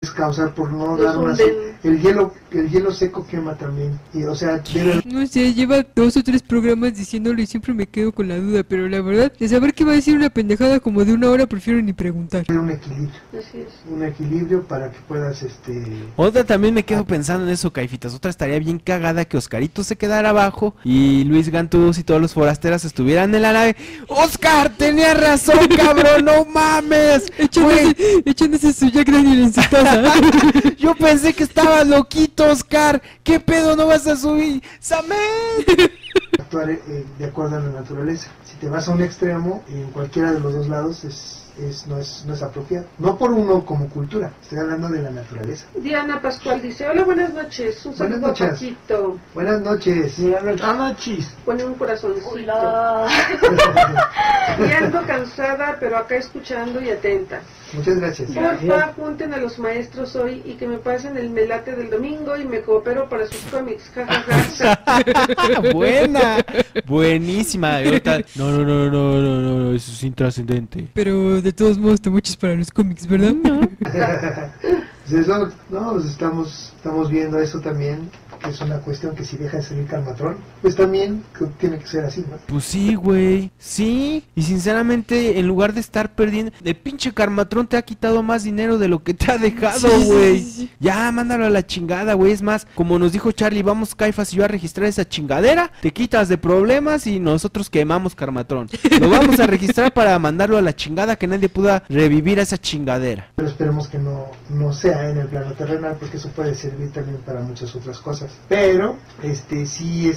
causar por no Los dar una... hunden. El hielo seco quema también. Y, o sea, debe No sé, lleva 2 o 3 programas diciéndolo y siempre me quedo con la duda, pero la verdad, de saber que va a decir una pendejada como de 1 hora, prefiero ni preguntar. haber un equilibrio. Así es. Un equilibrio para que puedas, Otra también me quedo pensando en eso, Caifitas. Otra estaría bien cagada que Oscarito se quedara abajo y Luis Gantús y todos los forasteros estuvieran en la nave. ¡Oscar, tenías razón, cabrón! ¡No mames! Echándose su Jack Daniel en su taza. Yo pensé que estabas loquito, Oscar. ¿Qué pedo no vas a subir? ¡Samet! actuar de acuerdo a la naturaleza. Si te vas a un extremo, en cualquiera de los dos lados no es apropiado. No por uno como cultura, estoy hablando de la naturaleza. Diana Pascual dice, hola, buenas noches, un saludo a Paquito. Buenas noches. Buenas noches. Pone un corazoncito. Hola. Y ando cansada, pero acá escuchando y atenta. Muchas gracias. Porfa, apunten a los maestros hoy y que me pasen el melate del domingo y me coopero para sus cómics. Ja, ja, ja. Buena, buenísima. No, eso es intrascendente. Pero de todos modos te muchas para los cómics, ¿verdad? Pues eso, no, pues estamos viendo eso también, que es una cuestión que si deja de salir Karmatron, pues también tiene que ser así, ¿no? Pues sí, güey, sí, y sinceramente en lugar de estar perdiendo, el pinche Karmatron te ha quitado más dinero de lo que te ha dejado, güey. Sí. Ya, mándalo a la chingada, güey, es más, como nos dijo Charlie, vamos Caifas y yo a registrar esa chingadera, te quitas de problemas y nosotros quemamos Karmatron. Lo vamos a registrar para mandarlo a la chingada, que nadie pueda revivir a esa chingadera. Pero esperemos que no sea en el plano terrenal, porque eso puede servir también para muchas otras cosas. Pero, sí,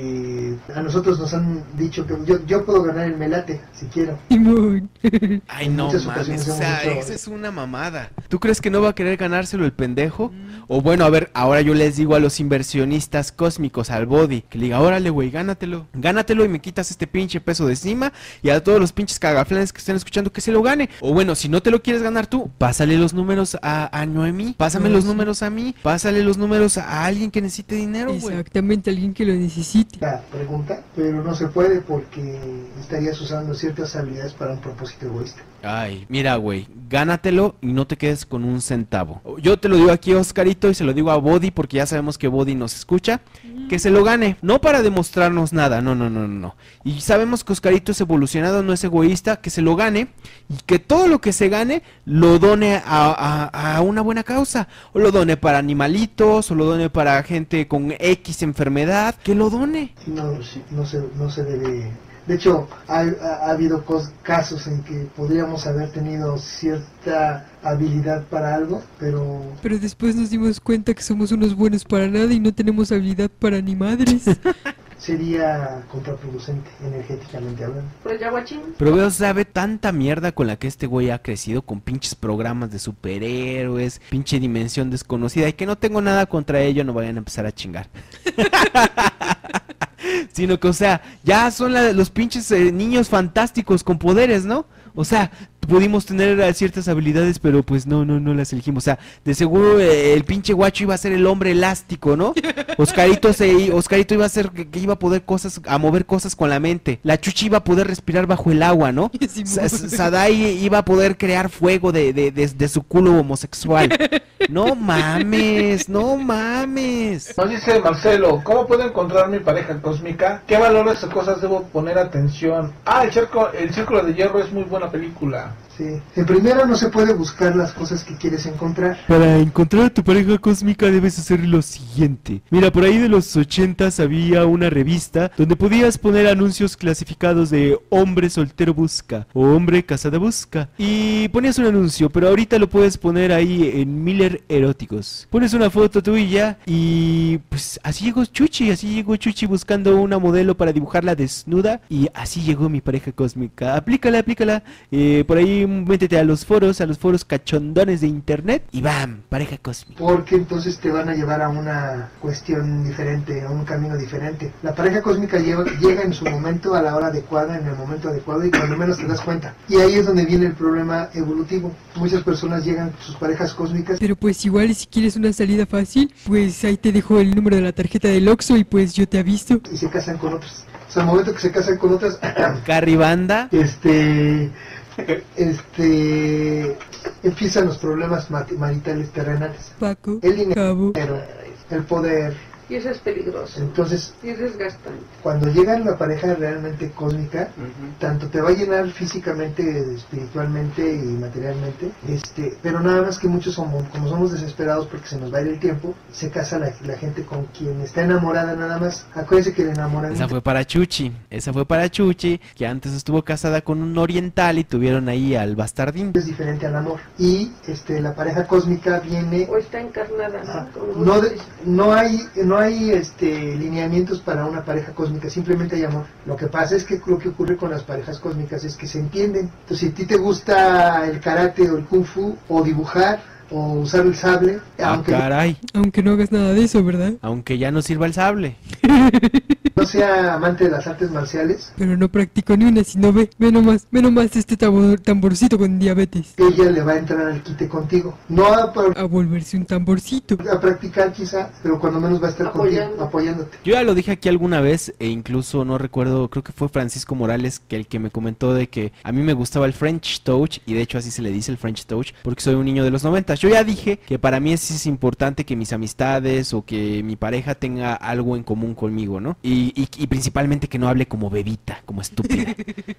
a nosotros nos han dicho que yo puedo ganar el melate, si quiero. Simón. Ay, En no muchas mames, ocasiones o sea, hemos hecho- esa es una mamada. ¿Tú crees que no va a querer ganárselo el pendejo? O bueno, a ver, ahora yo les digo a los inversionistas cósmicos, al Body, que le diga, órale, güey, gánatelo y me quitas este pinche peso de encima, y a todos los pinches cagaflanes que estén escuchando que se lo gane. O bueno, si no te lo quieres ganar tú, pásale los números a Noemí, pásame los números a mí, pásale los números a alguien que necesite dinero, güey. Exactamente, alguien que lo necesite. La pregunta, pero no se puede porque estarías usando ciertas habilidades para un propósito egoísta. Ay, mira, güey, gánatelo y no te quedes con un centavo. Yo te lo digo aquí, Oscarito, y se lo digo a Body, porque ya sabemos que Body nos escucha, que se lo gane, no para demostrarnos nada, no. Y sabemos que Oscarito es evolucionado, no es egoísta, que se lo gane, y que todo lo que se gane, lo done a una buena causa, o lo done para animalitos, o lo done para gente con X enfermedad, que lo done. No se debe. De hecho, ha habido casos en que podríamos haber tenido cierta habilidad para algo, pero Pero después nos dimos cuenta que somos unos buenos para nada y no tenemos habilidad para ni madres. sería contraproducente energéticamente hablando. Por el yaguachín. Pero veo, sabe tanta mierda con la que este güey ha crecido, con pinches programas de superhéroes, pinche dimensión desconocida, y que no tengo nada contra ello, no vayan a empezar a chingar. Sino que, o sea, ya son los pinches niños fantásticos con poderes, ¿no? O sea, pudimos tener ciertas habilidades, pero pues no las elegimos. O sea, de seguro el pinche guacho iba a ser el hombre elástico, ¿no? Oscarito iba a ser que iba a poder mover cosas con la mente. La Chuchi iba a poder respirar bajo el agua, ¿no? Sadai iba a poder crear fuego de su culo homosexual. No mames. Nos dice Marcelo, ¿cómo puedo encontrar mi pareja cósmica? ¿Qué valores o cosas debo poner atención? El Círculo de Hierro es muy buena película. Sí. En primero no se puede buscar las cosas que quieres encontrar. Para encontrar a tu pareja cósmica debes hacer lo siguiente. Mira, por ahí de los 80s había una revista donde podías poner anuncios clasificados de hombre soltero busca o hombre casada busca. Y ponías un anuncio, pero ahorita lo puedes poner ahí en Miller Eróticos. Pones una foto tuya y pues así llegó Chuchi buscando una modelo para dibujarla desnuda y así llegó mi pareja cósmica. Aplícala. Por ahí métete a los foros cachondones de internet y ¡bam! Pareja cósmica. Porque entonces te van a llevar a una cuestión diferente, a un camino diferente. La pareja cósmica llega en su momento, a la hora adecuada, en el momento adecuado y cuando menos te das cuenta. Y ahí es donde viene el problema evolutivo. Muchas personas llegan con sus parejas cósmicas. Pero pues igual y si quieres una salida fácil, pues ahí te dejo el número de la tarjeta del Oxxo y pues yo te aviso. Y se casan con otras. O sea, al momento que se casan con otras, Carribanda. empiezan los problemas maritales terrenales. Paco, El dinero, Cabo. el poder. Y eso es peligroso. Entonces, Y es desgastante. cuando llega la pareja realmente cósmica, tanto te va a llenar físicamente, espiritualmente y materialmente, pero nada más que muchos como somos desesperados porque se nos va a ir el tiempo, se casa la gente con quien está enamorada nada más. Acuérdense que el enamoramiento Esa fue para Chuchi, que antes estuvo casada con un oriental y tuvieron ahí al bastardín. es diferente al amor. Y la pareja cósmica viene... O está encarnada, Ah, ¿no? Como no hay lineamientos para una pareja cósmica, simplemente hay amor. Lo que pasa es que lo que ocurre con las parejas cósmicas es que se entienden. Entonces, si a ti te gusta el karate o el kung fu o dibujar o usar el sable, Caray, Aunque no hagas nada de eso, ¿verdad? aunque ya no sirva el sable. no sea amante de las artes marciales, Pero no practico ni una, sino ve nomás este tamborcito con diabetes. ella le va a entrar al quite contigo. No A volverse un tamborcito. a practicar quizá, pero cuando menos va a estar Apoyando. contigo, apoyándote. Yo ya lo dije aquí alguna vez e incluso no recuerdo, creo que fue Francisco Morales el que me comentó de que a mí me gustaba el French Touch y de hecho así se le dice el French Touch porque soy un niño de los 90. Yo ya dije que para mí es importante que mis amistades o que mi pareja tenga algo en común conmigo, ¿no? Y principalmente que no hable como bebita, como estúpida.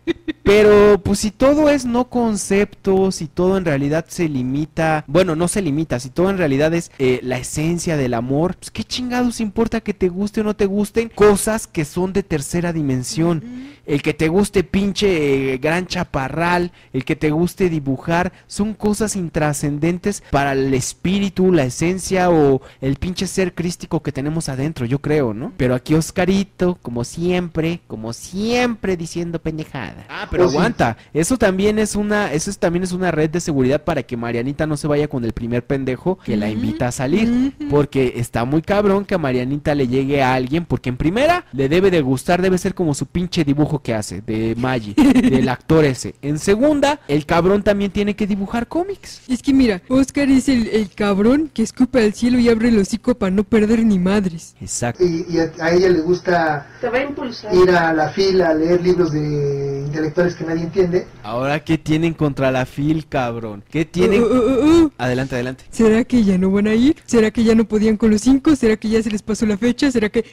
Pero pues si todo es no concepto, si todo en realidad se limita, bueno, no se limita, si todo en realidad es la esencia del amor, pues qué chingados importa que te guste o no te gusten cosas que son de tercera dimensión. El que te guste pinche gran chaparral, el que te guste dibujar, son cosas intrascendentes para el espíritu, la esencia o el pinche ser crístico que tenemos adentro, yo creo, ¿no? Pero aquí Oscarito, como siempre diciendo pendejada. Ah, pero Oh, sí. aguanta, eso también es una red de seguridad para que Marianita no se vaya con el primer pendejo que la invita a salir, porque está muy cabrón que a Marianita le llegue a alguien, porque en primera le debe de gustar, debe ser como su pinche dibujo que hace, de Maggi, del actor ese. En segunda, el cabrón también tiene que dibujar cómics. Es que mira, Oscar es el cabrón que escupe al cielo y abre el hocico para no perder ni madres. Exacto. Y a ella le gusta te va a impulsar. ir a la fila a leer libros de intelectuales que nadie entiende. Ahora, ¿qué tienen contra la Phil, cabrón? ¿Qué tienen? Oh. Adelante, adelante. ¿Será que ya no van a ir? ¿Será que ya no podían con los 5? ¿Será que ya se les pasó la fecha? ¿Será que...?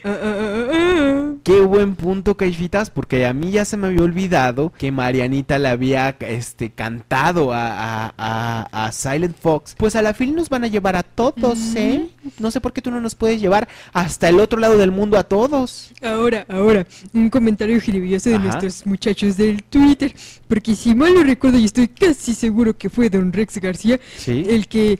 Qué buen punto, Caifitas, porque a mí ya se me había olvidado que Marianita le había cantado a Silent Fox. Pues a la Phil nos van a llevar a todos, ¿eh? No sé por qué tú no nos puedes llevar hasta el otro lado del mundo a todos. Ahora, un comentario jiribilloso de Ajá. nuestros muchachos del Twitter, porque si mal no recuerdo y estoy casi seguro que fue Don Rex García Sí. el que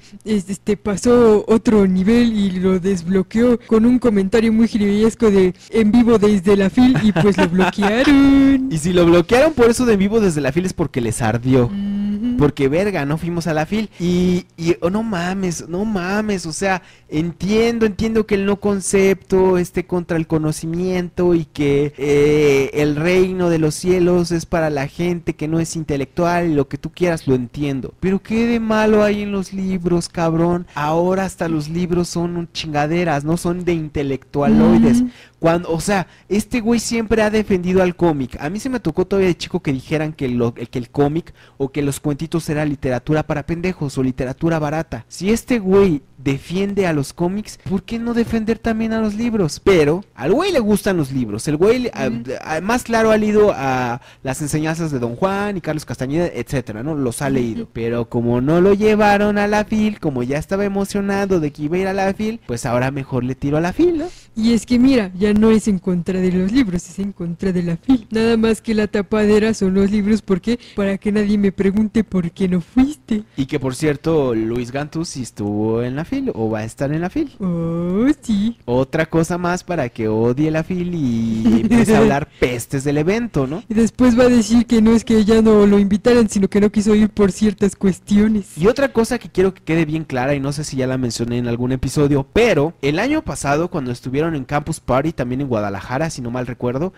pasó otro nivel y lo desbloqueó con un comentario muy jiribillesco de en vivo desde la fil y pues lo bloquearon. Y si lo bloquearon por eso de en vivo desde la Phil es porque les ardió. Ujú. Porque verga, no fuimos a la Phil. Y no mames, o sea, entiendo que el no concepto esté contra el conocimiento y que el reino de los cielos es para la gente que no es intelectual y lo que tú quieras, lo entiendo. Pero qué de malo hay en los libros, cabrón. Ahora hasta los libros son chingaderas, no son de intelectualoides. Cuando, o sea, este güey siempre ha defendido al cómic. A mí se me tocó todavía de chico que dijeran que el cómic o que los cuentitos era literatura para pendejos o literatura barata. Si este güey defiende a los cómics, ¿por qué no defender también a los libros? Pero al güey le gustan los libros. El güey más claro ha leído a las enseñanzas de Don Juan y Carlos Castañeda, etcétera, ¿no? Los ha leído. Pero como no lo llevaron a la Phil, como ya estaba emocionado de que iba a ir a la Phil, pues ahora mejor le tiro a la Phil, ¿no? Y es que mira, ya no es en contra de los libros, es en contra de la fil. Nada más que la tapadera son los libros, porque para que nadie me pregunte por qué no fuiste. Y que por cierto, Luis Gantuz sí estuvo en la Phil o va a estar en la Phil. Oh, sí. Otra cosa más para que odie la Phil y empiece a hablar pestes del evento, ¿no? Y después va a decir que no es que ya no lo invitaran, sino que no quiso ir por ciertas cuestiones. Y otra cosa que quiero que quede bien clara, y no sé si ya la mencioné en algún episodio, pero el año pasado cuando estuvieron en Campus Party, también en Guadalajara, si no mal recuerdo,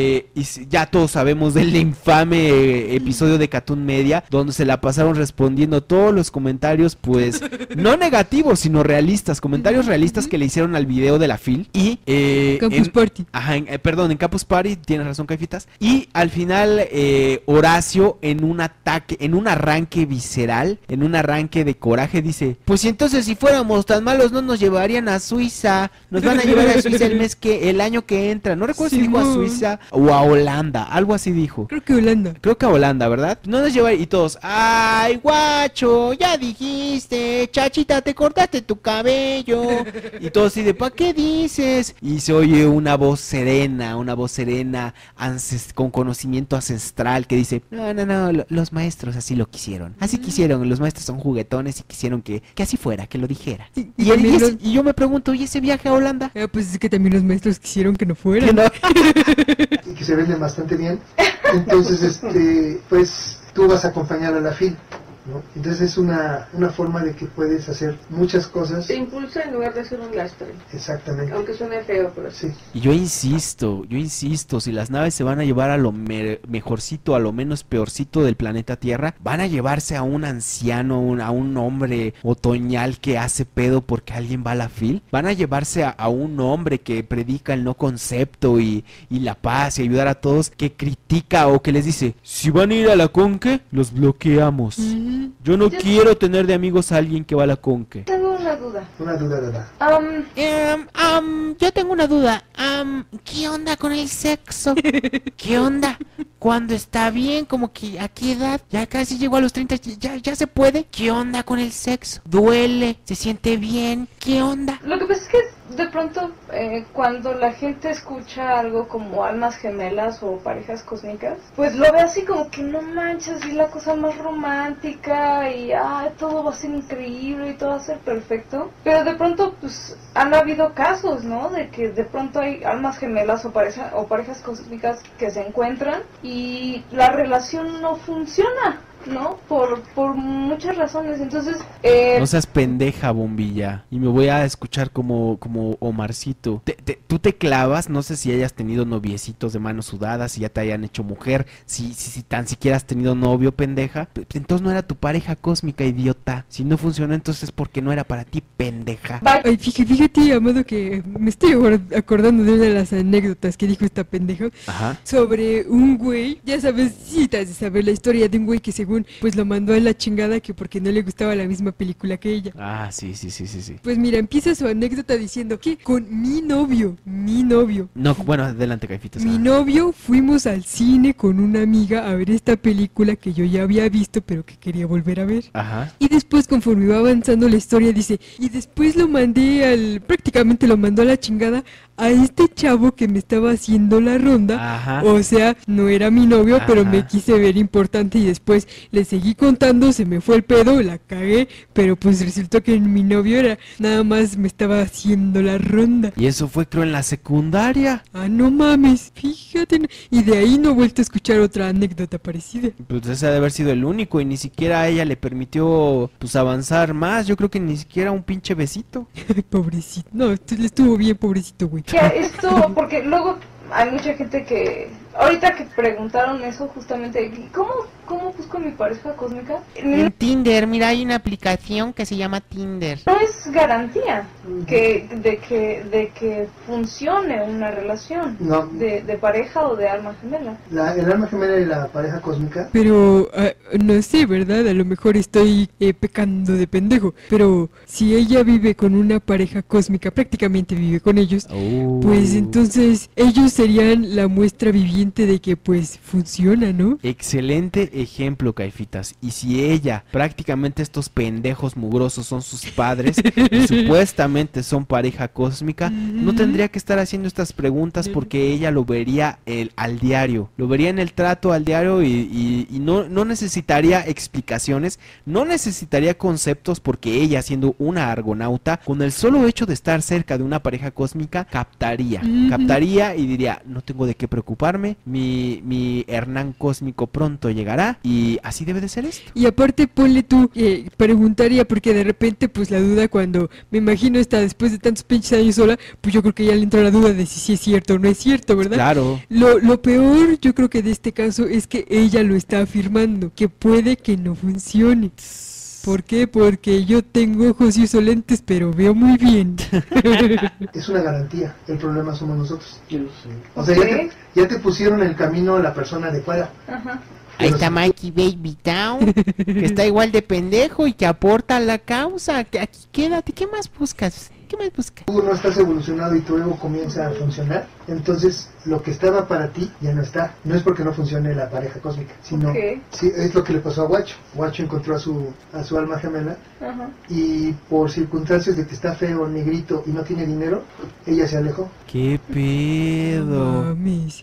ya todos sabemos del infame episodio de Cartoon Media, donde se la pasaron respondiendo todos los comentarios, pues, no negativos, sino realistas, comentarios realistas que le hicieron al video de la FIL y Campus Party. Ajá, perdón, en Campus Party, tienes razón, Caifitas. Y al final, Horacio, en un ataque, en un arranque visceral, en un arranque de coraje, dice: pues entonces si fuéramos tan malos no nos llevarían a Suiza, nos van a llevar a Suiza el año que entra. No recuerdo si dijo a Suiza o a Holanda, algo así dijo. Creo que Holanda. Creo que a Holanda, ¿verdad? No nos lleva, y todos: ay, guacho, ya dijiste, chachita, te cortaste tu cabello. Y todos así de: ¿pa' qué dices? Y se oye una voz serena, con conocimiento ancestral, que dice: no, los maestros así lo quisieron. Así quisieron, los maestros son juguetones y quisieron que así fuera, que lo dijera. Sí, y yo me pregunto: ¿y ese viaje a Holanda? Pues es que también los maestros quisieron que no fueran. Que no. Y que se venden bastante bien. Entonces, pues tú vas a acompañar a la FIL, ¿no? Entonces es una forma de que puedes hacer muchas cosas. Te impulsa en lugar de ser un lastre. Exactamente. Aunque suene feo, pero sí. Y yo insisto, si las naves se van a llevar a lo mejorcito, a lo menos peorcito del planeta Tierra, van a llevarse a un anciano, a un hombre otoñal que hace pedo porque alguien va a la FIL, van a llevarse a un hombre que predica el no concepto y la paz y ayudar a todos, que critica o que les dice: si van a ir a la Conque, los bloqueamos. Yo no quiero tener de amigos a alguien que va a la Conque. Tengo una duda. Una duda, ¿verdad? Yo tengo una duda. ¿Qué onda con el sexo? ¿Qué onda? Cuando está bien, como que a qué edad, ya casi llegó a los 30, ya se puede. ¿Qué onda con el sexo? ¿Duele? ¿Se siente bien? ¿Qué onda? Lo que pasa es que de pronto cuando la gente escucha algo como almas gemelas o parejas cósmicas, pues lo ve así como que no manches, es la cosa más romántica y todo va a ser increíble y todo va a ser perfecto. Pero de pronto pues han habido casos, ¿no? De que de pronto hay almas gemelas o parejas cósmicas que se encuentran y la relación no funciona, ¿no? Por muchas razones. Entonces no seas pendeja, Bombilla. Y me voy a escuchar como Omarcito. Tú te clavas, no sé si hayas tenido noviecitos de manos sudadas, si ya te hayan hecho mujer, si tan siquiera has tenido novio, pendeja. Entonces no era tu pareja cósmica, idiota. Si no funcionó, entonces porque no era para ti, pendeja. Ay, fíjate, Amado, que me estoy acordando de una de las anécdotas que dijo esta pendeja. Ajá. Sobre un güey, ya sabes, sí, te has de saber la historia de un güey que según pues lo mandó a la chingada que porque no le gustaba la misma película que ella. Ah, sí. Pues mira, empieza su anécdota diciendo que con mi novio. No, bueno, adelante, Caifitas. Mi novio fuimos al cine con una amiga a ver esta película que yo ya había visto pero que quería volver a ver. Ajá. Y después, conforme iba avanzando la historia, dice, y después prácticamente lo mandó a la chingada a este chavo que me estaba haciendo la ronda. Ajá. O sea, no era mi novio, Ajá. pero me quise ver importante y después le seguí contando, se me fue el pedo, la cagué, pero pues resultó que mi novio nada más me estaba haciendo la ronda. Y eso fue, creo, en la secundaria. Ah, no mames, fíjate. Y de ahí no he vuelto a escuchar otra anécdota parecida. Pues ese ha de haber sido el único y ni siquiera a ella le permitió pues avanzar más. Yo creo que ni siquiera un pinche besito. Pobrecito. No, le estuvo bien, pobrecito, güey. Ya, esto, porque luego hay mucha gente que, ahorita que preguntaron eso justamente, ¿cómo busco a mi pareja cósmica? En Tinder, mira, hay una aplicación que se llama Tinder. No es garantía de que funcione una relación No. de pareja o de alma gemela. El alma gemela y la pareja cósmica. Pero, no sé, ¿verdad? A lo mejor estoy pecando de pendejo. Pero si ella vive con una pareja cósmica, prácticamente vive con ellos, pues entonces ellos serían la muestra viviente de que pues funciona, ¿no? Excelente ejemplo, Caifitas. Y si ella, prácticamente estos pendejos mugrosos son sus padres y supuestamente son pareja cósmica, no tendría que estar haciendo estas preguntas porque ella lo vería al diario, lo vería en el trato al diario y no necesitaría explicaciones, no necesitaría conceptos porque ella, siendo una argonauta, con el solo hecho de estar cerca de una pareja cósmica, captaría y diría: no tengo de qué preocuparme, mi Hernán cósmico pronto llegará y así debe de ser esto. Y aparte ponle tú, preguntaría, porque de repente pues la duda cuando, me imagino está después de tantos pinches años sola, pues yo creo que ya le entra la duda de si sí es cierto o no es cierto, ¿verdad? Claro. Lo peor yo creo que de este caso es que ella lo está afirmando, que puede que no funcione. ¿Por qué? Porque yo tengo ojos y uso lentes, pero veo muy bien. Es una garantía, el problema somos nosotros. Yo sé. O sea, Ok. ya te pusieron el camino a la persona adecuada. Ajá. Ahí está Mikey Baby Town, que está igual de pendejo y que aporta a la causa. Que aquí quédate, ¿qué más buscas? ¿Qué más buscas? Tú no estás evolucionado y tu ego comienza a funcionar, entonces lo que estaba para ti ya no está. No es porque no funcione la pareja cósmica, sino Ok. sí, es lo que le pasó a Guacho. Guacho encontró a su alma gemela Ajá. y por circunstancias de que está feo, negrito y no tiene dinero, ella se alejó. ¿Qué No pedo? mames.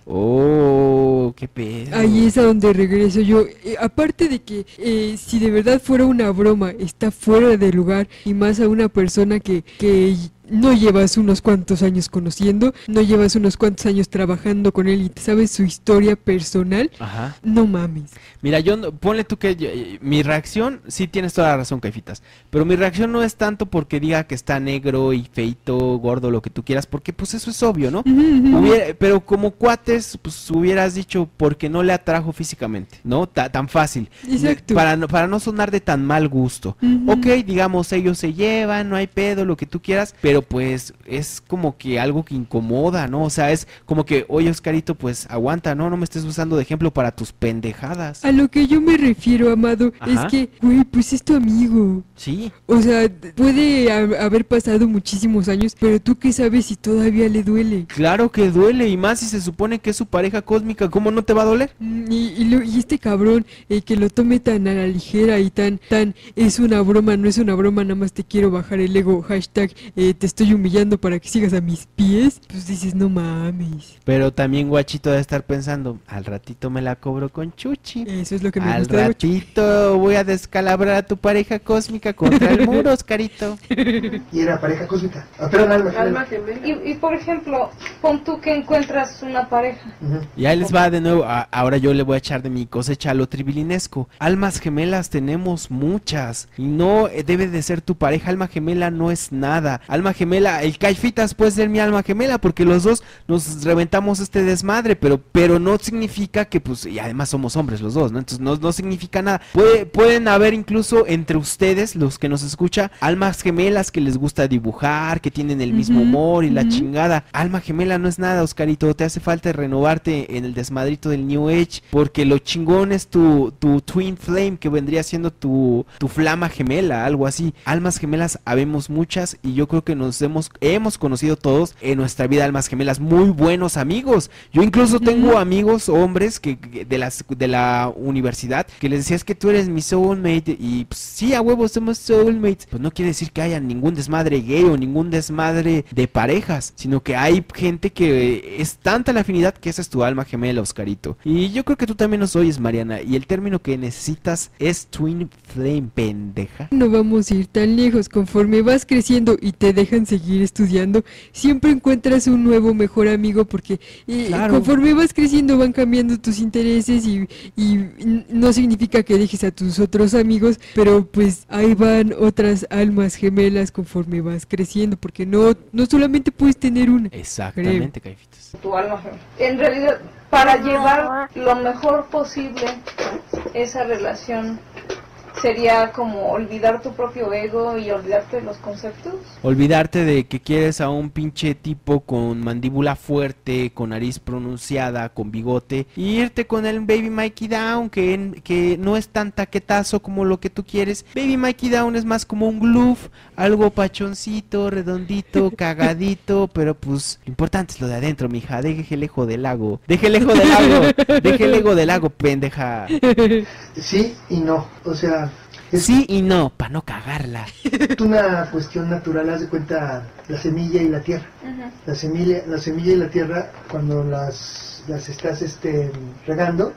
Oh, qué pedo. Ahí es a donde regreso yo. Aparte de que si de verdad fuera una broma, está fuera de lugar y más a una persona que no llevas unos cuantos años conociendo, no llevas unos cuantos años trabajando con él y te sabes su historia personal, Ajá. no mames. Mira, ponle tú que mi reacción, sí tienes toda la razón, Caifitas, pero mi reacción no es tanto porque diga que está negro y feito, gordo, lo que tú quieras, porque pues eso es obvio, ¿no? Ujú, ujú. Pero como cuates, pues hubieras dicho porque no le atrajo físicamente, ¿no? Tan fácil. Exacto. Para no sonar de tan mal gusto. Ujú. Ok, digamos, ellos se llevan, no hay pedo, lo que tú quieras, pero pues es como que algo que incomoda, ¿no? O sea, es como que, oye, Oscarito, pues aguanta, ¿no? No me estés usando de ejemplo para tus pendejadas. A lo que yo me refiero, Amado, Ajá. es que, güey, pues es tu amigo. Sí. O sea, puede haber pasado muchísimos años, pero tú qué sabes si todavía le duele. Claro que duele, y más si se supone que es su pareja cósmica, ¿cómo no te va a doler? Y este cabrón que lo tome tan a la ligera y tan es una broma, no es una broma, nada más te quiero bajar el ego, hashtag te estoy humillando para que sigas a mis pies, pues dices, no mames. Pero también Guachito debe estar pensando, al ratito me la cobro con Chuchi. Eso es lo que me Al gusta de Guacho. ratito voy a descalabrar a tu pareja cósmica contra el muro, Oscarito. Y era pareja cósmica. Ah, perdón, alma gemela. Alma gemela. Y por ejemplo, pon tú que encuentras una pareja. Ujú. Y ahí les va de nuevo, ahora yo le voy a echar de mi cosecha a lo tribilinesco. Almas gemelas tenemos muchas, y no debe de ser tu pareja, alma gemela no es nada. Alma gemela, el Caifitas puede ser mi alma gemela, porque los dos nos reventamos este desmadre, pero no significa que pues, y además somos hombres los dos, ¿no? Entonces no significa nada. Pueden haber incluso entre ustedes, los que nos escucha, almas gemelas que les gusta dibujar, que tienen el mismo Ujú, humor y la ujú. chingada. Alma gemela no es nada, Oscarito, te hace falta renovarte en el desmadrito del New Age, porque lo chingón es tu Twin Flame, que vendría siendo tu flama gemela, algo así. Almas gemelas habemos muchas, y yo creo que nos hemos conocido todos en nuestra vida almas gemelas, muy buenos amigos. Yo incluso tengo amigos hombres que de la universidad que les decía, es que tú eres mi soulmate, y pues, sí, a huevos somos soulmates. Pues no quiere decir que haya ningún desmadre gay o ningún desmadre de parejas, sino que hay gente que es tanta la afinidad que esa es tu alma gemela, Oscarito. Y yo creo que tú también nos oyes, Mariana, y el término que necesitas es Twin Flame, pendeja. No vamos a ir tan lejos, conforme vas creciendo y te dejan seguir estudiando, siempre encuentras un nuevo mejor amigo porque Claro. conforme vas creciendo van cambiando tus intereses y no significa que dejes a tus otros amigos, pero pues ahí van otras almas gemelas conforme vas creciendo, porque no solamente puedes tener una. Exactamente, Caifitas. Tu alma gemela. En realidad, para llevar lo mejor posible esa relación, sería como olvidar tu propio ego y olvidarte de los conceptos. Olvidarte de que quieres a un pinche tipo con mandíbula fuerte, con nariz pronunciada, con bigote, y irte con el Baby Mikey Down, que no es tan taquetazo como lo que tú quieres. Baby Mikey Down es más como un glove, algo pachoncito, redondito, cagadito, pero pues lo importante es lo de adentro, mija. Deje el ego del lago. Deje el ego del lago. Deje el ego del lago, pendeja. Sí y no. O sea, es Sí y no, para no cagarla. una cuestión natural. Haz de cuenta la semilla y la tierra. Ujú. La semilla y la tierra, cuando las estás regando,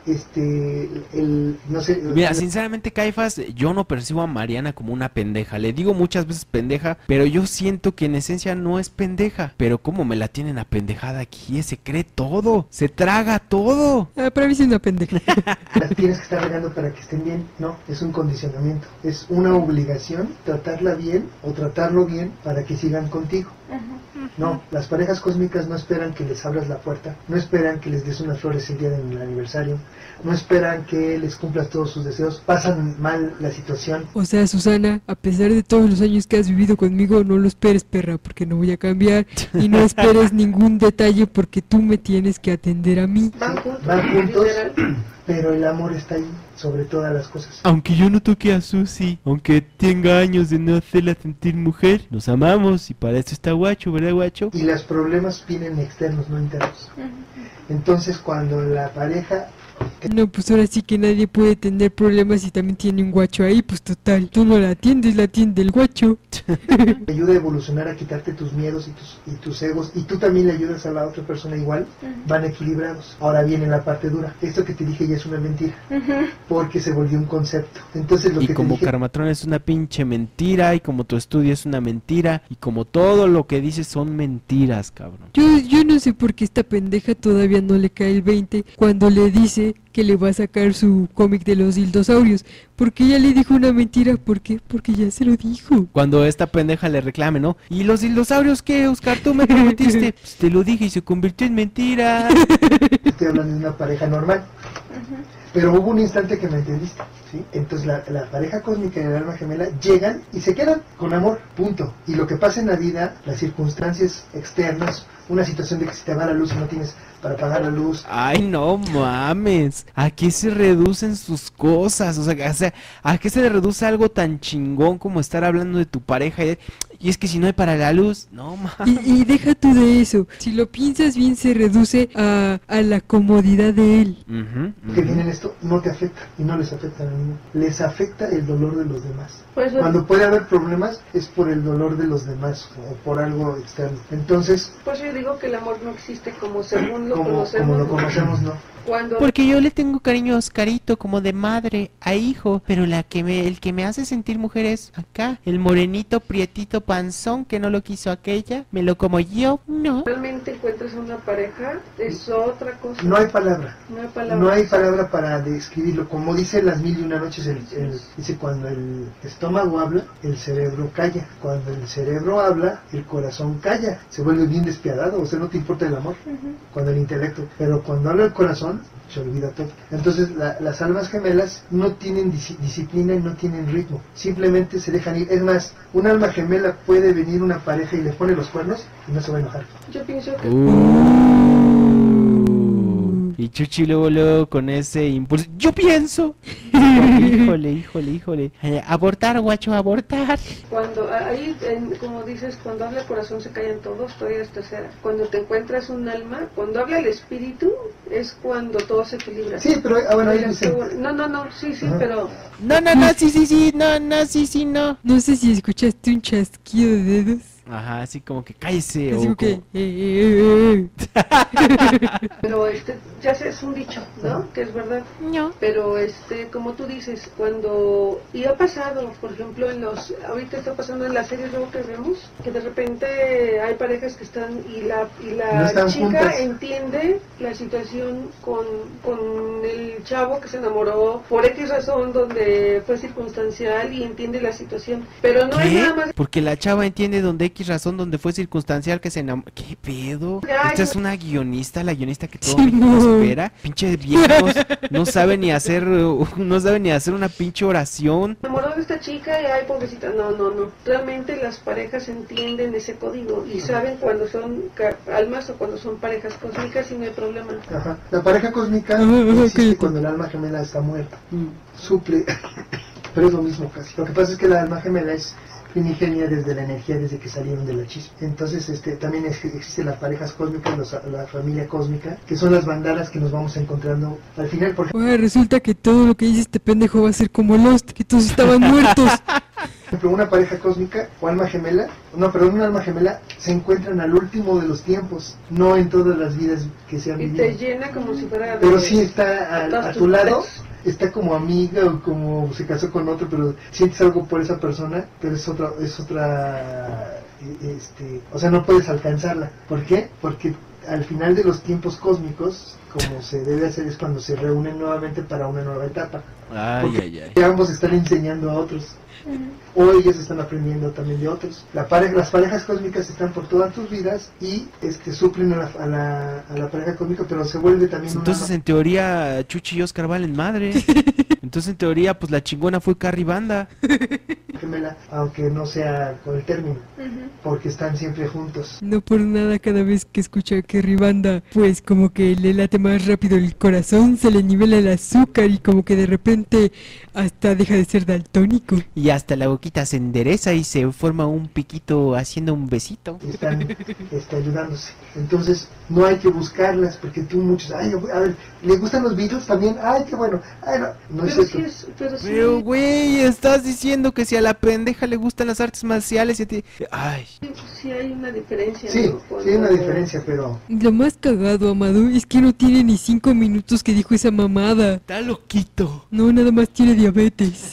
no sé. Mira, sinceramente, Caifás, yo no percibo a Mariana como una pendeja. Le digo muchas veces pendeja, pero yo siento que en esencia no es pendeja. Pero como me la tienen apendejada aquí, se cree todo, se traga todo. Para mí es una pendeja. las tienes que estar regando para que estén bien. No, es un condicionamiento. Es una obligación tratarla bien o tratarlo bien para que sigan contigo. Ujú. No, las parejas cósmicas no esperan que les abras la puerta, no esperan que les des unas flores el día del aniversario, no esperan que les cumplas todos sus deseos, pasan mal la situación. O sea, Susana, a pesar de todos los años que has vivido conmigo, no lo esperes, perra, porque no voy a cambiar. Y no esperes ningún detalle porque tú me tienes que atender a mí. Van juntos, pero el amor está ahí, sobre todas las cosas. Aunque yo no toque a Susi, aunque tenga años de no hacerla sentir mujer, nos amamos y para eso está Guacho, ¿verdad, Guacho? Y los problemas vienen externos, no internos. Entonces cuando la pareja... No, pues ahora sí que nadie puede tener problemas y también tiene un guacho ahí, pues total. Tú no la atiendes, la atiende el guacho. te ayuda a evolucionar, a quitarte tus miedos y tus egos, y tú también le ayudas a la otra persona igual, van equilibrados. Ahora viene la parte dura. Esto que te dije ya es una mentira, porque se volvió un concepto. Entonces lo Y que como te dije... Karmatron es una pinche mentira, y como tu estudio es una mentira, y como todo lo que dices son mentiras, cabrón. Yo no sé por qué esta pendeja todavía no le cae el 20 cuando le dice que le va a sacar su cómic de los dildosaurios. Porque ella le dijo una mentira. ¿Por qué? Porque ya se lo dijo. Cuando esta pendeja le reclame, ¿no? ¿Y los dinosaurios qué, Oscar? Tú me prometiste. Pues te lo dije y se convirtió en mentira. Estoy hablando de una pareja normal. Pero hubo un instante que me entendiste, ¿sí? Entonces la pareja cósmica y el alma gemela llegan y se quedan con amor, punto. Y lo que pasa en la vida, las circunstancias externas, una situación de que se te va la luz y no tienes para pagar la luz. Ay, no mames. ¿A qué se reducen sus cosas? O sea, ¿a qué se le reduce algo tan chingón como estar hablando de tu pareja? Y es que si no hay para la luz, no mames. Y deja tú de eso. Si lo piensas bien, se reduce a la comodidad de él. Que viene esto, no te afecta y no les afecta a ninguno. Les afecta el dolor de los demás. Pues, Cuando puede haber problemas es por el dolor de los demás o por algo externo. Entonces, Pues yo digo que el amor no existe como según lo como conocemos. lo conocemos, no. Cuando Porque yo le tengo cariño a Oscarito como de madre a hijo, pero el que me hace sentir mujer es acá, el morenito, prietito, panzón que no lo quiso aquella, me lo como yo, no. realmente encuentras una pareja, es otra cosa. No hay palabra. No hay palabra. No hay palabra para describirlo. Como dice Las Mil y Una Noches, dice cuando el estómago habla, el cerebro calla. Cuando el cerebro habla, el corazón calla. Se vuelve bien despiadado, o sea, no te importa el amor, cuando el intelecto. Pero cuando habla el corazón, se olvida todo. Entonces las almas gemelas no tienen disciplina y no tienen ritmo. Simplemente se dejan ir. Es más, un alma gemela puede venir una pareja y le pone los cuernos y no se va a enojar. Yo pienso que Y Chuchi luego con ese impulso. Yo pienso. Híjole. Abortar, guacho, abortar. cuando ahí, como dices, cuando habla el corazón se callan todos, todavía es tercera. Cuando te encuentras un alma, cuando habla el espíritu, es cuando todo se equilibra. Sí, pero bueno, ahí Oigan, dicen... qué bueno. No, sí, Ajá. pero No, sí, no. No sé si escuchaste un chasquido de dedos. Ajá, así como que cállese. Así O como que... pero ya sé, es un dicho, ¿no? Que es verdad. No. Pero como tú dices, cuando y ha pasado, por ejemplo, ahorita está pasando en las series luego que vemos, que de repente hay parejas que están y No la están chica juntas. entiende la situación con el chavo que se enamoró por X razón donde fue circunstancial y entiende la situación, pero no es nada más. Porque la chava entiende donde X razón, donde fue circunstancial que se enamoró. ¿Qué pedo? Ay, Esta es una guionista, la guionista que todo Sí, México no. espera. Pinche viejos, no sabe ni hacer una pinche oración. Se enamoró de esta chica y ay pobrecita, no, realmente las parejas entienden ese código y saben cuando son almas o cuando son parejas cósmicas y no hay problema. Ajá. La pareja cósmica existe cuando el alma gemela está muerta. Suple, pero es lo mismo casi. Lo que pasa es que la alma gemela es primigenia desde la energía, desde que salieron de la chispa. Entonces también existen las parejas cósmicas, la familia cósmica, que son las bandadas que nos vamos encontrando al final. Por Ahora resulta que todo lo que dice este pendejo va a ser como Lost, que todos estaban muertos. ejemplo, una pareja cósmica o alma gemela, un alma gemela se encuentran al último de los tiempos, no en todas las vidas que se han Y vivido. te llena como si fuera Pero de- sí está a todas tu tus lado, vidas. está como amiga o como se casó con otro, pero sientes algo por esa persona, pero es otra, o sea, no puedes alcanzarla. ¿Por qué? Porque al final de los tiempos cósmicos, como se debe hacer, es cuando se reúnen nuevamente para una nueva etapa. Ay, Porque ay, ay. ambos están enseñando a otros. o ellos están aprendiendo también de otros. Las parejas cósmicas están por todas tus vidas y suplen a la pareja cósmica, pero se vuelve también Entonces en teoría Chuchi y Oscar valen madre. Entonces en teoría pues la chingona fue Carrie Banda. gemela, aunque no sea con el término, porque están siempre juntos. No por nada cada vez que escucha que Ribanda, pues como que le late más rápido el corazón, se le nivela el azúcar y como que de repente hasta deja de ser daltónico. Y hasta la boquita se endereza y se forma un piquito haciendo un besito. Están ayudándose. Entonces no hay que buscarlas, porque tú muchos, ay, a ver, ¿le gustan los Beatles también? Ay, qué bueno. Ay, no es eso. Pero güey, estás diciendo que si a la pendeja le gustan las artes marciales y a ti... Ay. Sí hay una diferencia. Sí, ¿no? sí hay una diferencia, pero... Lo más cagado, Amado, es que no tiene ni 5 minutos que dijo esa mamada. Está loquito. No, nada más tiene diabetes.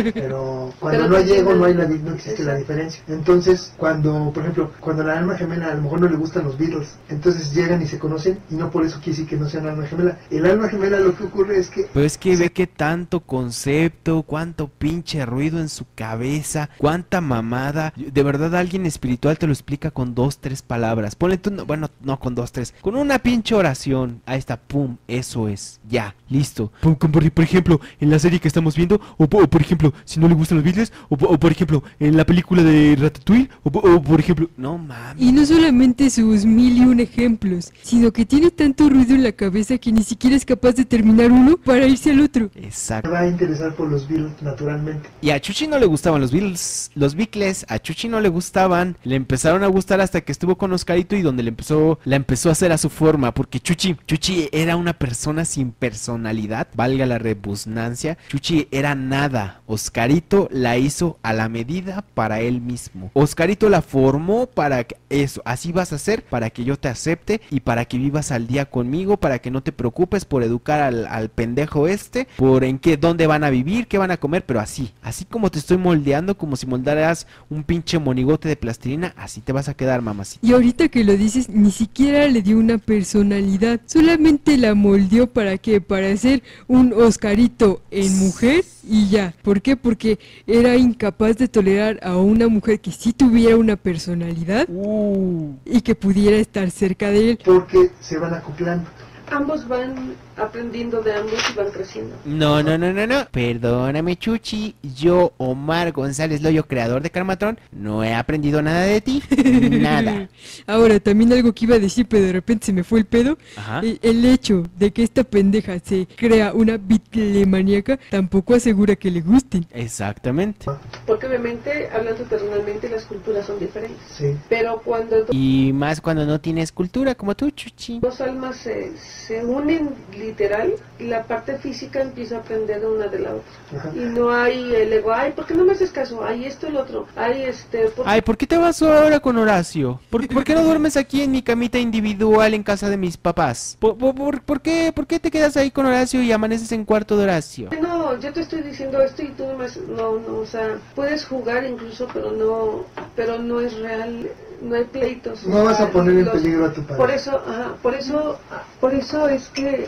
Pero cuando no llego no existe la diferencia. Entonces, cuando, por ejemplo, cuando la alma gemela a lo mejor no le gustan los Beatles, entonces llegan y se conocen y no por eso quiere decir que no sean alma gemela. El alma gemela lo que ocurre es que... Pero es que ve que tanto concepto, cuánto pinche ruido en su cabeza, cuánta mamada. De verdad alguien espiritual te lo explica con 2, 3 palabras. Ponle tú, bueno, no con 2, 3, con una pinche oración. Ahí está, pum, eso es, ya, listo. Por ejemplo, en la serie que estamos viendo, o por ejemplo, si no le gustan los Beatles, o por ejemplo, en la película de Ratatouille, o por ejemplo... No mames. Y no solamente sus 1001 ejemplos, sino que tiene tanto ruido en la cabeza que ni siquiera es capaz de terminar uno para irse al otro. Exacto. va a interesar por los Beatles naturalmente. Y a Chuchi no le gustaban los Beatles, los Beatles, a Chuchi no le gustaban, le empezaron a gustar hasta que estuvo con Oscarito y donde la empezó a hacer a su forma, porque Chuchi era una persona sin personalidad, valga la redundancia. Chuchi era nada, Oscarito la hizo a la medida para él mismo. Oscarito la formó para que eso, así vas a ser, para que yo te acepte y para que vivas al día conmigo, para que no te preocupes por educar al pendejo por dónde van a vivir, qué van a comer, pero así como te estoy moldeando, como si moldaras un pinche monigote de plastilina, así te vas a quedar, mamacita. Y ahorita que lo dices, ni siquiera le dio una personalidad, solamente la moldeó para hacer un Oscarito en mujer y ya. ¿Por qué? Porque era incapaz de tolerar a una mujer que sí tuviera una personalidad y que pudiera estar cerca de él. Porque se van acoplando. Ambos van aprendiendo de ambos y van creciendo. No. Perdóname, Chuchi. Yo, Omar González Loyo, creador de Karmatron, no he aprendido nada de ti. Nada. Ahora, también algo que iba a decir, pero de repente se me fue el pedo. El hecho de que esta pendeja se crea una bitlemaniaca tampoco asegura que le gusten. Exactamente. Porque obviamente, hablando personalmente, las culturas son diferentes. Sí. Pero cuando... Y más cuando no tienes cultura, como tú, Chuchi. Dos almas se unen literal, y la parte física empieza a aprender una de la otra. Y no hay el ego, ay, ¿por qué no me haces caso? Ay, esto, el otro. Ay, Ay, ¿por qué te vas ahora con Horacio? ¿Por qué no duermes aquí en mi camita individual en casa de mis papás? ¿Por qué te quedas ahí con Horacio y amaneces en cuarto de Horacio? No, yo te estoy diciendo esto y tú no, o sea, puedes jugar incluso, pero no es real. No hay pleitos. No vas a poner en peligro a tu padre. Por eso es que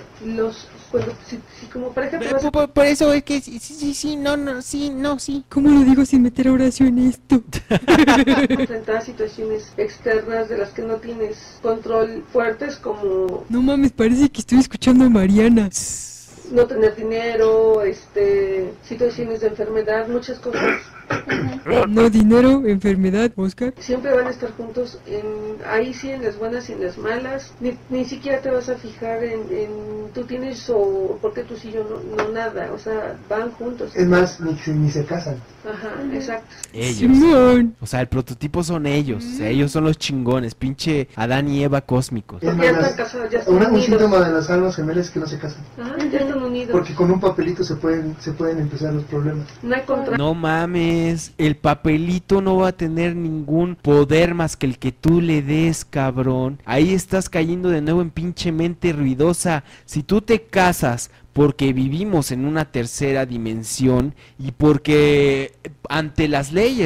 si como pareja te vas a... Por eso es que sí. ¿Cómo lo digo sin meter a Horacio en esto? enfrentar a situaciones externas de las que no tienes control fuertes, como No mames, parece que estoy escuchando a Mariana. no tener dinero, situaciones de enfermedad, muchas cosas. No dinero, enfermedad, Oscar. Siempre van a estar juntos, ahí sí, en las buenas y en las malas. Ni siquiera te vas a fijar en tú tienes o por qué tú sí yo no nada. O sea, van juntos. Es más, ni se casan. Ajá, exacto. Ellos. Simón. O sea, el prototipo son ellos. O sea, ellos son los chingones. Pinche Adán y Eva cósmicos. Es Porque ya más, están casados, ya están un unidos. síntoma de las almas gemelas es que no se casan. Ajá, ya están unidos. Porque con un papelito se pueden empezar los problemas. No hay contrato. No mames, el papelito no va a tener ningún poder más que el que tú le des, cabrón. Ahí estás cayendo de nuevo en pinche mente ruidosa. Si tú te casas porque vivimos en una tercera dimensión y porque ante las leyes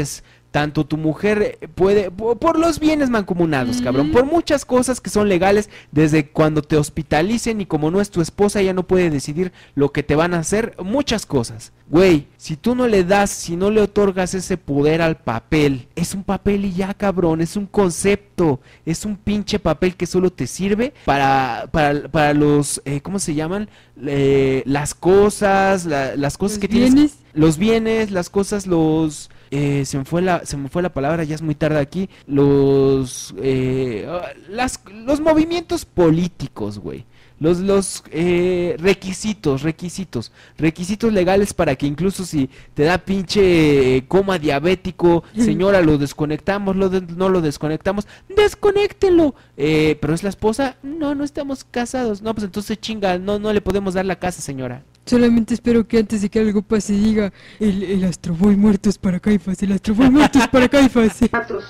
tanto tu mujer puede, por los bienes mancomunados, cabrón, por muchas cosas que son legales, desde cuando te hospitalicen y como no es tu esposa, ella no puede decidir lo que te van a hacer, muchas cosas. Güey, si tú no le das, si no le otorgas ese poder al papel, es un papel y ya, cabrón, es un concepto, es un pinche papel que solo te sirve para los, ¿cómo se llaman? Las cosas, las cosas que tienes, los bienes, las cosas, los... se me fue la palabra, ya es muy tarde aquí. Los movimientos políticos, güey. Los requisitos legales para que incluso si te da pinche coma diabético, señora, lo desconectamos, no lo desconectamos, desconéctelo. Pero es la esposa, no estamos casados. No, pues entonces chinga, no le podemos dar la casa, señora. Solamente espero que antes de que algo pase diga el Astroboy muertos para Caifás, el Astroboy muertos para Caifás.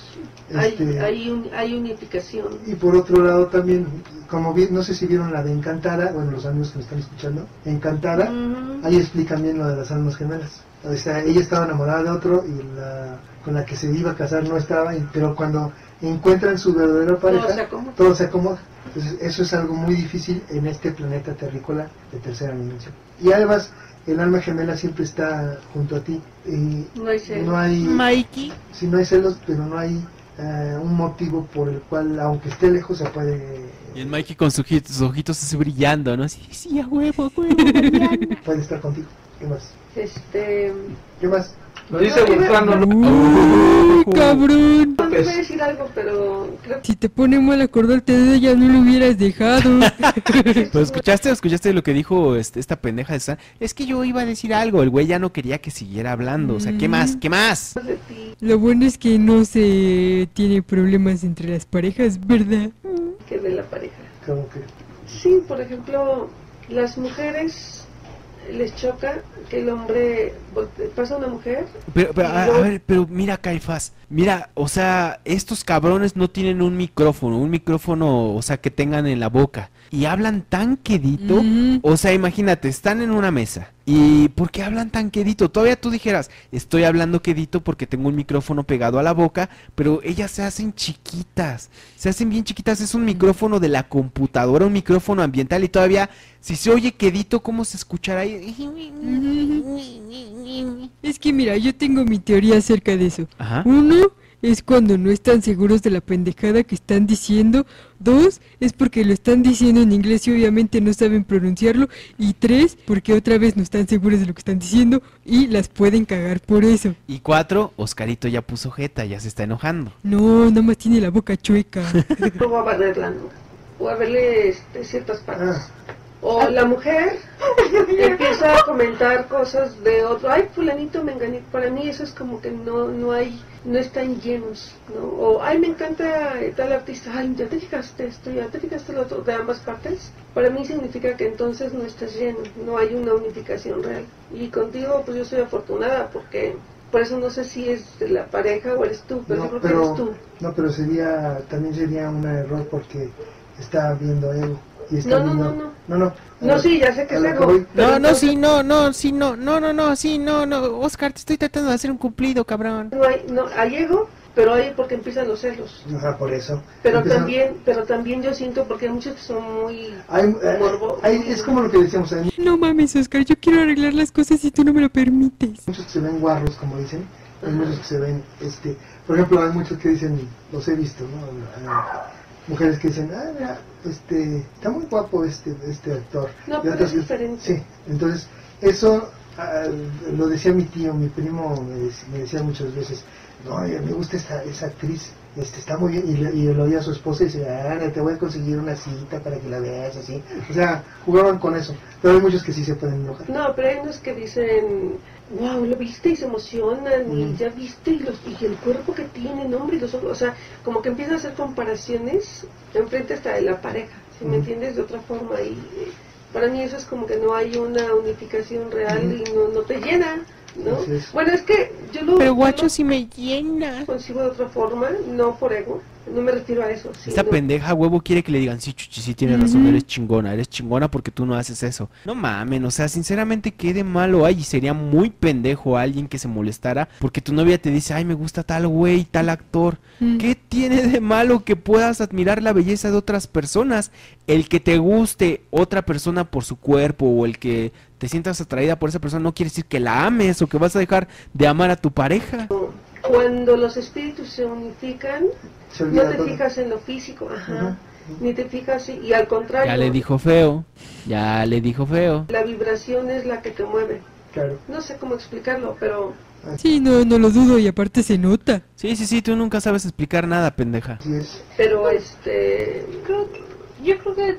Hay unificación. Y por otro lado también, como no sé si vieron la de Encantada, bueno, los amigos que me están escuchando, Encantada, ahí explican bien lo de las almas gemelas. O sea, ella estaba enamorada de otro y con la que se iba a casar no estaba, pero cuando encuentran su verdadera pareja, todo se acomoda. Entonces, eso es algo muy difícil en este planeta terrícola de tercera dimensión. Y además, el alma gemela siempre está junto a ti. No hay Mikey. Sí, no hay celos, pero no hay un motivo por el cual, aunque esté lejos, se puede... Y el Mikey con sus ojitos así brillando, ¿no? Sí, a huevo, puede estar contigo. ¿Qué más? ¿Qué más? Lo dice Vulcano. ¡Uy, cabrón! No te voy a decir algo, pero creo que... Si te pone mal acordarte de ella, no lo hubieras dejado. Pues escuchaste lo que dijo esta pendeja de Stan. Es que yo iba a decir algo, el güey ya no quería que siguiera hablando. O sea, ¿qué más? Lo bueno es que no se tiene problemas entre las parejas, ¿verdad? Que de la pareja. ¿Cómo que? Sí, por ejemplo, las mujeres les choca que el hombre pasa una mujer. Pero mira, Caifás, mira, o sea, estos cabrones no tienen un micrófono, o sea, que tengan en la boca y hablan tan quedito, o sea, imagínate, están en una mesa y ¿por qué hablan tan quedito? Todavía tú dijeras, estoy hablando quedito porque tengo un micrófono pegado a la boca, pero ellas se hacen chiquitas, se hacen bien chiquitas, es un micrófono de la computadora, un micrófono ambiental y todavía, si se oye quedito, ¿cómo se escuchará ahí? Es que mira, yo tengo mi teoría acerca de eso. Ajá. 1 es cuando no están seguros de la pendejada que están diciendo. 2 es porque lo están diciendo en inglés y obviamente no saben pronunciarlo. Y 3 porque otra vez no están seguros de lo que están diciendo y las pueden cagar por eso. Y 4, Oscarito ya puso jeta, ya se está enojando. No, nada más tiene la boca chueca. No va a barrerla, ¿no? O a verle ciertas partes. O la mujer empieza a comentar cosas de otro, ay, fulanito, menganito. Para mí eso es como que no están llenos, ¿no? O, ay, me encanta tal artista, ay, ya te fijaste esto, ya te fijaste lo otro, de ambas partes. Para mí significa que entonces no estás lleno, no hay una unificación real. Y contigo, pues yo soy afortunada porque... Por eso no sé si es de la pareja o eres tú, pero yo creo que eres tú. No, pero también sería un error porque está viendo ego. No, sí, ya sé que es ego. No, Oscar, te estoy tratando de hacer un cumplido, cabrón. Hay ego, pero hay porque empiezan los celos. Ajá, por eso. Pero también yo siento porque hay muchos que son muy morbosos. Es como lo que decíamos, No mames, Oscar, yo quiero arreglar las cosas y tú no me lo permites. Muchos que se ven guarros, como dicen. Hay muchos que se ven, por ejemplo, hay muchos que dicen, los he visto, ¿no? Mujeres que dicen, mira, está muy guapo este actor. No, pero es diferente. Sí, entonces, eso lo decía mi tío, mi primo me decía muchas veces, no, me gusta esa actriz, está muy bien, y lo oía a su esposa y decía, te voy a conseguir una cita para que la veas, así. O sea, jugaban con eso, pero hay muchos que sí se pueden enojar. No, pero hay unos que dicen, wow, lo viste y se emocionan, y ya viste, y el cuerpo que tienen, hombre, y los ojos, o sea, como que empiezan a hacer comparaciones enfrente hasta de la pareja, si me entiendes, de otra forma, y para mí eso es como que no hay una unificación real y no te llena, ¿no? Bueno, es que yo lo... Pero guacho, si me llena. Consigo de otra forma, no por ego, No me refiero a eso. Sí, Esta no. pendeja huevo quiere que le digan, sí, Chuchi, sí tienes razón, eres chingona porque tú no haces eso. No mamen, o sea, sinceramente, ¿qué de malo hay? Y sería muy pendejo alguien que se molestara porque tu novia te dice, ay, me gusta tal güey, tal actor. ¿Qué tiene de malo que puedas admirar la belleza de otras personas? El que te guste otra persona por su cuerpo o el que te sientas atraída por esa persona no quiere decir que la ames o que vas a dejar de amar a tu pareja. Cuando los espíritus se unifican, Se no olvida te todo. fijas en lo físico, Ajá. ni te fijas, y al contrario, Ya le dijo feo, ya le dijo feo. la vibración es la que te mueve. Claro. No sé cómo explicarlo, pero Sí, no lo dudo y aparte se nota. Sí, tú nunca sabes explicar nada, pendeja. Así es. Yo creo que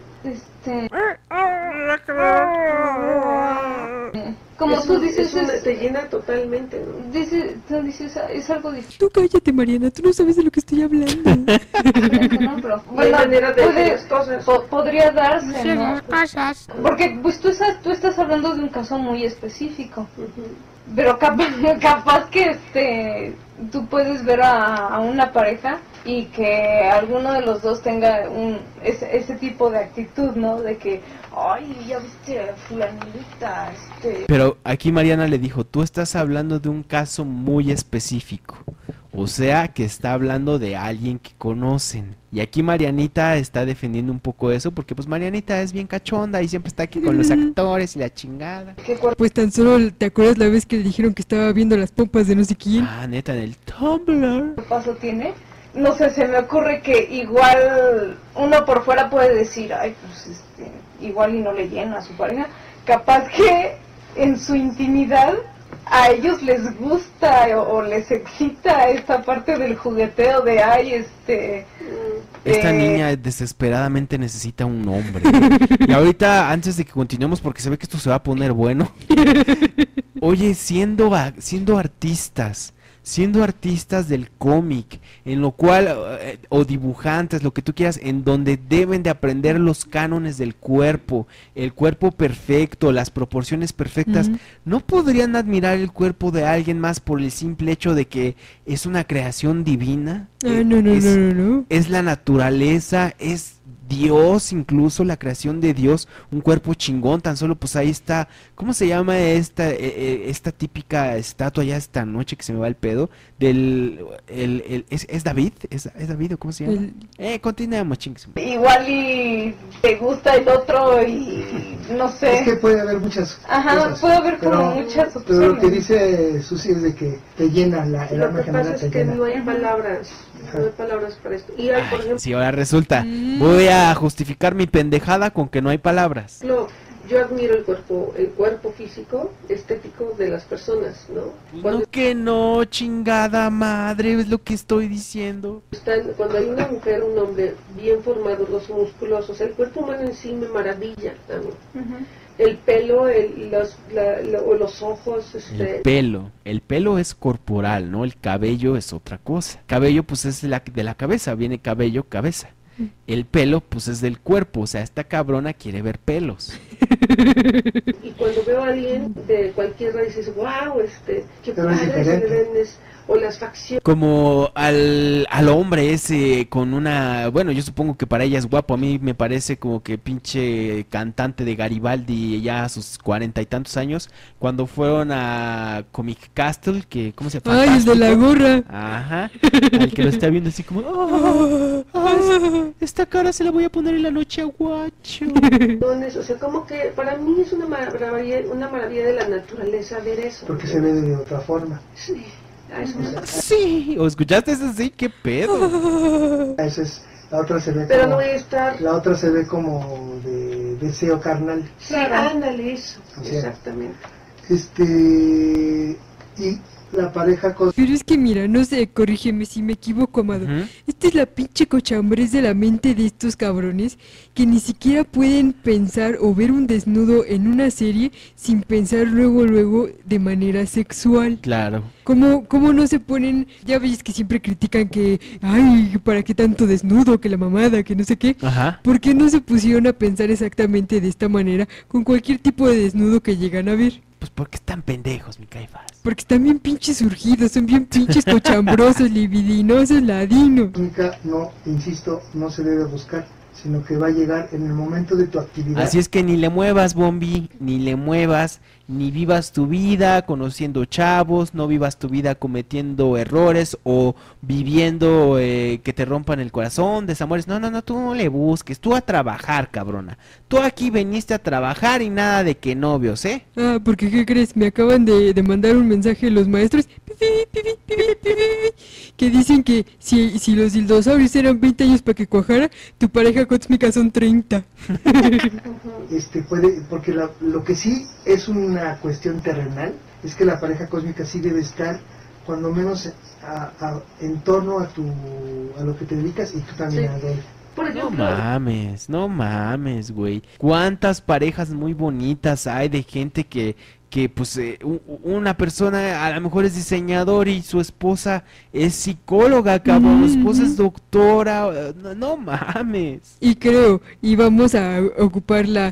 como tú dices, te llena totalmente, ¿no? tú dices, es algo difícil. Tú cállate, Mariana, tú no sabes de lo que estoy hablando. ¿No? Pero, Y hay maneras de puede- hacer las cosas. podría darse, ¿no? Cosas. Porque pues tú estás hablando de un caso muy específico, Ujú. pero capaz que tú puedes ver a una pareja y que alguno de los dos tenga ese tipo de actitud, ¿no? De que, ay, ya viste a fulanita, Pero aquí Mariana le dijo, tú estás hablando de un caso muy específico. O sea, que está hablando de alguien que conocen. Y aquí Marianita está defendiendo un poco eso, porque pues Marianita es bien cachonda y siempre está aquí con los actores y la chingada. Pues tan solo, ¿te acuerdas la vez que le dijeron que estaba viendo las pompas de no sé quién? Ah, neta, en el Tumblr. ¿Qué paso tiene? No sé, se me ocurre que igual uno por fuera puede decir, ay, pues igual y no le llena a su pareja. Capaz que en su intimidad a ellos les gusta o les excita esta parte del jugueteo de, ay, Esta niña desesperadamente necesita un hombre. Y ahorita, antes de que continuemos, porque se ve que esto se va a poner bueno. Oye, siendo artistas del cómic, en lo cual, o dibujantes, lo que tú quieras, en donde deben de aprender los cánones del cuerpo, el cuerpo perfecto, las proporciones perfectas, ¿no podrían admirar el cuerpo de alguien más por el simple hecho de que es una creación divina? Ah, no. Es la naturaleza, es Dios, incluso la creación de Dios, un cuerpo chingón, tan solo pues ahí está, ¿cómo se llama esta típica estatua ya esta noche que se me va el pedo? ¿Es David? ¿Es David o cómo se llama? Continuemos, chingues. Igual y te gusta el otro y no sé. Es que puede haber muchas Ajá, cosas, puede haber como muchas opciones. Pero lo que dice Susi es de que te llena el Lo alma que gemela, pasa te es que llena. no hay palabras, no hay palabras para esto. Y hay, por ejemplo, Sí, ahora resulta, voy a justificar mi pendejada con que no hay palabras. yo admiro el cuerpo físico, estético de las personas, ¿no? No que no, chingada madre, es lo que estoy diciendo. Cuando hay una mujer, un hombre bien formado, los musculosos, el cuerpo humano en sí me maravilla, ¿no? El pelo, los ojos, El pelo es corporal, ¿no? El cabello es otra cosa. Cabello pues es de la cabeza, viene cabello, cabeza. El pelo pues es del cuerpo, o sea, esta cabrona quiere ver pelos. Y cuando veo a alguien de cualquier raíz, dices, wow, qué Pero es padre se le diferente. ven, o las facciones. Como al hombre ese con una... Bueno, yo supongo que para ella es guapo. A mí me parece como que pinche cantante de Garibaldi ya a sus 40 y tantos años. Cuando fueron a Comic Castle, que... ¿Cómo se llama? Ay, el de la gorra. Ajá. Al que lo está viendo así como... esta cara se la voy a poner en la noche a guacho. O sea, como que para mí es una maravilla de la naturaleza ver eso. Porque se ve de otra forma. Sí. Sí, ¿o escuchaste eso? Sí, qué pedo. Esa es, la otra se ve Pero como, no voy a estar. la otra se ve como de deseo carnal. Sí, ándale eso. O sea, Exactamente. Y la pareja Pero es que mira, no sé, corrígeme si me equivoco, Amado. Esta es la pinche cochambrez de la mente de estos cabrones que ni siquiera pueden pensar o ver un desnudo en una serie sin pensar luego de manera sexual. Claro. ¿Cómo no se ponen? Ya ves que siempre critican que, ay, ¿para qué tanto desnudo? Que la mamada, que no sé qué. Ajá. ¿Por qué no se pusieron a pensar exactamente de esta manera con cualquier tipo de desnudo que llegan a ver? Pues porque están pendejos, mi Caifás. Porque están bien pinches surgidos, son bien pinches cochambrosos, libidinosos, ladinos. Cósmica no, insisto, no se debe buscar, sino que va a llegar en el momento de tu actividad. Así es que ni le muevas, Bombi, ni le muevas, ni vivas tu vida conociendo chavos, no vivas tu vida cometiendo errores o viviendo que te rompan el corazón, desamores. No, tú no le busques, tú a trabajar, cabrona. Tú aquí veniste a trabajar y nada de que novios, ¿eh? Ah, porque ¿qué crees? Me acaban de mandar un mensaje los maestros que dicen que si los dinosaurios eran 20 años para que cuajara, tu pareja cósmica son 30. Puede, porque lo que sí es una cuestión terrenal, es que la pareja cósmica sí debe estar cuando menos en torno a lo que te dedicas y tú también a él. Por ejemplo, No mames, güey. ¿Cuántas parejas muy bonitas hay de gente que pues una persona a lo mejor es diseñador y su esposa es psicóloga, cabrón, su esposa es doctora, no mames. Y creo, y vamos a ocupar la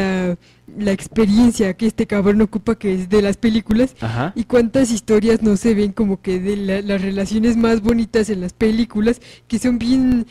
experiencia que este cabrón ocupa, que es de las películas. Ajá. Y cuántas historias no se ven como que de las relaciones más bonitas en las películas, que son bien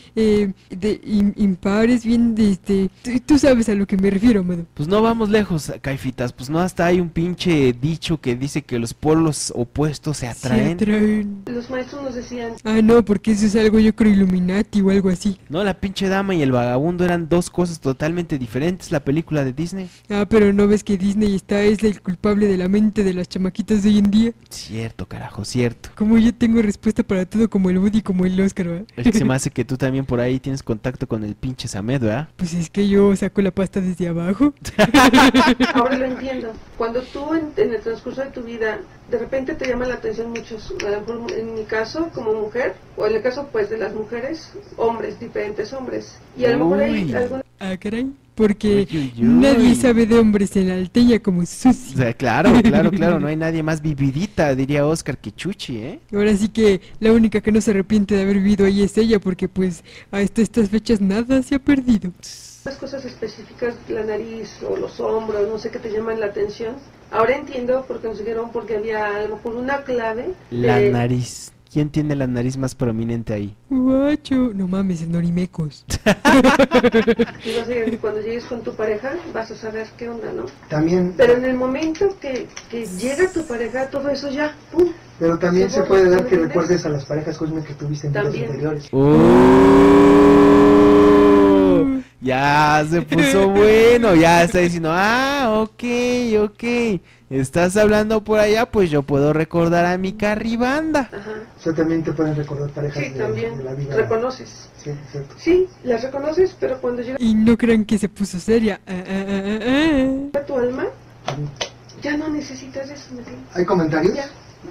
impares, bien tú sabes a lo que me refiero, mano. Pues no vamos lejos, Caifitas, pues no, hasta hay un pinche dicho que dice que los polos opuestos se atraen. los maestros nos decían, Ah, no, porque eso es algo, yo creo, Illuminati o algo así. No, la pinche dama y el vagabundo eran dos cosas totalmente diferentes, la película de Disney. Ah, pero no ves que Disney es el culpable de la mente de las chamaquitas de hoy en día. Cierto, carajo, cierto. Como yo tengo respuesta para todo, como el Woody, como el Oscar, ¿verdad? Es que se me hace que tú también por ahí tienes contacto con el pinche Samed, ¿verdad? Pues es que yo saco la pasta desde abajo. ahora lo entiendo, cuando tú en el transcurso de tu vida, de repente te llama la atención muchos, a lo mejor en mi caso como mujer, o en el caso pues de las mujeres, hombres, diferentes hombres, y a lo mejor hay alguna... Ah, caray. Porque Uy, uy, uy. nadie sabe de hombres en la Alteña como O Susi. sea, claro, no hay nadie más vividita, diría Oscar, que Chuchi, ¿eh? Ahora sí que la única que no se arrepiente de haber vivido ahí es ella, porque pues hasta estas fechas nada se ha perdido. Las cosas específicas, la nariz o los hombros, no sé qué te llaman la atención. Ahora entiendo porque nos dijeron, porque había a lo mejor una clave. La nariz. ¿Quién tiene la nariz más prominente ahí? Guacho, no mames, en Norimecos. Y vas a ir, cuando llegues con tu pareja, vas a saber qué onda, ¿no? También, Pero en el momento que llega tu pareja, todo eso ya, ¡pum! pero también se borra, puede dar que ¿entiendes? recuerdes a las parejas cósmicas que tuviste en vidas También. anteriores. Ya se puso bueno, ya está diciendo, ok. Estás hablando por allá, pues yo puedo recordar a mi carribanda. Ajá. O sea, también te pueden recordar parejas Sí, de también la vida. reconoces. Sí, exacto. Sí, las reconoces, pero cuando llega Y no crean que se puso seria. tu alma, ya no necesitas eso, ¿me entiendes? ¿Hay comentarios? Ya.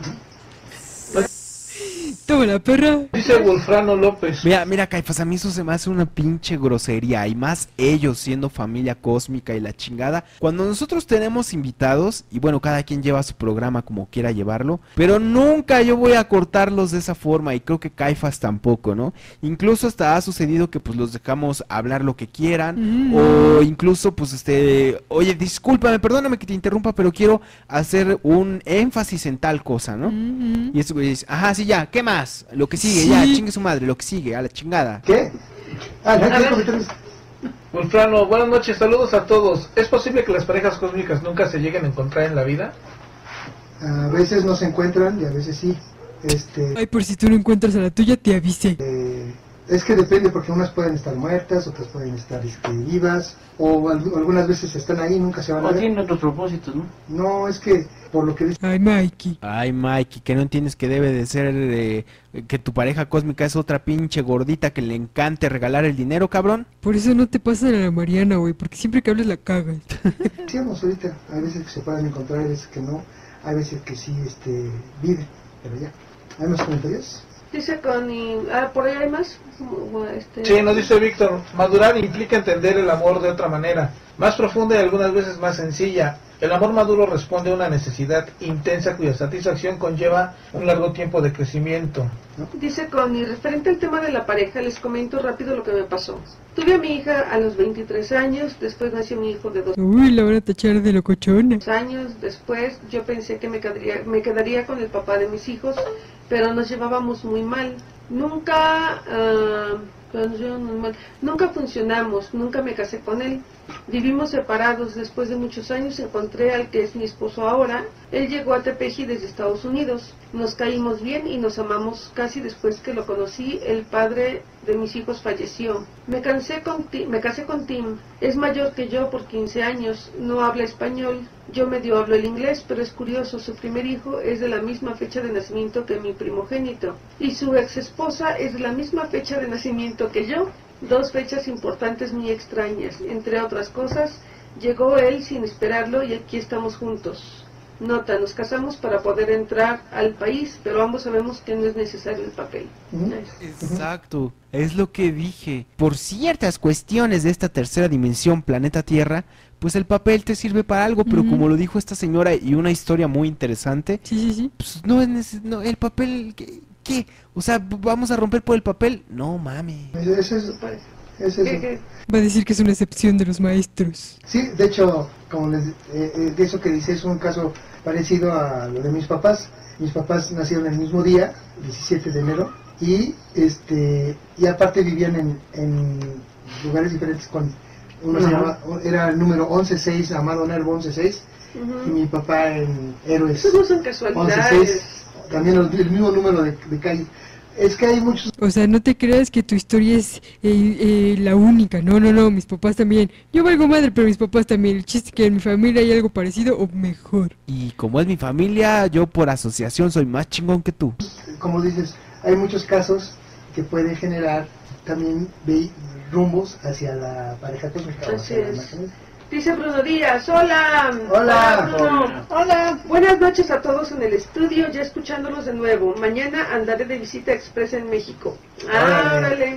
Toma la perra. Dice Wolfrano López. Mira, Caifás, a mí eso se me hace una pinche grosería, y más ellos siendo familia cósmica y la chingada. Cuando nosotros tenemos invitados, y bueno, cada quien lleva su programa como quiera llevarlo, pero nunca yo voy a cortarlos de esa forma, y creo que Caifás tampoco, ¿no? Incluso hasta ha sucedido que pues los dejamos hablar lo que quieran, o incluso pues oye, discúlpame, perdóname que te interrumpa, pero quiero hacer un énfasis en tal cosa, ¿no? Y eso dice, ajá, sí, ya, ¿qué más? Lo que sigue, Sí. ya, chingue su madre, lo que sigue, a la chingada. ¿Qué? Ah, ¿no hay comentarios? Wolfrano, buenas noches, saludos a todos. ¿Es posible que las parejas cósmicas nunca se lleguen a encontrar en la vida? A veces no se encuentran y a veces sí. Ay, por si tú no encuentras a la tuya, te avisé. Es que depende, porque unas pueden estar muertas, otras pueden estar vivas, o algunas veces están ahí y nunca se van a O ver. tienen otros propósitos, ¿no? No, es que por lo que dice, Ay, Mikey. Ay, Mikey, que no entiendes que debe de ser que tu pareja cósmica es otra pinche gordita que le encante regalar el dinero, cabrón. Por eso no te pasan a la Mariana, güey, porque siempre que hablas la cagas. decíamos ahorita, hay veces que se pueden encontrar, hay veces que no, hay veces que sí viven, pero ya. ¿Hay más comentarios? Dice Connie, por ahí hay más. Sí, nos dice Víctor, madurar implica entender el amor de otra manera. más profunda y algunas veces más sencilla. El amor maduro responde a una necesidad intensa cuya satisfacción conlleva un largo tiempo de crecimiento. Dice Connie, referente al tema de la pareja, les comento rápido lo que me pasó. Tuve a mi hija a los 23 años, después nació mi hijo de 2 Uy, la van a tachar de locochona. años. Después yo pensé que me quedaría con el papá de mis hijos, pero nos llevábamos muy mal. Nunca funcionamos, nunca me casé con él. Vivimos separados. Después de muchos años encontré al que es mi esposo ahora. Él llegó a Tepeji desde Estados Unidos. Nos caímos bien y nos amamos. Casi después que lo conocí, el padre de mis hijos falleció. Me casé con Tim. Es mayor que yo por 15 años. No habla español. Yo medio hablo el inglés, pero es curioso. Su primer hijo es de la misma fecha de nacimiento que mi primogénito. Y su ex esposa es de la misma fecha de nacimiento que yo. 2 fechas importantes muy extrañas. Entre otras cosas, llegó él sin esperarlo y aquí estamos juntos. Nota, nos casamos para poder entrar al país, pero ambos sabemos que no es necesario el papel. Exacto, es lo que dije. Por ciertas cuestiones de esta tercera dimensión, planeta Tierra, pues el papel te sirve para algo, pero como lo dijo esta señora y una historia muy interesante, Sí. pues no es no, el papel, ¿qué? O sea, ¿vamos a romper por el papel? No, mami. Es eso. Va a decir que es una excepción de los maestros. Sí, de hecho, como de eso que dice, es un caso parecido a lo de mis papás. Mis papás nacieron el mismo día, 17 de enero, y aparte vivían en lugares diferentes. Uno se llama, era el número 116, Amado Nervo 116, y mi papá en Héroes. Eso no son casualidades. 116, también el mismo número de calle. Es que hay muchos... O sea, no te creas que tu historia es la única. No, mis papás también. Yo valgo madre, pero mis papás también. El chiste es que en mi familia hay algo parecido o mejor. Y como es mi familia, yo por asociación soy más chingón que tú. Como dices, hay muchos casos que pueden generar también rumbos hacia la pareja cósmica. Así es. Dice Bruno Díaz, hola. Hola, Bruno. Hola. Buenas noches a todos en el estudio, ya escuchándolos de nuevo. Mañana andaré de visita express en México. Órale.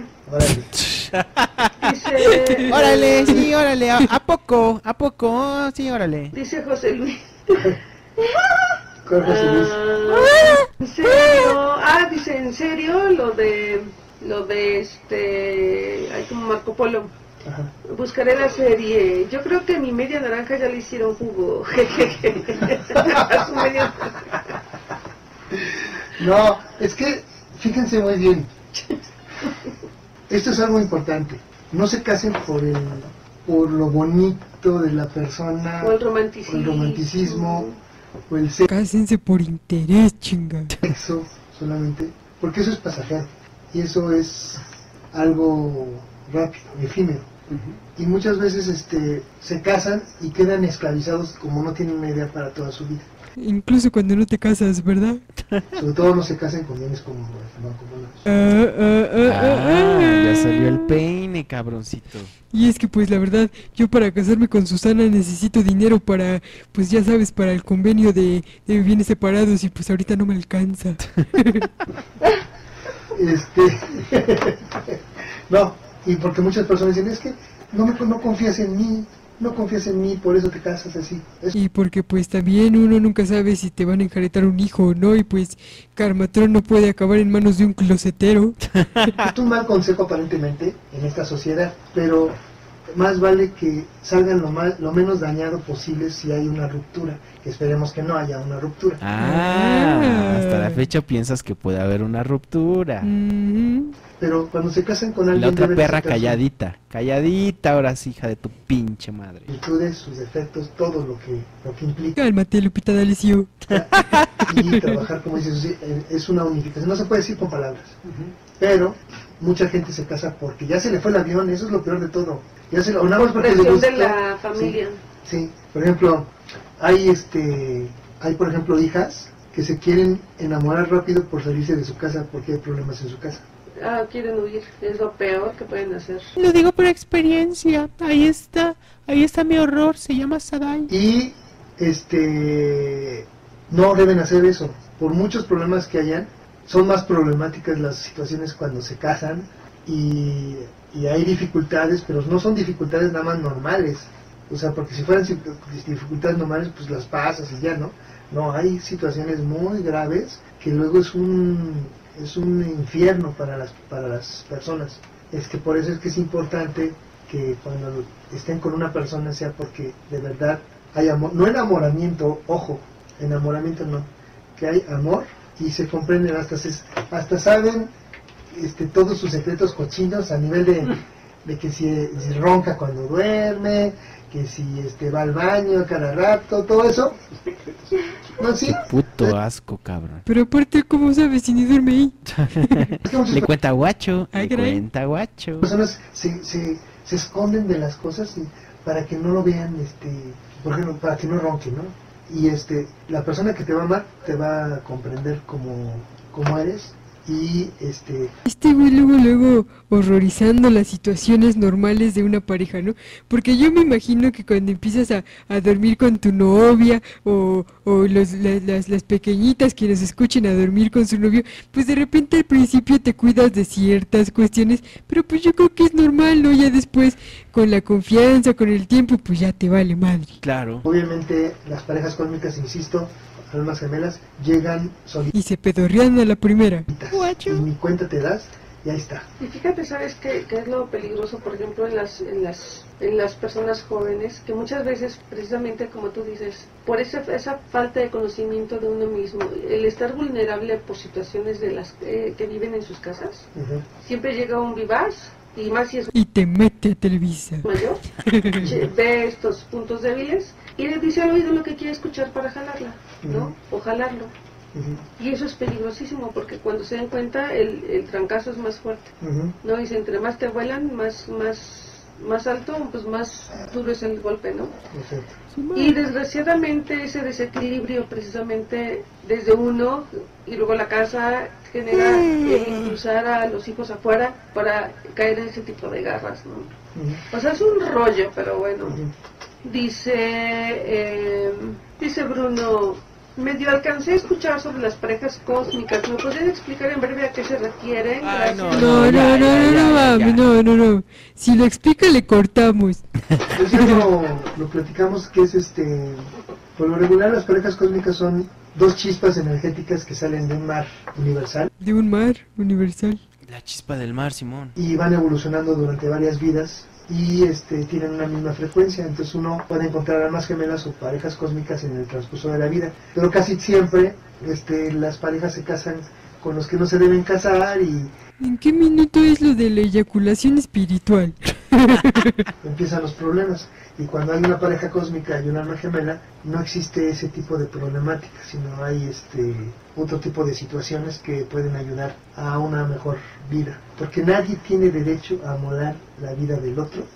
Dice... Órale, sí, órale. ¿A poco? Sí, órale. Dice José Luis. ¿Cuál José Luis? ¿En serio? Dice, ¿en serio? Lo de hay como Marco Polo. Ajá. Buscaré la serie. Yo creo que mi media naranja ya le hicieron jugo. A su media... No, es que fíjense muy bien. Esto es algo importante. No se casen por lo bonito de la persona, O el romanticismo. o el Cásense por interés, chinga. sexo solamente, porque eso es pasajero y eso es algo rápido, efímero. Y muchas veces se casan y quedan esclavizados como no tienen una idea para toda su vida. Incluso cuando no te casas, ¿verdad? Sobre todo no se casen con bienes como Ya salió el peine, cabroncito. Y es que pues la verdad, yo para casarme con Susana necesito dinero para, pues ya sabes, para el convenio de bienes separados y pues ahorita no me alcanza. No, y porque muchas personas dicen, es que no confías en mí, por eso te casas así. Y porque pues también uno nunca sabe si te van a enjaretar un hijo o no, y pues Carmatrón no puede acabar en manos de un closetero. Es un mal consejo aparentemente en esta sociedad, pero más vale que salgan lo menos dañado posible si hay una ruptura, que esperemos que no haya una ruptura. Hasta la fecha piensas que puede haber una ruptura. Pero cuando se casan con alguien... La otra deben perra sacar calladita, ahora sí, hija de tu pinche madre. sus virtudes, sus defectos, todo lo que implica. Cálmate, Lupita D'Alessio. Y trabajar, como dices, es una unificación, no se puede decir con palabras. Pero mucha gente se casa porque ya se le fue el avión, eso es lo peor de todo. Ya se lo nada más porque le Presión gustó. de la familia. Sí, por ejemplo, hay por ejemplo hijas que se quieren enamorar rápido por salirse de su casa porque hay problemas en su casa. Quieren huir, es lo peor que pueden hacer. Lo digo por experiencia, ahí está mi horror, se llama Sadai. Y no deben hacer eso. Por muchos problemas que hayan, son más problemáticas las situaciones cuando se casan y hay dificultades, pero no son dificultades nada más normales. O sea, porque si fueran dificultades normales, pues las pasas y ya, ¿no? No, hay situaciones muy graves que luego es un infierno para las personas. Es que por eso es que es importante que cuando estén con una persona sea porque de verdad hay amor, no enamoramiento, ojo, enamoramiento no, que hay amor y se comprenden, hasta saben todos sus secretos cochinos a nivel de que si ronca cuando duerme, que si va al baño cada rato, todo eso. No, sí. Puto asco, cabrón. Pero aparte, ¿cómo sabes si ni duerme ahí? Es que Le cuenta guacho, Ay, le caray. cuenta guacho. personas se esconden de las cosas para que no lo vean, por ejemplo, para que no ronque, ¿no? Y la persona que te va a amar te va a comprender como eres y Este güey luego horrorizando las situaciones normales de una pareja, ¿no? Porque yo me imagino que cuando empiezas a dormir con tu novia o las pequeñitas que nos escuchen a dormir con su novio, pues de repente al principio te cuidas de ciertas cuestiones, pero pues yo creo que es normal, ¿no? Ya después con la confianza, con el tiempo, pues ya te vale madre. Claro. obviamente las parejas cósmicas, insisto, almas gemelas, llegan solitas Y se pedorrean a la primera. y ni cuenta te das y ahí está. Y fíjate, ¿sabes qué es lo peligroso, por ejemplo, en las personas jóvenes? Que muchas veces, precisamente como tú dices, por esa falta de conocimiento de uno mismo, el estar vulnerable por situaciones de las que viven en sus casas, Ujú. siempre llega un vivaz, y más si es Y te mete a Televisa. mayor, ve estos puntos débiles y le dice al oído lo que quiere escuchar para jalarla, ¿no? O jalarlo. Ujú. Y eso es peligrosísimo porque cuando se dan cuenta el trancazo es más fuerte, Ujú. ¿no? Dice, entre más te vuelan, más alto, pues más duro es el golpe, ¿no? Exacto. Y desgraciadamente ese desequilibrio precisamente desde uno y luego la casa genera impulsar a los hijos afuera para caer en ese tipo de garras, ¿no? Ujú. O sea, es un rollo, pero bueno. Ujú. Dice Bruno, medio alcancé a escuchar sobre las parejas cósmicas. ¿Me podrían explicar en breve a qué se refieren? Ay, Gracias. No, mami, no. Si lo explica, le cortamos. Eso lo platicamos que es por lo regular las parejas cósmicas son dos chispas energéticas que salen de un mar universal De un mar universal. La chispa del mar, Simón. y van evolucionando durante varias vidas y tienen una misma frecuencia, entonces uno puede encontrar almas gemelas o parejas cósmicas en el transcurso de la vida, pero casi siempre las parejas se casan con los que no se deben casar y ¿En qué minuto es lo de la eyaculación espiritual? empiezan los problemas. Y cuando hay una pareja cósmica y un alma gemela, no existe ese tipo de problemática, sino hay otro tipo de situaciones que pueden ayudar a una mejor vida. Porque nadie tiene derecho a molar la vida del otro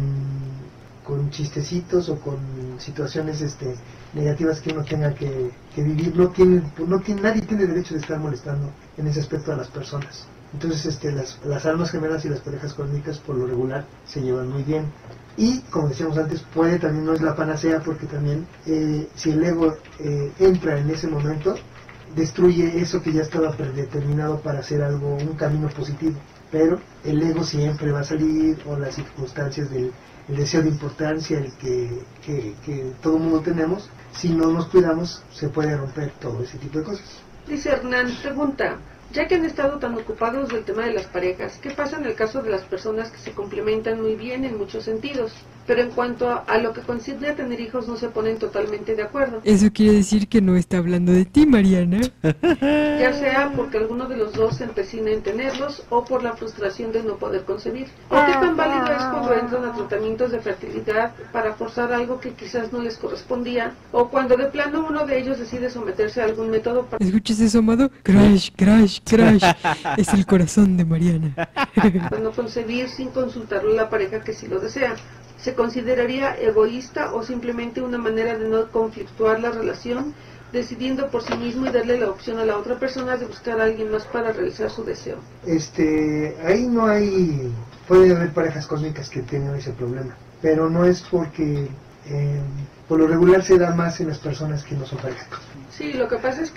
con chistecitos o con situaciones negativas que uno tenga que vivir. Nadie tiene derecho de estar molestando en ese aspecto a las personas. Entonces las almas gemelas y las parejas cósmicas por lo regular se llevan muy bien. Y como decíamos antes, también no es la panacea porque también si el ego entra en ese momento, destruye eso que ya estaba predeterminado para hacer un camino positivo. Pero el ego siempre va a salir, o las circunstancias del el deseo de importancia, el que todo el mundo tenemos. Si no nos cuidamos, se puede romper todo ese tipo de cosas. Dice Hernán, pregunta, ya que han estado tan ocupados del tema de las parejas, ¿qué pasa en el caso de las personas que se complementan muy bien en muchos sentidos, pero en cuanto a lo que concierne a tener hijos no se ponen totalmente de acuerdo? Eso quiere decir que no está hablando de ti, Mariana. Ya sea porque alguno de los dos se empecina en tenerlos o por la frustración de no poder concebir. ¿O qué tan válido es cuando entran a tratamientos de fertilidad para forzar algo que quizás no les correspondía? O cuando de plano uno de ellos decide someterse a algún método para... ¿Escuchas eso, amado? Crash, crash, crash. Es el corazón de Mariana. no concebir sin consultarlo a la pareja que sí lo desea. ¿Se consideraría egoísta o simplemente una manera de no conflictuar la relación, decidiendo por sí mismo y darle la opción a la otra persona de buscar a alguien más para realizar su deseo? Ahí no hay... Puede haber parejas cósmicas que tengan ese problema, pero no es porque... por lo regular se da más en las personas que no son parejas cósmicas. Sí, lo que pasa es que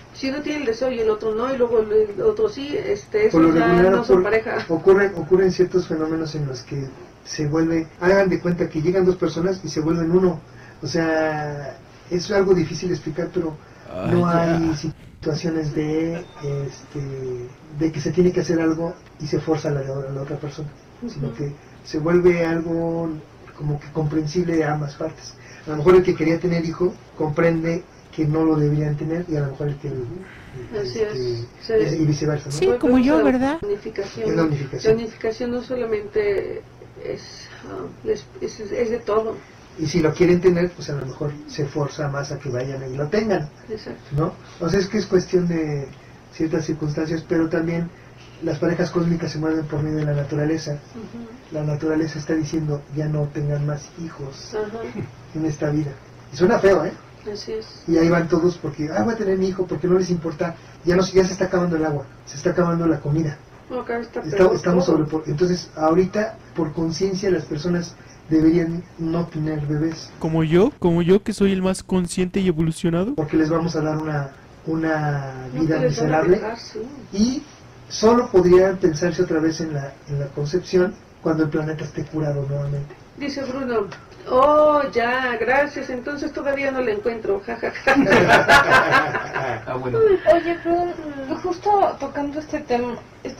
si uno tiene el deseo y el otro no, y luego el otro sí, Por eso lo ya regular no son pareja. ocurren ciertos fenómenos en los que se vuelve, hagan de cuenta que llegan dos personas y se vuelven uno. O sea, es algo difícil de explicar, pero no hay situaciones de que se tiene que hacer algo y se forza a la otra persona, sino que se vuelve algo como que comprensible de ambas partes. A lo mejor el que quería tener hijo comprende que no lo deberían tener, y a lo mejor el que Así es. y viceversa, ¿no? Sí, como yo, ¿verdad? Unificación. Es la unificación. La unificación no solamente es de todo. Y si lo quieren tener, pues a lo mejor se forza más a que vayan y lo tengan, Exacto. ¿no? O sea, es que es cuestión de ciertas circunstancias, pero también las parejas cósmicas se mueven por medio de la naturaleza. La naturaleza está diciendo, ya no tengan más hijos en esta vida. Y suena feo, ¿eh? Así es. Y ahí van todos porque, voy a tener mi hijo, porque no les importa, ya se está acabando el agua, se está acabando la comida. Acá Estamos entonces, ahorita, por conciencia, las personas deberían no tener bebés, Como yo que soy el más consciente y evolucionado. porque les vamos a dar una No vida te les van a miserable, dejar, sí. y solo podrían pensarse otra vez en la concepción cuando el planeta esté curado nuevamente. Dice Bruno, ya, gracias, entonces todavía no la encuentro, jajaja. Bueno. Oye, pero justo tocando este tema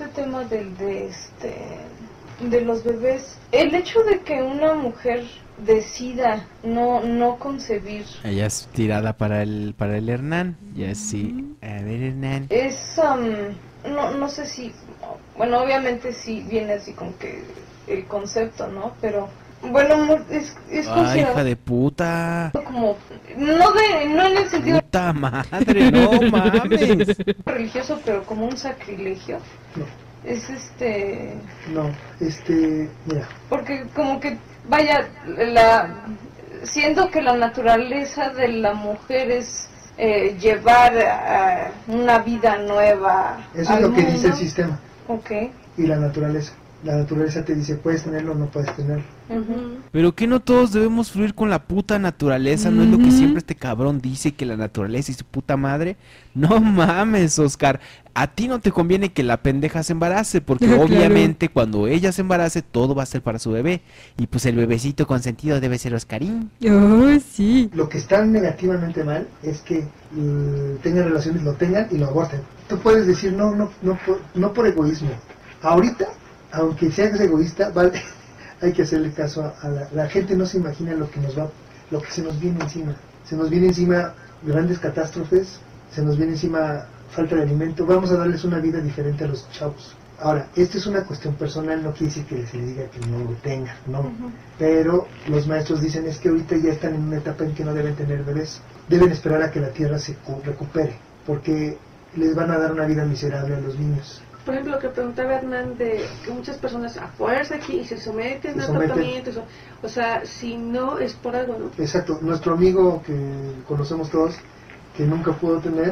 de los bebés, el hecho de que una mujer decida no concebir Ella es tirada para el Hernán. Ya sí. A ver, Hernán. es no sé si, bueno, obviamente sí viene así como que el concepto, ¿no? Pero bueno, es Ay, considerado hija de puta. como no en el sentido Puta madre, no mames. religioso, pero como un sacrilegio. No. Es No, mira, porque como que vaya siendo que la naturaleza de la mujer es llevar una vida nueva eso es al lo que mundo. dice el sistema Okay. y la naturaleza. La naturaleza te dice, puedes tenerlo o no puedes tenerlo. Pero que no todos debemos fluir con la puta naturaleza, ¿no es lo que siempre este cabrón dice, que la naturaleza y su puta madre? No mames, Oscar, a ti no te conviene que la pendeja se embarace, porque Claro. obviamente cuando ella se embarace todo va a ser para su bebé, y pues el bebecito consentido debe ser Oscarín. Oh, sí. Lo que está negativamente mal es que tengan relaciones, lo tengan y lo aborten. Tú puedes decir, no por egoísmo. Ahorita, aunque seas egoísta, vale, hay que hacerle caso a la gente. No se imagina lo que se nos viene encima. Se nos viene encima grandes catástrofes, se nos viene encima falta de alimento. Vamos a darles una vida diferente a los chavos. Ahora, esto es una cuestión personal, no quiere decir que se les diga que no lo tengan, no. Pero los maestros dicen, es que ahorita ya están en una etapa en que no deben tener bebés. Deben esperar a que la tierra se recupere, porque les van a dar una vida miserable a los niños. Por ejemplo, lo que preguntaba Hernán, de que muchas personas a fuerza aquí se someten Se a someten. tratamientos, o sea, si no es por algo, ¿no? Exacto, nuestro amigo que conocemos todos, que nunca pudo tener,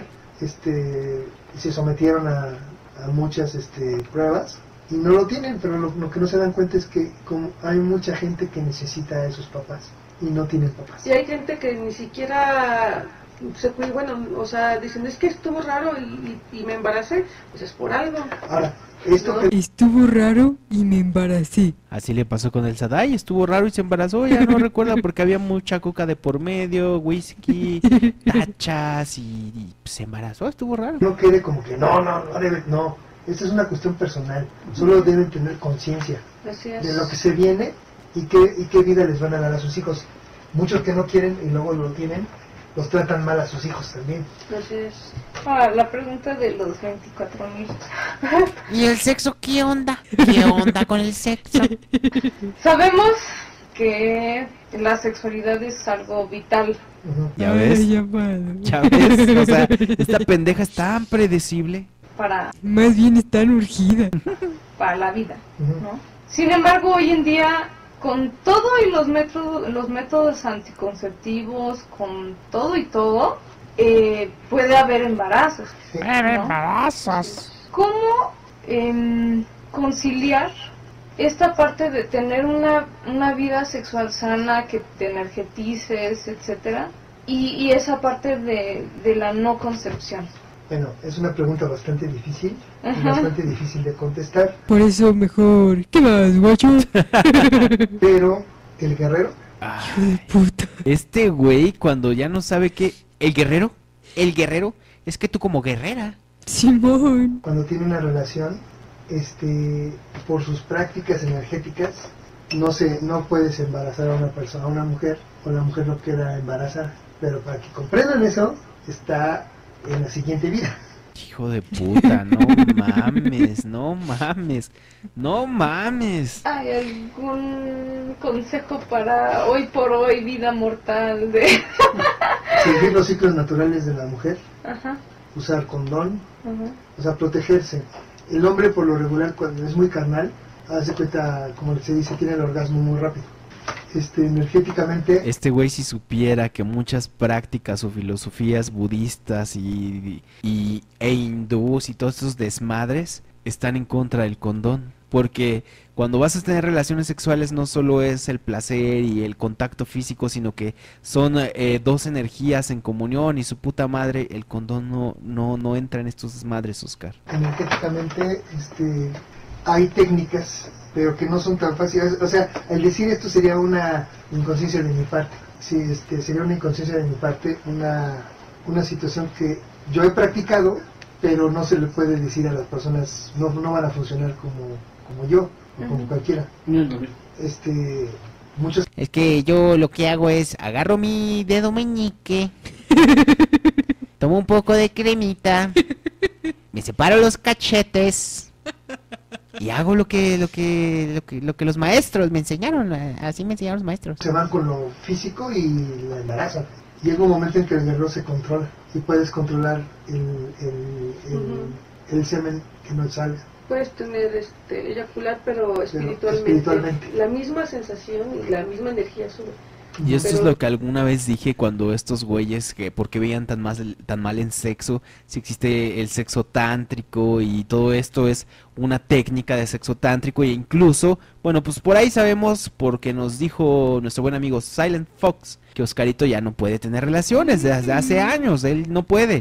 se sometieron a muchas pruebas y no lo tienen, pero lo que no se dan cuenta es que como hay mucha gente que necesita a esos papás y no tienen papás. Y hay gente que ni siquiera se cuida, bueno, o sea, dicen, es que estuvo raro y me embaracé, pues es por algo. Ahora, esto No. que Estuvo raro y me embaracé. Así le pasó con el Sadai, estuvo raro y se embarazó, ya no recuerda porque había mucha coca de por medio, whisky, tachas y se embarazó, estuvo raro. no quede como que no debe, no. Esta es una cuestión personal. Solo deben tener conciencia Así es. de lo que se viene y qué vida les van a dar a sus hijos. Muchos que no quieren y luego lo tienen, los tratan mal a sus hijos también. Así es. La pregunta de los 24,000. ¿Y el sexo qué onda? ¿Qué onda con el sexo? Sabemos que la sexualidad es algo vital. Ujú. ¿Ya Ay, ves? amado. ¿Ya ves? O sea, esta pendeja es tan predecible. Más bien está urgida. para la vida, Ujú. ¿no? Sin embargo, hoy en día, con todo y los métodos anticonceptivos, con todo y todo, puede haber embarazos. Sí. ¿no? ¿Cómo conciliar esta parte de tener una vida sexual sana, que te energetices, etcétera, y esa parte de la no concepción? Bueno, es una pregunta bastante difícil y Ajá. bastante difícil de contestar, Por eso mejor... ¿Qué más, guacho? pero el guerrero, Hijo de puta. Este güey, cuando ya no sabe qué... El guerrero, es que tú como guerrera. Simón. cuando tiene una relación, por sus prácticas energéticas, no puedes embarazar a una persona, a una mujer, o la mujer no queda embarazada. Pero para que comprendan eso, está en la siguiente vida. Hijo de puta, no mames, no mames, no mames. ¿Hay algún consejo para hoy por hoy vida mortal de...? Seguir los ciclos naturales de la mujer, Ajá, usar condón, ajá. o sea, protegerse. El hombre por lo regular cuando es muy carnal, hace cuenta, como se dice, tiene el orgasmo muy rápido. Energéticamente, Este güey si supiera que muchas prácticas o filosofías budistas e hindús y todos esos desmadres están en contra del condón. Porque cuando vas a tener relaciones sexuales no solo es el placer y el contacto físico, sino que son dos energías en comunión y su puta madre, el condón no entra en estos desmadres, Oscar. energéticamente, hay técnicas, pero que no son tan fáciles. O sea, al decir esto sería una inconsciencia de mi parte. Sí, sería una inconsciencia de mi parte, una situación que yo he practicado, pero no se le puede decir a las personas, no van a funcionar como yo, o como cualquiera. Muchos Es que yo lo que hago es agarro mi dedo meñique, tomo un poco de cremita, me separo los cachetes y hago lo que los maestros me enseñaron, así me enseñaron los maestros. se van con lo físico y la embarazan. Llega un momento en que el guerrero se controla y puedes controlar el semen que no salga. Puedes tener eyacular, pero espiritualmente, espiritualmente. la misma sensación y la misma energía sube. Y esto es Pero- lo que alguna vez dije cuando estos güeyes que por qué veían tan mal en sexo, si existe el sexo tántrico y todo esto es una técnica de sexo tántrico e incluso, bueno, pues por ahí sabemos porque nos dijo nuestro buen amigo Silent Fox que Oscarito ya no puede tener relaciones desde hace años, él no puede.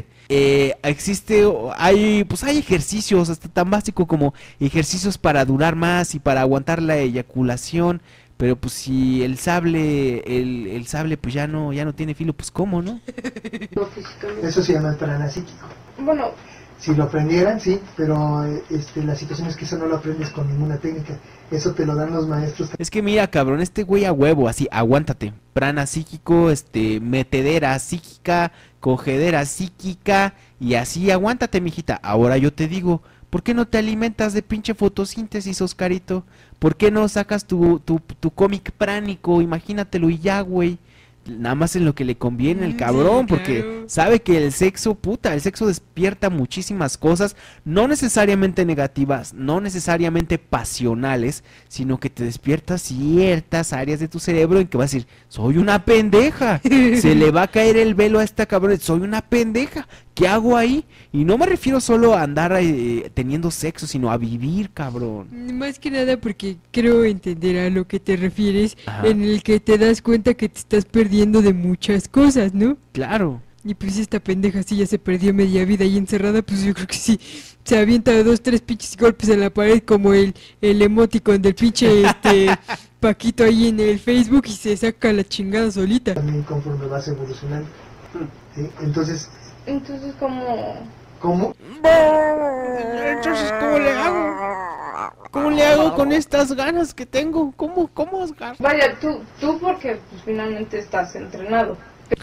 Hay ejercicios hasta tan básico como ejercicios para durar más y para aguantar la eyaculación. Pero pues si el sable pues ya no tiene filo, pues cómo, ¿no? No físicamente. Eso se llama prana psíquico. Bueno, Si lo aprendieran, sí, pero la situación es que eso no lo aprendes con ninguna técnica. Eso te lo dan los maestros. Es que mira, cabrón, este güey a huevo, así, aguántate. Prana psíquico, metedera psíquica, cogedera psíquica, y así, aguántate, mijita. Ahora yo te digo, ¿por qué no te alimentas de pinche fotosíntesis, Oscarito? ¿Por qué no sacas tu cómic pránico? Imagínatelo y ya, güey. Nada más en lo que le conviene el Sí, cabrón, porque claro. sabe que el sexo despierta muchísimas cosas, no necesariamente negativas, no necesariamente pasionales, sino que te despierta ciertas áreas de tu cerebro en que vas a decir, soy una pendeja, se le va a caer el velo a esta cabrón, soy una pendeja, ¿qué hago ahí? Y no me refiero solo a andar teniendo sexo, sino a vivir, cabrón. Más que nada porque creo entender a lo que te refieres, Ajá. en el que te das cuenta que te estás perdiendo de muchas cosas, ¿no? Claro. Y pues esta pendeja sí ya se perdió media vida ahí encerrada, pues yo creo que sí, se avienta 2, 3 pinches golpes en la pared como el emoticon del pinche Paquito ahí en el Facebook y se saca la chingada solita. También conforme vas evolucionando. ¿Sí? Entonces, ¿cómo? Entonces, ¿cómo le hago? ¿Cómo le hago con estas ganas que tengo? ¿Cómo, Oscar? vaya, tú porque pues, finalmente estás entrenado.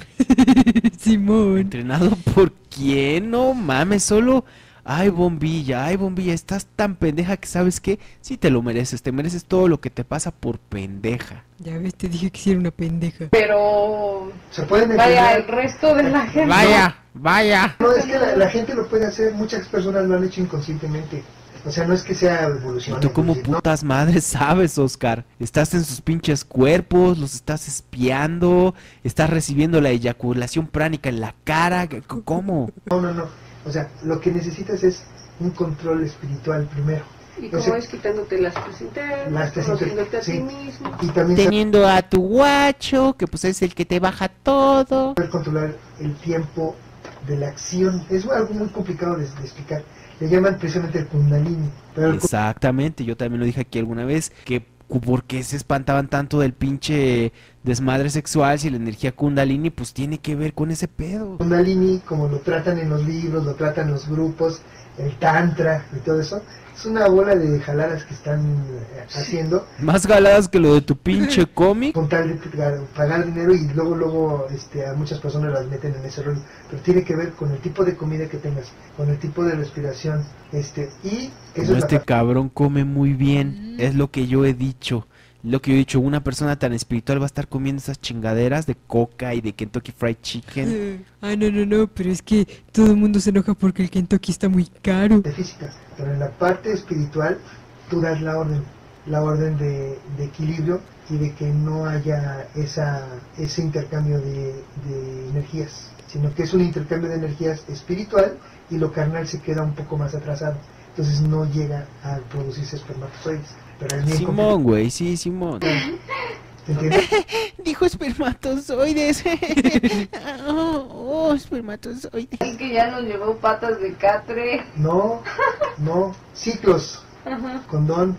Simón. ¿Entrenado por quién? No mames, solo... Ay, bombilla, estás tan pendeja que sabes que sí te lo mereces, te mereces todo lo que te pasa por pendeja. Ya ves, te dije que sí era una pendeja. Pero Se pueden vaya, el entrenar. resto de la gente... Vaya. No, es que la gente lo puede hacer, muchas personas lo han hecho inconscientemente. O sea, no es que sea evolución. ¿Y tú como evolución, putas madres sabes, Oscar? Estás en sus pinches cuerpos, los estás espiando, estás recibiendo la eyaculación pránica en la cara, ¿cómo? No. O sea, lo que necesitas es un control espiritual primero. Y O como sea, es quitándote las tres internas, las tres conociéndote a sí. ti mismo. Y también Teniendo a tu guacho, que pues es el que te baja todo. saber controlar el tiempo de la acción. Es algo muy complicado de explicar. Le llaman precisamente el Kundalini. Pero el Exactamente, yo también lo dije aquí alguna vez, que por qué se espantaban tanto del pinche desmadre sexual si la energía Kundalini pues tiene que ver con ese pedo. Kundalini, como lo tratan en los libros, lo tratan en los grupos, el Tantra y todo eso, es una bola de jaladas que están haciendo Más galadas que lo de tu pinche cómic. con tal de pagar dinero, y luego a muchas personas las meten en ese rollo. Pero tiene que ver con el tipo de comida que tengas, con el tipo de respiración, y eso Como es este cabrón come muy bien, es lo que yo he dicho. Una persona tan espiritual va a estar comiendo esas chingaderas de coca y de Kentucky Fried Chicken. No, pero es que todo el mundo se enoja porque el Kentucky está muy caro. de física. Pero en la parte espiritual, tú das la orden de equilibrio y de que no haya ese intercambio de energías, sino que es un intercambio de energías espiritual, y lo carnal se queda un poco más atrasado. Entonces no llega a producirse espermatozoides. Pero es bien Simón, güey, sí, Simón. ¿entiendes? Dijo espermatozoides. Espermatozoides. Es que ya nos llevó patas de catre. No, ciclos, Ajá. condón,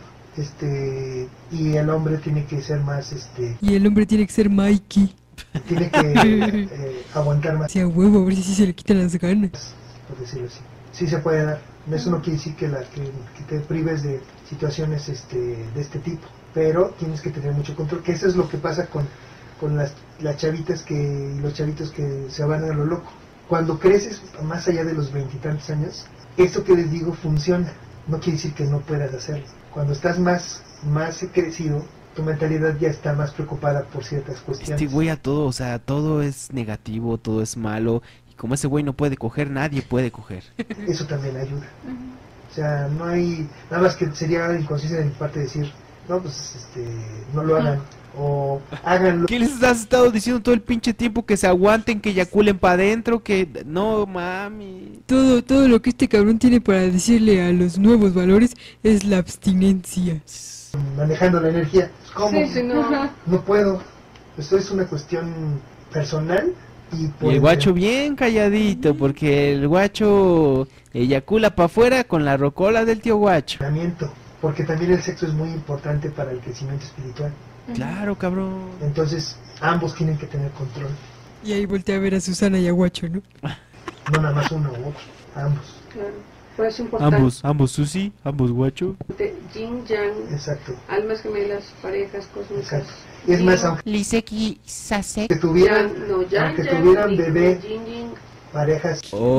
y el hombre tiene que ser más, Y el hombre tiene que ser Mikey. tiene que aguantar más, Si a huevo, a ver si se le quitan las ganas. por decirlo así. Sí se puede dar. Eso no quiere decir que te prives de situaciones de este tipo, pero tienes que tener mucho control, que eso es lo que pasa con las chavitas y los chavitos que se van a lo loco. Cuando creces más allá de los 20 y tantos años, esto que les digo funciona. No quiere decir que no puedas hacerlo. Cuando estás más crecido, tu mentalidad ya está más preocupada por ciertas cuestiones. Este güey a todo, o sea, todo es negativo, todo es malo. Y como ese güey no puede coger, nadie puede coger. Eso también ayuda. O sea, no hay, nada más que sería inconsciente de mi parte decir, no, pues no lo hagan, o háganlo. ¿Qué les has estado diciendo todo el pinche tiempo? Que se aguanten, que eyaculen para adentro, que... No, mami. Todo lo que este cabrón tiene para decirle a los nuevos valores es la abstinencia. Manejando la energía. ¿Cómo? Sí, no. No puedo. Esto es una cuestión personal. Y el guacho bien calladito, porque el guacho eyacula para afuera con la rocola del tío guacho. Porque también el sexo es muy importante para el crecimiento espiritual. Claro, cabrón. Entonces, ambos tienen que tener control. Y ahí voltea a ver a Susana y a Guacho, ¿no? No nada más uno u otro, ambos. Claro. Pero es importante. Ambos Susi, ambos guacho. Yin Yang, Exacto. almas gemelas, parejas cósmicas. Exacto. Y es más, aunque Liseki Sasek. tuvieran, Yang, tuvieran bebé, Yin Yin. parejas,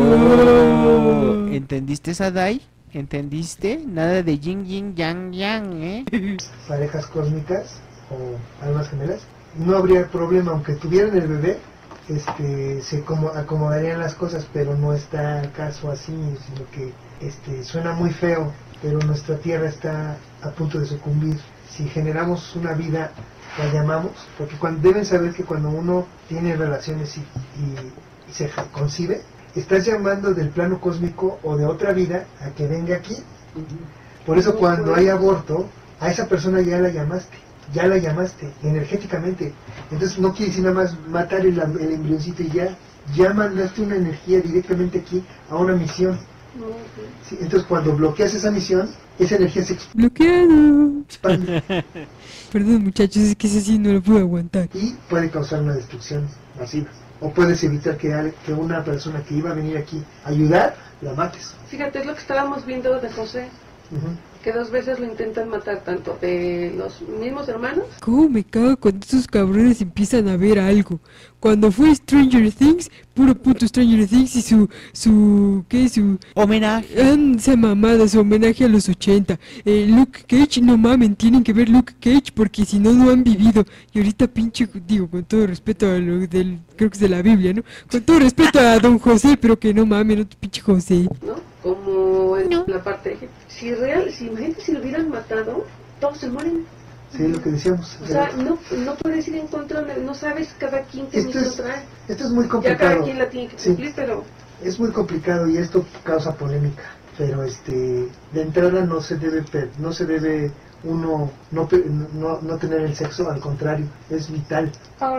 Oh, ¿entendiste, Sadai? ¿Entendiste? Nada de yin yin yang yang, parejas cósmicas o almas gemelas, no habría problema. Aunque tuvieran el bebé, se acomodarían las cosas, pero no está el caso así, sino que suena muy feo, pero nuestra tierra está a punto de sucumbir. Si generamos una vida, la llamamos, porque deben saber que cuando uno tiene relaciones y se concibe, estás llamando del plano cósmico o de otra vida a que venga aquí. Por eso cuando hay aborto, a esa persona ya la llamaste energéticamente. Entonces no quiere decir nada más matar el embrioncito y ya mandaste una energía directamente aquí a una misión. Sí, entonces cuando bloqueas esa misión, esa energía se ¡Bloqueado! expande Perdón, muchachos, es que ese sí no lo puedo aguantar. y puede causar una destrucción masiva. O puedes evitar que una persona que iba a venir aquí a ayudar, la mates. Fíjate, es lo que estábamos viendo de José, Ujú. que 2 veces lo intentan matar, tanto de los mismos hermanos. ¿Cómo me cago cuando esos cabrones empiezan a ver algo? Cuando fue Stranger Things, puro puto Stranger Things y su Homenaje. esa mamada, su homenaje a los 80. Luke Cage, no mamen, tienen que ver Luke Cage porque si no, no han vivido. Y ahorita pinche, digo, con todo respeto a lo del, creo que es de la Biblia, ¿no? Con todo respeto a don José, pero que no mamen, no pinche José. ¿No? Como en la parte de si imagínate si lo hubieran matado, todos se mueren. Sí, lo que decíamos. O sea, no puedes ir en contra, no sabes cada quien qué Esto misión es- trae. Esto es muy Ya complicado. cada quien la tiene que Sí. cumplir, pero Es muy complicado y esto causa polémica, pero de entrada no se debe uno no tener el sexo, al contrario, es vital. Ahora,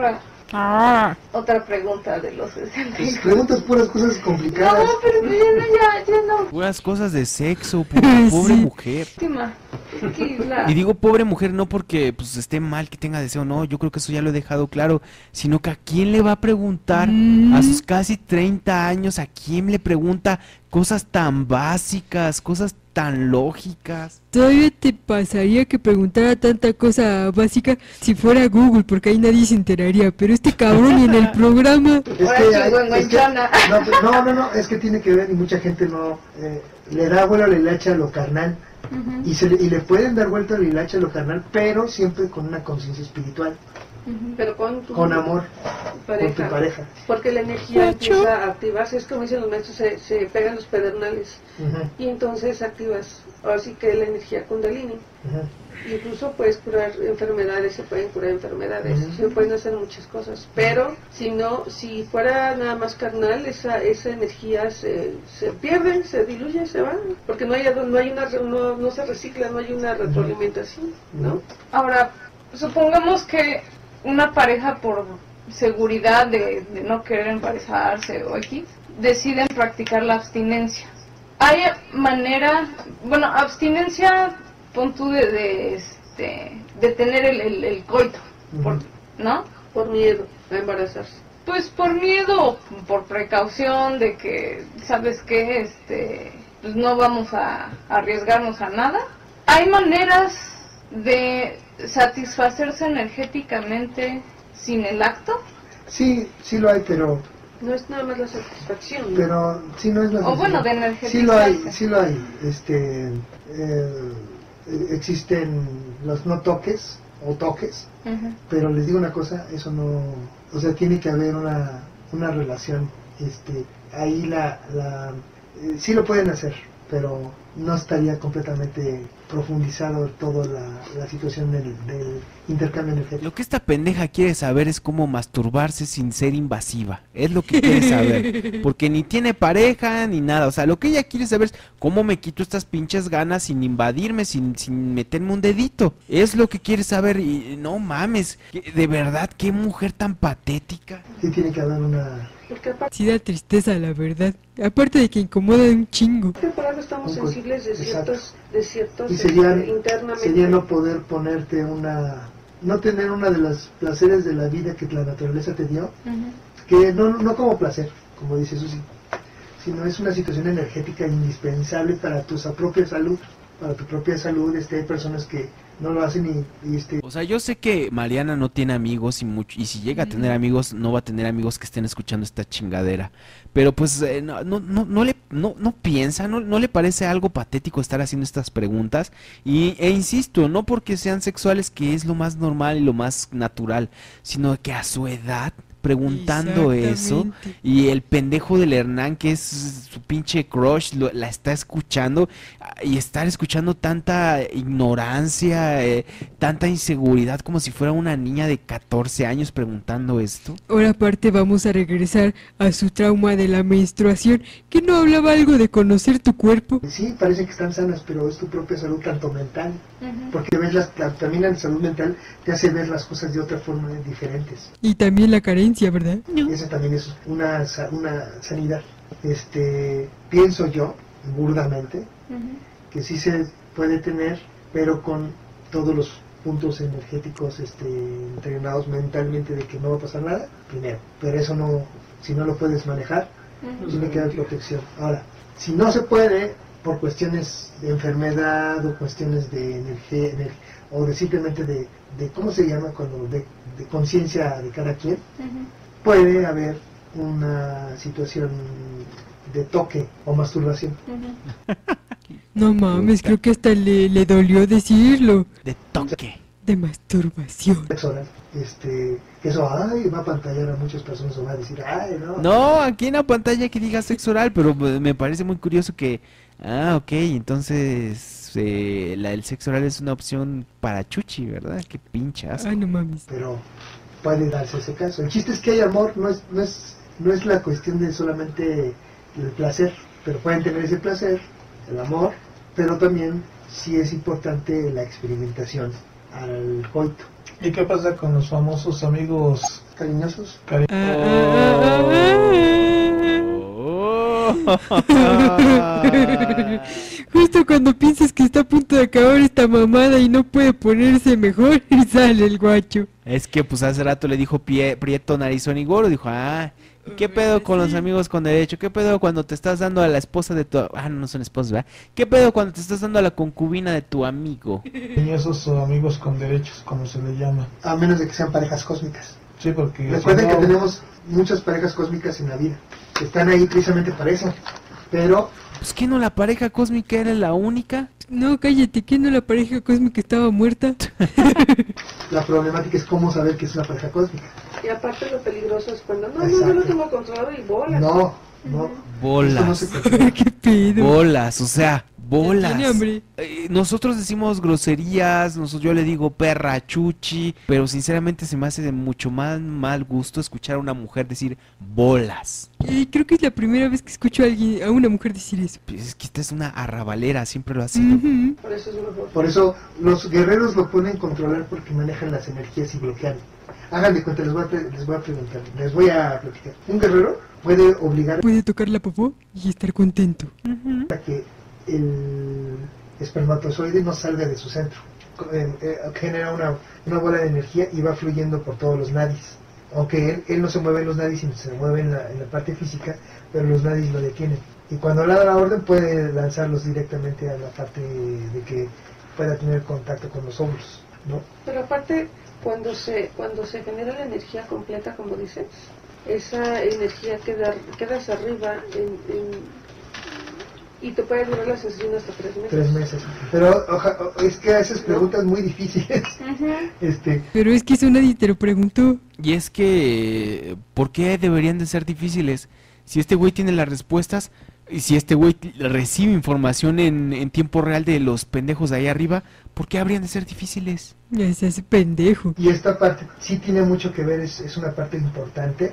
Otra pregunta de los 60. Pues preguntas puras cosas complicadas. No, pero ya no. Puras cosas de sexo, Sí. pobre mujer. Última. Es que la- Y digo pobre mujer no porque pues esté mal que tenga deseo, no, yo creo que eso ya lo he dejado claro, sino que a quién le va a preguntar a sus casi 30 años, a quién le pregunta cosas tan básicas, cosas tan lógicas. Todavía te pasaría que preguntara tanta cosa básica si fuera Google, porque ahí nadie se enteraría. Pero este cabrón y en el programa. Es Ahora que, chingüengüenchona. no, es que tiene que ver y mucha gente no le da vuelo a la hilacha a lo carnal Ujú, y le pueden dar vuelta a la hilacha a lo carnal, pero siempre con una conciencia espiritual, ujú. Pero con tu con amor, pareja. con tu pareja. Porque la energía empieza a activarse, es como dicen los maestros, se pegan los pedernales Ujú, y entonces activas, ahora sí que la energía Kundalini. ujú. Incluso puedes curar enfermedades, se pueden curar enfermedades, Ujú. se pueden hacer muchas cosas, pero si fuera nada más carnal, esa energía se pierde, se diluye, se va, porque no se recicla, no hay una retroalimentación, ¿no? Ahora, supongamos que una pareja por seguridad de no querer emparejarse o X, deciden practicar la abstinencia. Hay manera, bueno, abstinencia, pon tú de tener el coito, Ujú. ¿no? Por miedo a embarazarse. Pues por miedo, o por precaución de que, ¿sabes qué? Pues no vamos a arriesgarnos a nada. Hay maneras de satisfacerse energéticamente sin el acto, Sí lo hay, pero No es nada más la satisfacción, ¿no? pero sí no es la o bueno, de energizarse. sí lo hay, existen los no toques o toques, Ujú. pero les digo una cosa, eso no, o sea, tiene que haber una relación, ahí sí lo pueden hacer, pero no estaría completamente profundizado toda la situación del intercambio energético. Lo que esta pendeja quiere saber es cómo masturbarse sin ser invasiva. Es lo que quiere saber. Porque ni tiene pareja ni nada. O sea, lo que ella quiere saber es cómo me quito estas pinches ganas sin invadirme, sin meterme un dedito. Es lo que quiere saber. Y no mames. De verdad, qué mujer tan patética. Sí tiene que haber una... Porque aparte Sí da tristeza, la verdad. Aparte de que incomoda un chingo. por algo estamos Un co- sensibles de exacto. ciertos Y sería internamente. no poder ponerte no tener una de los placeres de la vida que la naturaleza te dio, Ujú. que no como placer, como dice Susi, sino es una situación energética indispensable para tu propia salud, hay personas que no lo hacen y O sea, yo sé que Mariana no tiene amigos y si llega a tener amigos, no va a tener amigos que estén escuchando esta chingadera. Pero pues no piensa, no le parece algo patético estar haciendo estas preguntas. E insisto, no porque sean sexuales, que es lo más normal y lo más natural, sino que a su edad, preguntando eso, Exactamente. y el pendejo del Hernán, que es su pinche crush, la está escuchando, y estar escuchando tanta ignorancia, tanta inseguridad, como si fuera una niña de 14 años preguntando esto. Ahora aparte vamos a regresar a su trauma de la menstruación, que no hablaba algo de conocer tu cuerpo. sí, parece que están sanas, pero es tu propia salud, tanto mental, Ujú. porque también la salud mental te hace ver las cosas de otra forma diferentes. Y también la carencia, ¿verdad? Esa también es una sanidad. Pienso yo, burdamente, Ujú. que sí se puede tener, pero con todos los puntos energéticos entrenados mentalmente de que no va a pasar nada, primero. Pero eso no, si no lo puedes manejar, Ujú. tiene que haber protección. Ahora, si no se puede, por cuestiones de enfermedad o cuestiones de energía, o de simplemente de ¿cómo se llama? Cuando de conciencia de cada quien, Ujú. puede haber una situación de toque o masturbación. Ujú. No mames, creo que hasta le dolió decirlo. De toque. De masturbación. Sexo oral. Eso va a pantallar a muchas personas o va a decir, ay, no. No, aquí en la pantalla que diga sexo oral, pero me parece muy curioso que... Ah, ok, entonces el sexo oral es una opción para Chuchi, ¿verdad? Qué pinchas. Ay, no mames. Pero puede darse ese caso. El chiste es que hay amor, no es la cuestión de solamente el placer, pero pueden tener ese placer, el amor, pero también sí es importante la experimentación al coito. ¿Y qué pasa con los famosos amigos cariñosos. Justo cuando piensas que está a punto de acabar esta mamada y no puede ponerse mejor, sale el guacho. Es que pues hace rato le dijo Prieto, Narizón y Gordo, dijo, ¿y qué pedo con los amigos con derecho? ¿Qué pedo cuando te estás dando a la esposa de tu... no son esposas, ¿verdad? ¿Qué pedo cuando te estás dando a la concubina de tu amigo? Y esos amigos con derechos, como se le llama. A menos de que sean parejas cósmicas. Sí, porque... Recuerden si no- que tenemos muchas parejas cósmicas en la vida. Que están ahí precisamente para eso. Pero Pues que no, la pareja cósmica era la única. No, cállate, ¿que no la pareja cósmica estaba muerta? la problemática es cómo saber que es una pareja cósmica. Y aparte lo peligroso es cuando no Exacto. lo tengo controlado y bolas. No, no. Esto no Bolas. se controla. ¿Qué pedo? Bolas, o sea, bolas. Tiene hambre. Nosotros decimos groserías, yo le digo perra, chuchi, pero sinceramente se me hace de mucho más mal gusto escuchar a una mujer decir bolas. Creo que es la primera vez que escucho a una mujer decir eso. Pues es que esta es una arrabalera, siempre lo ha sido. Ujú. Por eso es mejor. Por eso los guerreros lo pueden controlar porque manejan las energías y bloquean. Hagan de cuenta, les voy a preguntar, les voy a platicar. Un guerrero puede obligar Puede tocar la popó y estar contento. a que el espermatozoide no salga de su centro. Genera una bola de energía y va fluyendo por todos los nadis. Aunque él no se mueve en los nadis, sino se mueve en la parte física, pero los nadis lo detienen. Y cuando le da la orden puede lanzarlos directamente a la parte de que pueda tener contacto con los óvulos, ¿no? Pero aparte, cuando se genera la energía completa, como dices, esa energía queda hacia arriba y te puede durar la sesión hasta 3 meses. 3 meses. Pero es que haces preguntas muy difíciles. Ujú. Pero es que eso nadie te lo preguntó. Y es que, ¿por qué deberían de ser difíciles? Si este güey tiene las respuestas, y si este güey recibe información en tiempo real de los pendejos de ahí arriba, ¿por qué habrían de ser difíciles? Ya se hace pendejo. Y esta parte sí tiene mucho que ver, es una parte importante,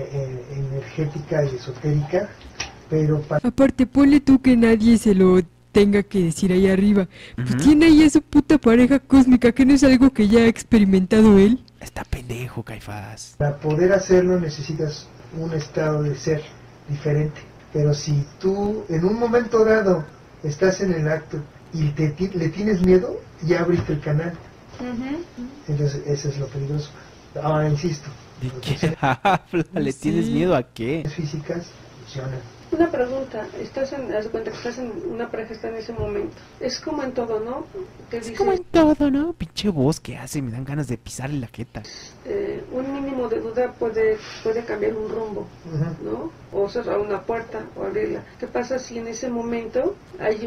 energética y esotérica, pero Aparte, ponle tú que nadie se lo tenga que decir ahí arriba. Pues Ujú. tiene ahí a su puta pareja cósmica, que no es algo que ya ha experimentado él. Está pendejo, Caifás. para poder hacerlo necesitas un estado de ser diferente. Pero si tú en un momento dado estás en el acto y le tienes miedo, ya abriste el canal. Ujú. Entonces eso es lo peligroso. Ahora insisto, ¿De las qué habla? ¿Le Sí. tienes miedo a qué? funciones físicas funcionan. Una pregunta, haz de cuenta que estás en una pareja, está en ese momento. Es como en todo, ¿no? Que Es dices, como en todo, ¿no? Pinche voz que hace, me dan ganas de pisarle la jeta. un mínimo de duda puede cambiar un rumbo, Ujú. ¿no? O cerrar una puerta o abrirla. ¿Qué pasa si en ese momento hay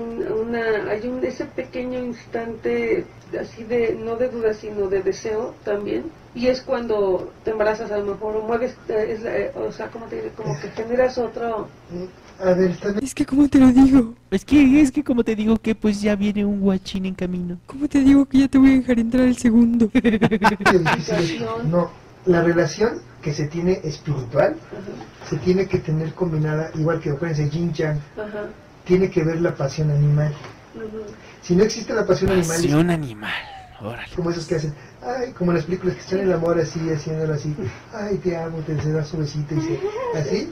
ese pequeño instante así de, no de duda, sino de deseo también? Y es cuando te embarazas a lo mejor o mueves, o sea, como te diré, como que generas otro... A ver, estás Es que, ¿cómo te lo digo? Es que como te digo que pues ya viene un guachín en camino. ¿Cómo te digo que ya te voy a dejar entrar al segundo? difícil. No, la relación que se tiene espiritual Ajá, se tiene que tener combinada, igual que acuérdense, yin yang, ajá, tiene que ver la pasión animal. ujú. Si no existe la pasión animal, es Pasión animal. Órale. como esos que hacen, ay, como las películas que están el amor así, haciéndolo así, ay, te amo, te da su besito y así.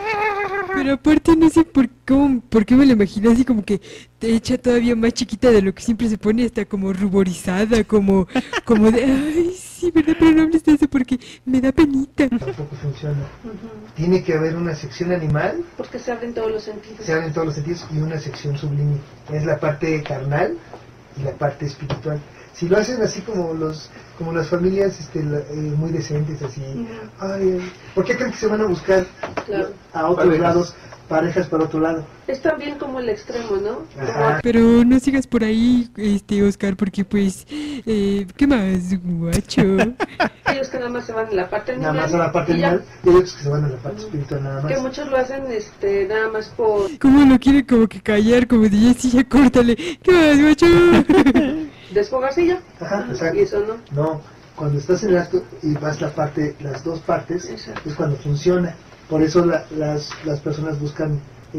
Pero aparte no sé por qué me lo imaginé así como que te echa todavía más chiquita de lo que siempre se pone, hasta como ruborizada, como de, ay, sí, ¿verdad? Pero no hables de eso porque me da penita. Tampoco funciona. Ujú. Tiene que haber una sección animal, Porque se abren todos los sentidos. se abren todos los sentidos, y una sección sublime. Es la parte carnal y la parte espiritual. Si lo hacen así como las familias muy decentes, así, Ujú. ay, ¿por qué creen que se van a buscar Claro. a otros Parejas. lados, parejas para otro lado? Es también como el extremo, ¿no? Ajá. Pero no sigas por ahí, Oscar, porque pues, ¿qué más, guacho? Ellos que nada más se van en la parte Nada animal. más a la parte y ya, animal, y hay otros que se van a la parte espiritual nada que más. muchos lo hacen nada más por ¿Cómo lo quiere como que callar? Como de, ya, sí, ya córtale. ¿Qué más, guacho? desfogarse y ya. Ajá, Y exacto. eso no. No, cuando estás en el acto y vas las dos partes, Exacto. es cuando funciona. Por eso las personas buscan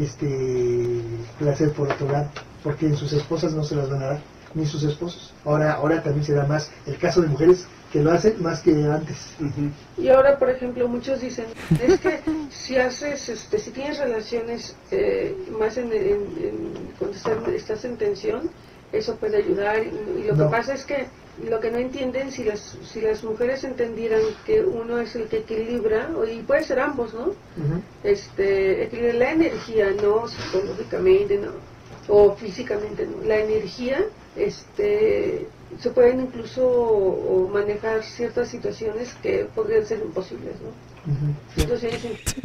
placer por otro lado, porque en sus esposas no se las van a dar, ni sus esposos. Ahora también se da más el caso de mujeres que lo hacen más que antes. Y ahora, por ejemplo, muchos dicen, es que si haces, si tienes relaciones más cuando estás en tensión, eso puede ayudar. Y lo que pasa es que lo que no entienden, si las mujeres entendieran que uno es el que equilibra, y puede ser ambos, ¿no? Equilibra la energía, no psicológicamente, no, o físicamente, no. La energía, se pueden incluso manejar ciertas situaciones que podrían ser imposibles, ¿no? Entonces,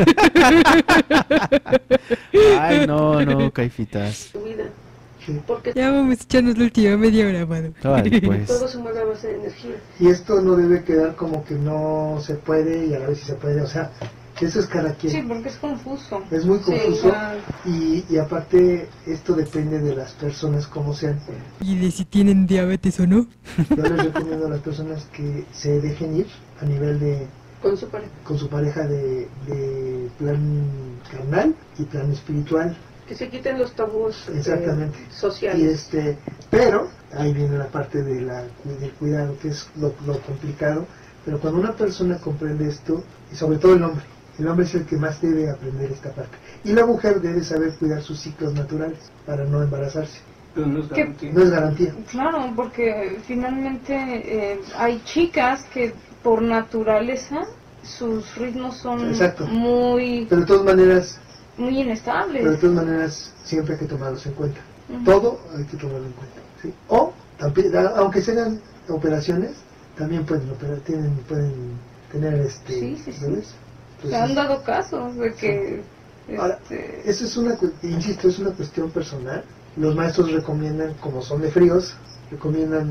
Ay, no, Caifitas. tu vida. Porque Ya vamos a echarnos la última media hora, mano. Vale, pues. todo se mueve a base de energía. Y esto no debe quedar como que no se puede y a la vez sí se puede, o sea, eso es cada quien. Sí, porque es confuso. Es muy confuso, claro. y aparte esto depende de las personas como sean. Y de si tienen diabetes o no. Yo les recomiendo a las personas que se dejen ir a nivel de Con su pareja. de plan carnal y plan espiritual. Que se quiten los tabús Exactamente. sociales. Y pero ahí viene la parte del cuidado, que es lo complicado. Pero cuando una persona comprende esto, y sobre todo el hombre es el que más debe aprender esta parte. Y la mujer debe saber cuidar sus ciclos naturales para no embarazarse. Pero no es garantía. No es garantía. Claro, porque finalmente hay chicas que por naturaleza sus ritmos son Exacto. muy Pero de todas maneras, inestables. siempre hay que tomarlos en cuenta. Ujú. Todo hay que tomarlo en cuenta. ¿Sí? O, aunque sean operaciones, también pueden operar, pueden tener Sí. ¿sabes? Se han dado casos de que Ahora, eso es insisto, es una cuestión personal. Los maestros recomiendan, como son de fríos, recomiendan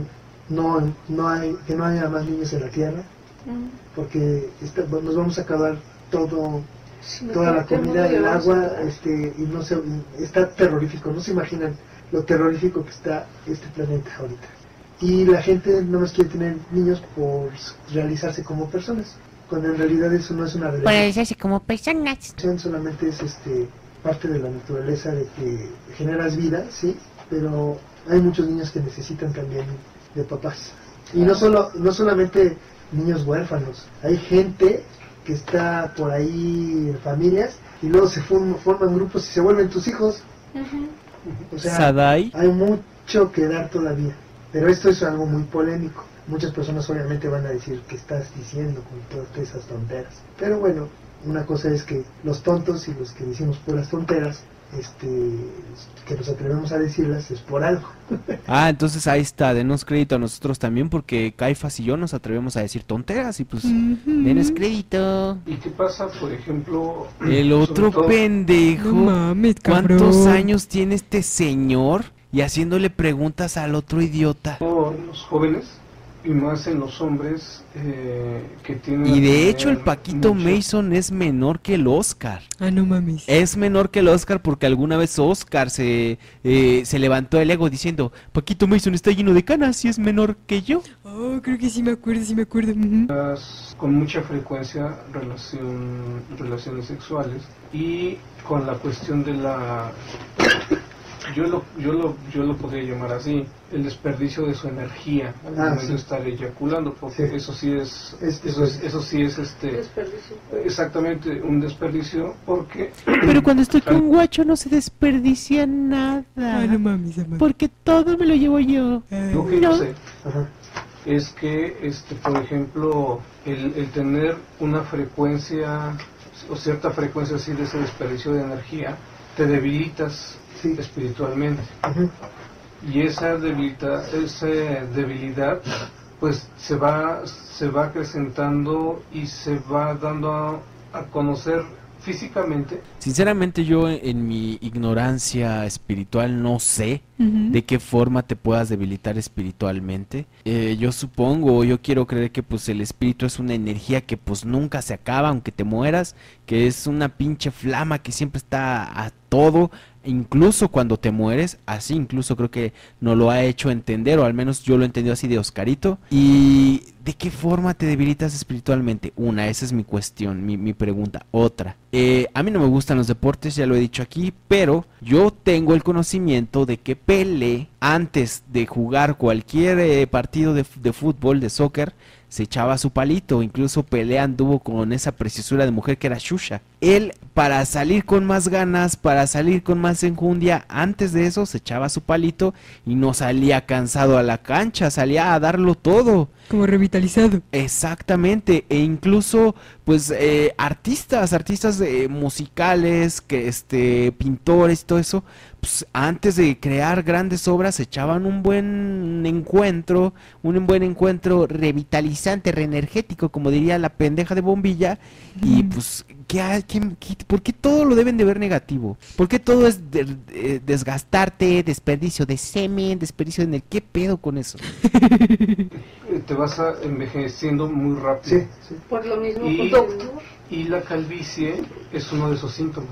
que no haya más niños en la tierra, porque nos vamos a acabar toda la comida, el agua, y no se, está terrorífico. No se imaginan lo terrorífico que está este planeta ahorita. Y la gente no más quiere tener niños por realizarse como personas, cuando en realidad eso no es una realidad. Para decirse como personas. Solamente es parte de la naturaleza de que generas vida, sí, pero hay muchos niños que necesitan también de papás. Y no solamente niños huérfanos, hay gente que está por ahí en familias y luego se forman grupos y se vuelven tus hijos. O sea, Sadai. hay mucho que dar todavía, pero esto es algo muy polémico. Muchas personas obviamente van a decir que estás diciendo con todas esas tonteras, pero bueno, una cosa es que los tontos y los que decimos puras tonteras, que nos atrevemos a decirlas es por algo. Ah, entonces ahí está, denos crédito a nosotros también porque Caifas y yo nos atrevemos a decir tonteras y pues denos crédito. ¿Y qué pasa, por ejemplo? El otro sobre todo- pendejo, No mames, ¿cuántos cabrón. años tiene este señor? Y haciéndole preguntas al otro idiota. Los jóvenes y más en los hombres que tienen... Y de que hecho el tener Paquito mucho- Mason es menor que el Oscar. Ah, no mames. Es menor que el Oscar porque alguna vez Oscar se levantó el ego diciendo Paquito Mason está lleno de canas y es menor que yo. Oh, creo que sí me acuerdo, Ujú. Con mucha frecuencia relaciones sexuales y con la cuestión de la... Yo lo podría llamar así, el desperdicio de su energía al momento sí. de estar eyaculando, porque Sí. eso sí es, Desperdicio. eso sí es Desperdicio. exactamente un desperdicio, porque Pero cuando estoy con guacho no se desperdicia nada. Ah, no mames, amor. Porque todo me lo llevo yo. lo que yo No. sé Ajá. es que, por ejemplo, el tener una frecuencia o cierta frecuencia así de ese desperdicio de energía, te debilitas Sí. espiritualmente. Ujú. Y esa debilidad pues se va acrecentando y se va dando a conocer físicamente. Sinceramente yo en mi ignorancia espiritual no sé Ujú. de qué forma te puedas debilitar espiritualmente. Yo supongo, yo quiero creer que pues el espíritu es una energía que pues nunca se acaba aunque te mueras, que es una pinche flama que siempre está a todo, incluso cuando te mueres, así incluso creo que nos lo ha hecho entender, o al menos yo lo he entendido así de Oscarito, y ¿de qué forma te debilitas espiritualmente? Una, esa es mi cuestión, mi pregunta. Otra, a mí no me gustan los deportes, ya lo he dicho aquí, pero yo tengo el conocimiento de que Pelé, antes de jugar cualquier partido de fútbol, de soccer, se echaba su palito. Incluso Pelé anduvo con esa preciosura de mujer que era Xuxa. Él, para salir con más ganas, para salir con más enjundia, antes de eso se echaba su palito y no salía cansado a la cancha, salía a darlo todo. Como revitalizado. Exactamente, e incluso pues artistas musicales, que pintores y todo eso, pues antes de crear grandes obras echaban un buen encuentro revitalizante, reenergético, como diría la pendeja de Bombilla. Y pues ¿por qué todo lo deben de ver negativo? ¿Por qué todo es desgastarte, desperdicio de semen, desperdicio de qué pedo con eso? Te vas envejeciendo muy rápido. Sí. Por lo mismo, doctor. Y la calvicie es uno de esos síntomas.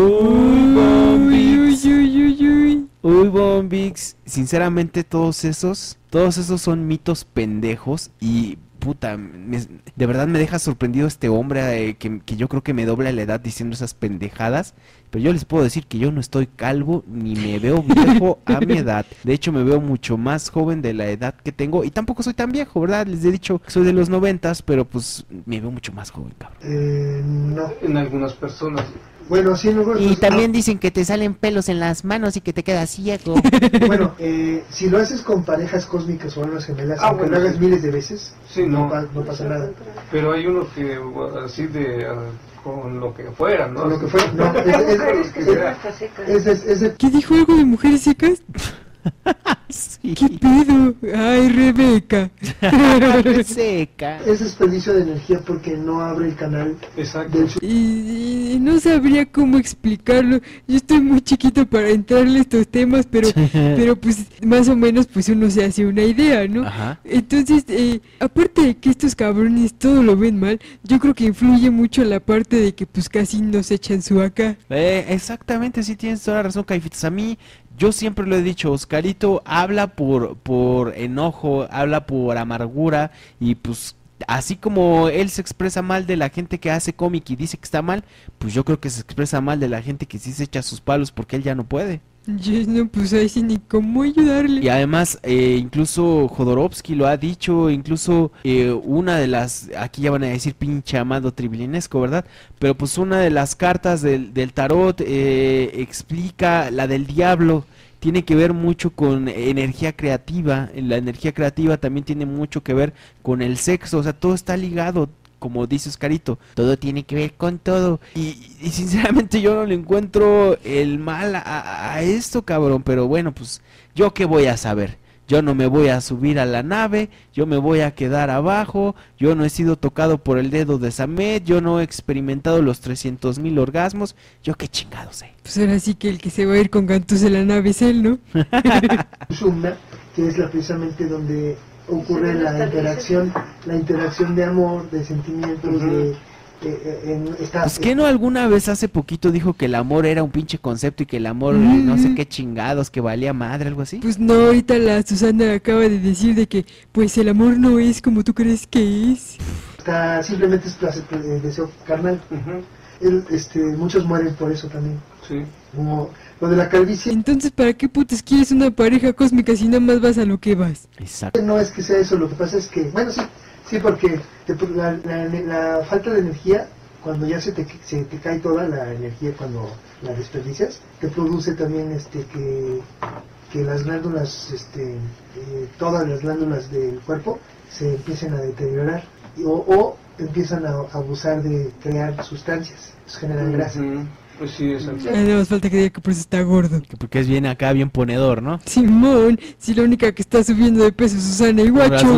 Uy, Bombix, sinceramente todos esos son mitos pendejos y puta, de verdad me deja sorprendido este hombre que yo creo que me dobla la edad diciendo esas pendejadas. Pero yo les puedo decir que yo no estoy calvo ni me veo viejo a mi edad. De hecho me veo mucho más joven de la edad que tengo y tampoco soy tan viejo, ¿verdad? Les he dicho que soy de los 90s, pero pues me veo mucho más joven, cabrón. No. En algunas personas. Bueno, sí, no. Y también dicen que te salen pelos en las manos y que te quedas ciego. Bueno, si lo haces con parejas cósmicas o almas gemelas, aunque bueno, lo hagas miles de veces, sí, no pasa nada. Pero hay uno que así con lo que fuera, ¿no? Con lo que fuera, no. ¿Qué dijo algo de mujeres secas? Sí. ¿Qué pedo? Ay, Rebeca. Seca. Es desperdicio de energía porque no abre el canal. Exacto. Y no sabría cómo explicarlo. Yo estoy muy chiquito para entrarle a estos temas, pero pues más o menos pues uno se hace una idea, ¿no? Ajá. Entonces, aparte de que estos cabrones todo lo ven mal, yo creo que influye mucho la parte de que pues casi nos echan su acá. Exactamente, sí tienes toda la razón, Caifitas. A mí, yo siempre lo he dicho, Oscarito habla por enojo, habla por amargura y pues así como él se expresa mal de la gente que hace cómic y dice que está mal, pues yo creo que se expresa mal de la gente que sí se echa sus palos porque él ya no puede. Yo no, pues ahí sí ni cómo ayudarle. Y además, incluso Jodorowsky lo ha dicho, incluso una de las, aquí ya van a decir pinche Amado Tribilinesco, ¿verdad? Pero pues una de las cartas del tarot explica la del diablo. Tiene que ver mucho con energía creativa. La energía creativa también tiene mucho que ver con el sexo. O sea, todo está ligado, como dice Oscarito. Todo tiene que ver con todo. Y sinceramente yo no le encuentro el mal a esto, cabrón. Pero bueno, pues, ¿yo qué voy a saber? Yo no me voy a subir a la nave, yo me voy a quedar abajo, yo no he sido tocado por el dedo de Samet, yo no he experimentado los 300,000 orgasmos, yo qué chingado sé. Pues ahora sí que el que se va a ir con Gantus en la nave es él, ¿no? Sumna, que es precisamente donde ocurre la interacción de amor, de sentimientos, Pues que no alguna vez hace poquito dijo que el amor era un pinche concepto y que el amor no sé qué chingados, que valía madre, algo así. Pues no, ahorita la Susana acaba de decir de que pues el amor no es como tú crees que es. Simplemente es deseo carnal. Muchos mueren por eso también. Sí. Como lo de la calvicie. Entonces, ¿para qué putas quieres una pareja cósmica si nada más vas a lo que vas? Exacto. No es que sea eso, lo que pasa es que, bueno, sí, porque la falta de energía, cuando ya se te cae toda la energía cuando la desperdicias, te produce también que las glándulas, todas las glándulas del cuerpo se empiecen a deteriorar o empiezan a abusar de crear sustancias, generan grasa. Pues sí, exacto. Nada más falta que diga que por eso está gordo. Porque es bien acá, bien ponedor, ¿no? Simón, si la única que está subiendo de peso es Susana y Guacho.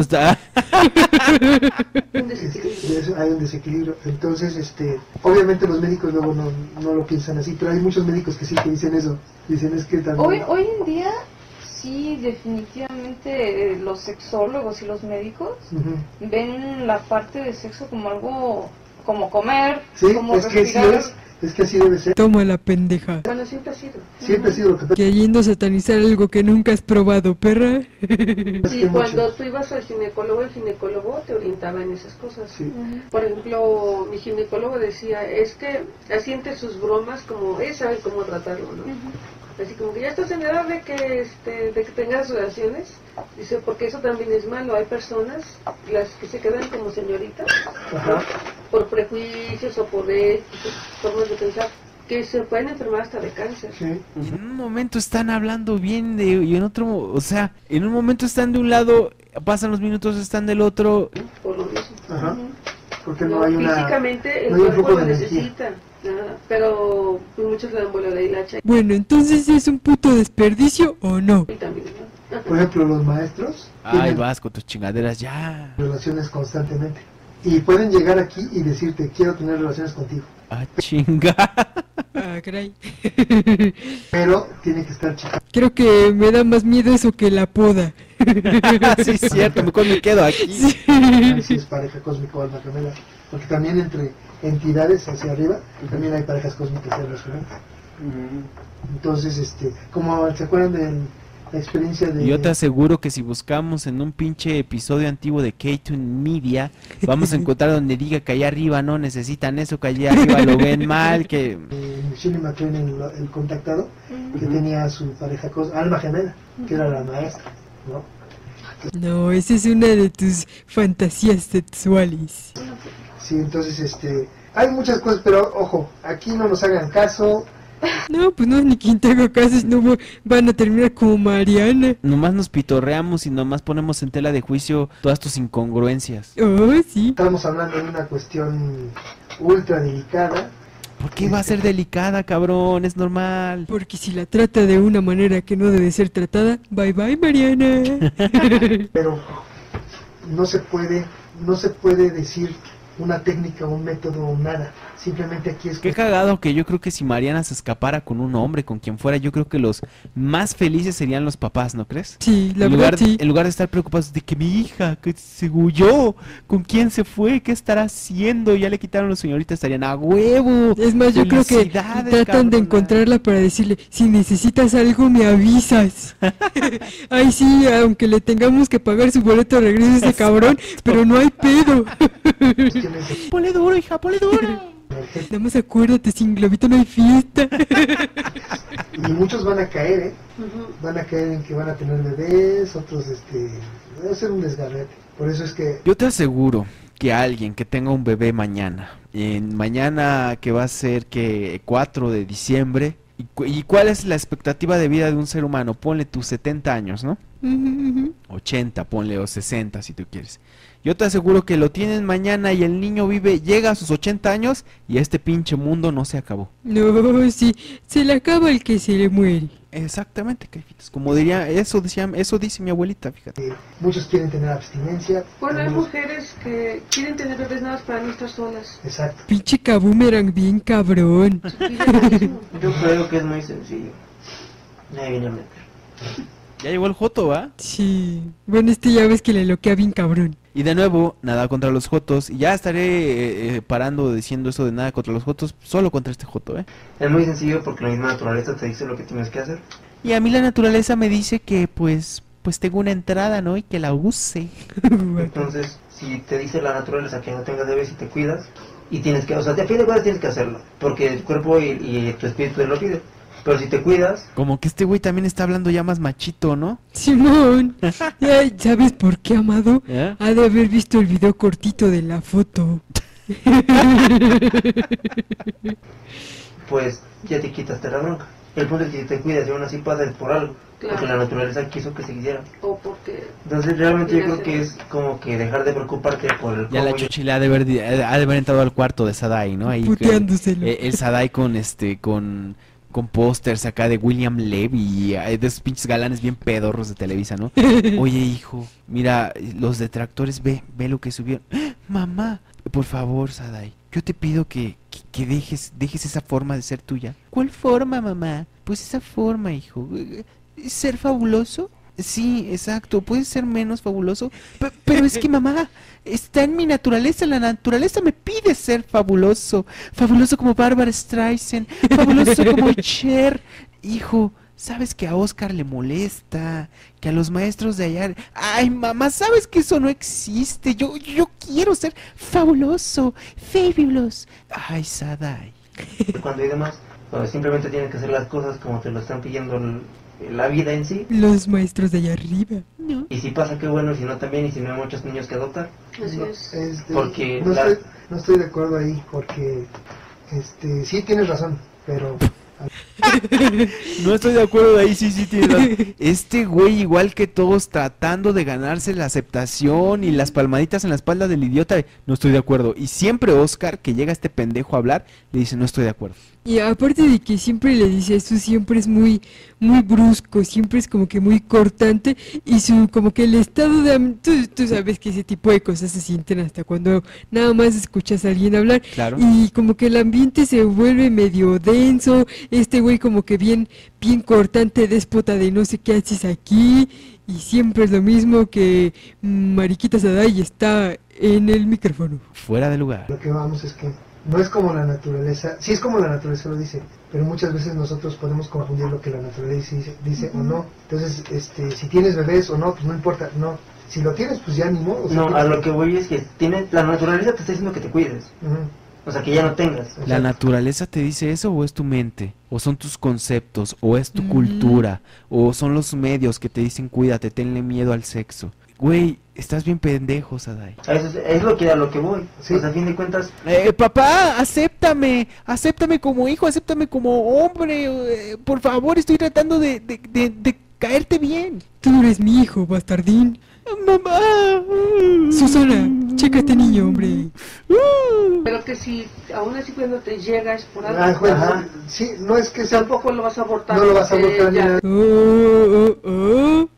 Hay un desequilibrio. Entonces, obviamente los médicos luego no lo piensan así, pero hay muchos médicos que sí que dicen eso. Dicen es que también... Hoy en día, sí, definitivamente los sexólogos y los médicos ven la parte de sexo como algo cómo comer, Sí, cómo es que sí respirar. es que así debe ser. Toma la pendeja. Bueno, siempre ha sido. Siempre ha sido lo que Queriendo satanizar algo que nunca has probado, perra. es Y que cuando muchos. tú ibas al ginecólogo, el ginecólogo te orientaba en esas cosas. Sí. Por ejemplo, mi ginecólogo decía, es que asiente sus bromas como, él sabe cómo tratarlo, ¿no? Así como que ya estás en edad de que tengas relaciones, dice, porque eso también es malo. Hay personas, las que se quedan como señoritas, Ajá. por prejuicios o por formas de pensar, que se pueden enfermar hasta de cáncer. Sí. En un momento están hablando bien y en otro, o sea, en un momento están de un lado, pasan los minutos, están del otro. Por lo mismo. Ajá. Porque No, no hay una. físicamente el no hay un cuerpo flujo lo de energía. necesita, ajá, pero pues, muchos le dan vuelo a la hilacha Bueno, entonces ¿es un puto desperdicio o no? y también, ¿no? Ajá. Por ejemplo, los maestros Ay, tienen vas con tus chingaderas ya. relaciones constantemente. Y pueden llegar aquí y decirte, quiero tener relaciones contigo. Ah, chinga. Ah, caray. Pero tiene que estar chica. Creo que me da más miedo eso que la poda. Sí, es cierto, mejor me quedo aquí. Si es pareja cósmica o alma gemela. Porque también entre entidades hacia arriba, también hay parejas cósmicas y relaciones. Entonces, como se acuerdan de la experiencia de... Yo te aseguro que si buscamos en un pinche episodio antiguo de K-Tune Media, vamos a encontrar donde diga que allá arriba no necesitan eso, que allá arriba lo ven mal, que... Shirley MacLaine, el contactado, que tenía su pareja alma gemela, que era la maestra, ¿no? No, esa es una de tus fantasías sexuales. Sí, entonces, hay muchas cosas, pero ojo, aquí no nos hagan caso. No, pues no, ni quien te haga caso, si no van a terminar como Mariana. Nomás nos pitorreamos y nomás ponemos en tela de juicio todas tus incongruencias. Oh, sí. Estamos hablando de una cuestión ultra delicada. ¿Por qué va a ser delicada, cabrón? Es normal. Porque si la trata de una manera que no debe ser tratada, bye bye, Mariana. Pero no se puede decir una técnica, un método o nada. Simplemente aquí es Qué cagado que yo creo que si Mariana se escapara con un hombre, con quien fuera, yo creo que los más felices serían los papás, ¿no crees? Sí, la en verdad lugar, sí. en lugar de estar preocupados de que mi hija, que se huyó, ¿con quién se fue? ¿Qué estará haciendo? Ya le quitaron los señoritas, estarían a huevo. Es más, yo creo que Felicidades, tratan de cabrona. encontrarla para decirle, si necesitas algo me avisas. Ay sí, aunque le tengamos que pagar su boleto de regreso a ese cabrón, pero no hay pedo. cuestiones de Ponle duro, hija, ponle duro. emergencia. Nada más acuérdate, sin globito no hay fiesta. Y muchos van a caer, Ujú. van a caer en que van a tener bebés, otros, va a ser un desgarrete. Por eso es que Yo te aseguro que alguien que tenga un bebé mañana, mañana que va a ser que 4 de diciembre, ¿y cuál es la expectativa de vida de un ser humano? Ponle tus 70 años, ¿no? 80, ponle, o 60 si tú quieres. Yo te aseguro que lo tienen mañana y el niño llega a sus 80 años y este pinche mundo no se acabó. No, sí, se le acaba el que se le muere. Exactamente, Caifitas. Como diría, eso dice mi abuelita, fíjate. muchos quieren tener abstinencia. Bueno, hay algunos- mujeres que quieren tener bebés nada más para no estar solas. Exacto. Pinche caboomerang bien cabrón. Su vida es lo mismo. Yo creo que es muy sencillo. Ahí viene a meter. Ya llegó el joto, ¿va? Sí. Bueno, ya ves que le loquea bien cabrón. Y de nuevo, nada contra los jotos. Y ya estaré parando diciendo eso de nada contra los jotos, solo contra este joto, ¿eh? Es muy sencillo porque la misma naturaleza te dice lo que tienes que hacer. Y a mí la naturaleza me dice que pues tengo una entrada, ¿no? Y que la use. Entonces, si te dice la naturaleza que no tengas bebés y te cuidas, y tienes que, o sea, a fin de cuentas tienes que hacerlo, porque el cuerpo y tu espíritu te lo pide. Pero si te cuidas, Como que este güey también está hablando ya más machito, ¿no? Simón. Ay, ¿sabes por qué, amado? ¿Eh? Ha de haber visto el video cortito de la foto. pues ya te quitaste la bronca. El punto es que si te cuidas y aún así pasas por algo, Claro. porque la naturaleza quiso que se hiciera. O porque Entonces realmente yo creo que es como que dejar de preocuparte por el Ya la cómo y- chuchila ha de haber entrado al cuarto de Sadai, ¿no? Ahí Puteándoselo. el Sadai con pósters acá de William Levy y de esos pinches galanes bien pedorros de Televisa, ¿no? Oye, hijo, mira, los detractores, ve lo que subieron. ¡Ah! Mamá, por favor, Sadai, yo te pido que dejes esa forma de ser tuya. ¿Cuál forma, mamá? Pues esa forma, hijo. ¿Ser fabuloso? Sí, exacto, puede ser menos fabuloso, pero es que mamá, está en mi naturaleza, la naturaleza me pide ser fabuloso, fabuloso como Barbara Streisand, fabuloso como Cher. Hijo, sabes que a Oscar le molesta, que a los maestros de allá... Ay, mamá, sabes que eso no existe, yo quiero ser fabuloso, fabulous. Ay, Sadai. Cuando hay demás, simplemente tienes que hacer las cosas como te lo están pidiendo la vida en sí. Los maestros de allá arriba. No. Y si pasa, qué bueno, y si no también, y si no hay muchos niños que adoptar. Así No, es. Porque no estoy de acuerdo ahí, porque sí tienes razón, pero No estoy de acuerdo ahí, sí tienes razón. Este güey, igual que todos, tratando de ganarse la aceptación y las palmaditas en la espalda del idiota, no estoy de acuerdo. Y siempre Oscar, que llega este pendejo a hablar, le dice, no estoy de acuerdo. Y aparte de que siempre le dice eso, siempre es muy brusco, siempre es como que muy cortante, y como que el estado de tú sabes que ese tipo de cosas se sienten hasta cuando nada más escuchas a alguien hablar. Claro. Y como que el ambiente se vuelve medio denso, este güey como que bien cortante, déspota de no sé qué haces aquí, y siempre es lo mismo que Mariquita Sadai está en el micrófono. Fuera de lugar. lo que vamos es que no es como la naturaleza, sí es como la naturaleza lo dice, pero muchas veces nosotros podemos confundir lo que la naturaleza dice o no. Entonces, si tienes bebés o no, pues no importa, no. Si lo tienes, pues ya ni modo. O sea, No, a lo que voy es que la naturaleza te está diciendo que te cuides. O sea, que ya no tengas. ¿La naturaleza te dice eso o es tu mente? ¿O son tus conceptos? ¿O es tu cultura? ¿O son los medios que te dicen cuídate, tenle miedo al sexo? Güey, estás bien pendejo, Sadai. Eso es a lo que voy. Sí. O sea, a fin de cuentas, Papá, acéptame como hijo, acéptame como hombre, por favor, estoy tratando de caerte bien. Tú eres mi hijo, bastardín. Mamá. Susana, checa a este niño, hombre. Pero que si aún así cuando te llegas por algo, Ajá. Sí, no es que sea, tampoco lo vas a abortar. no lo vas a abortar ni ya. nada.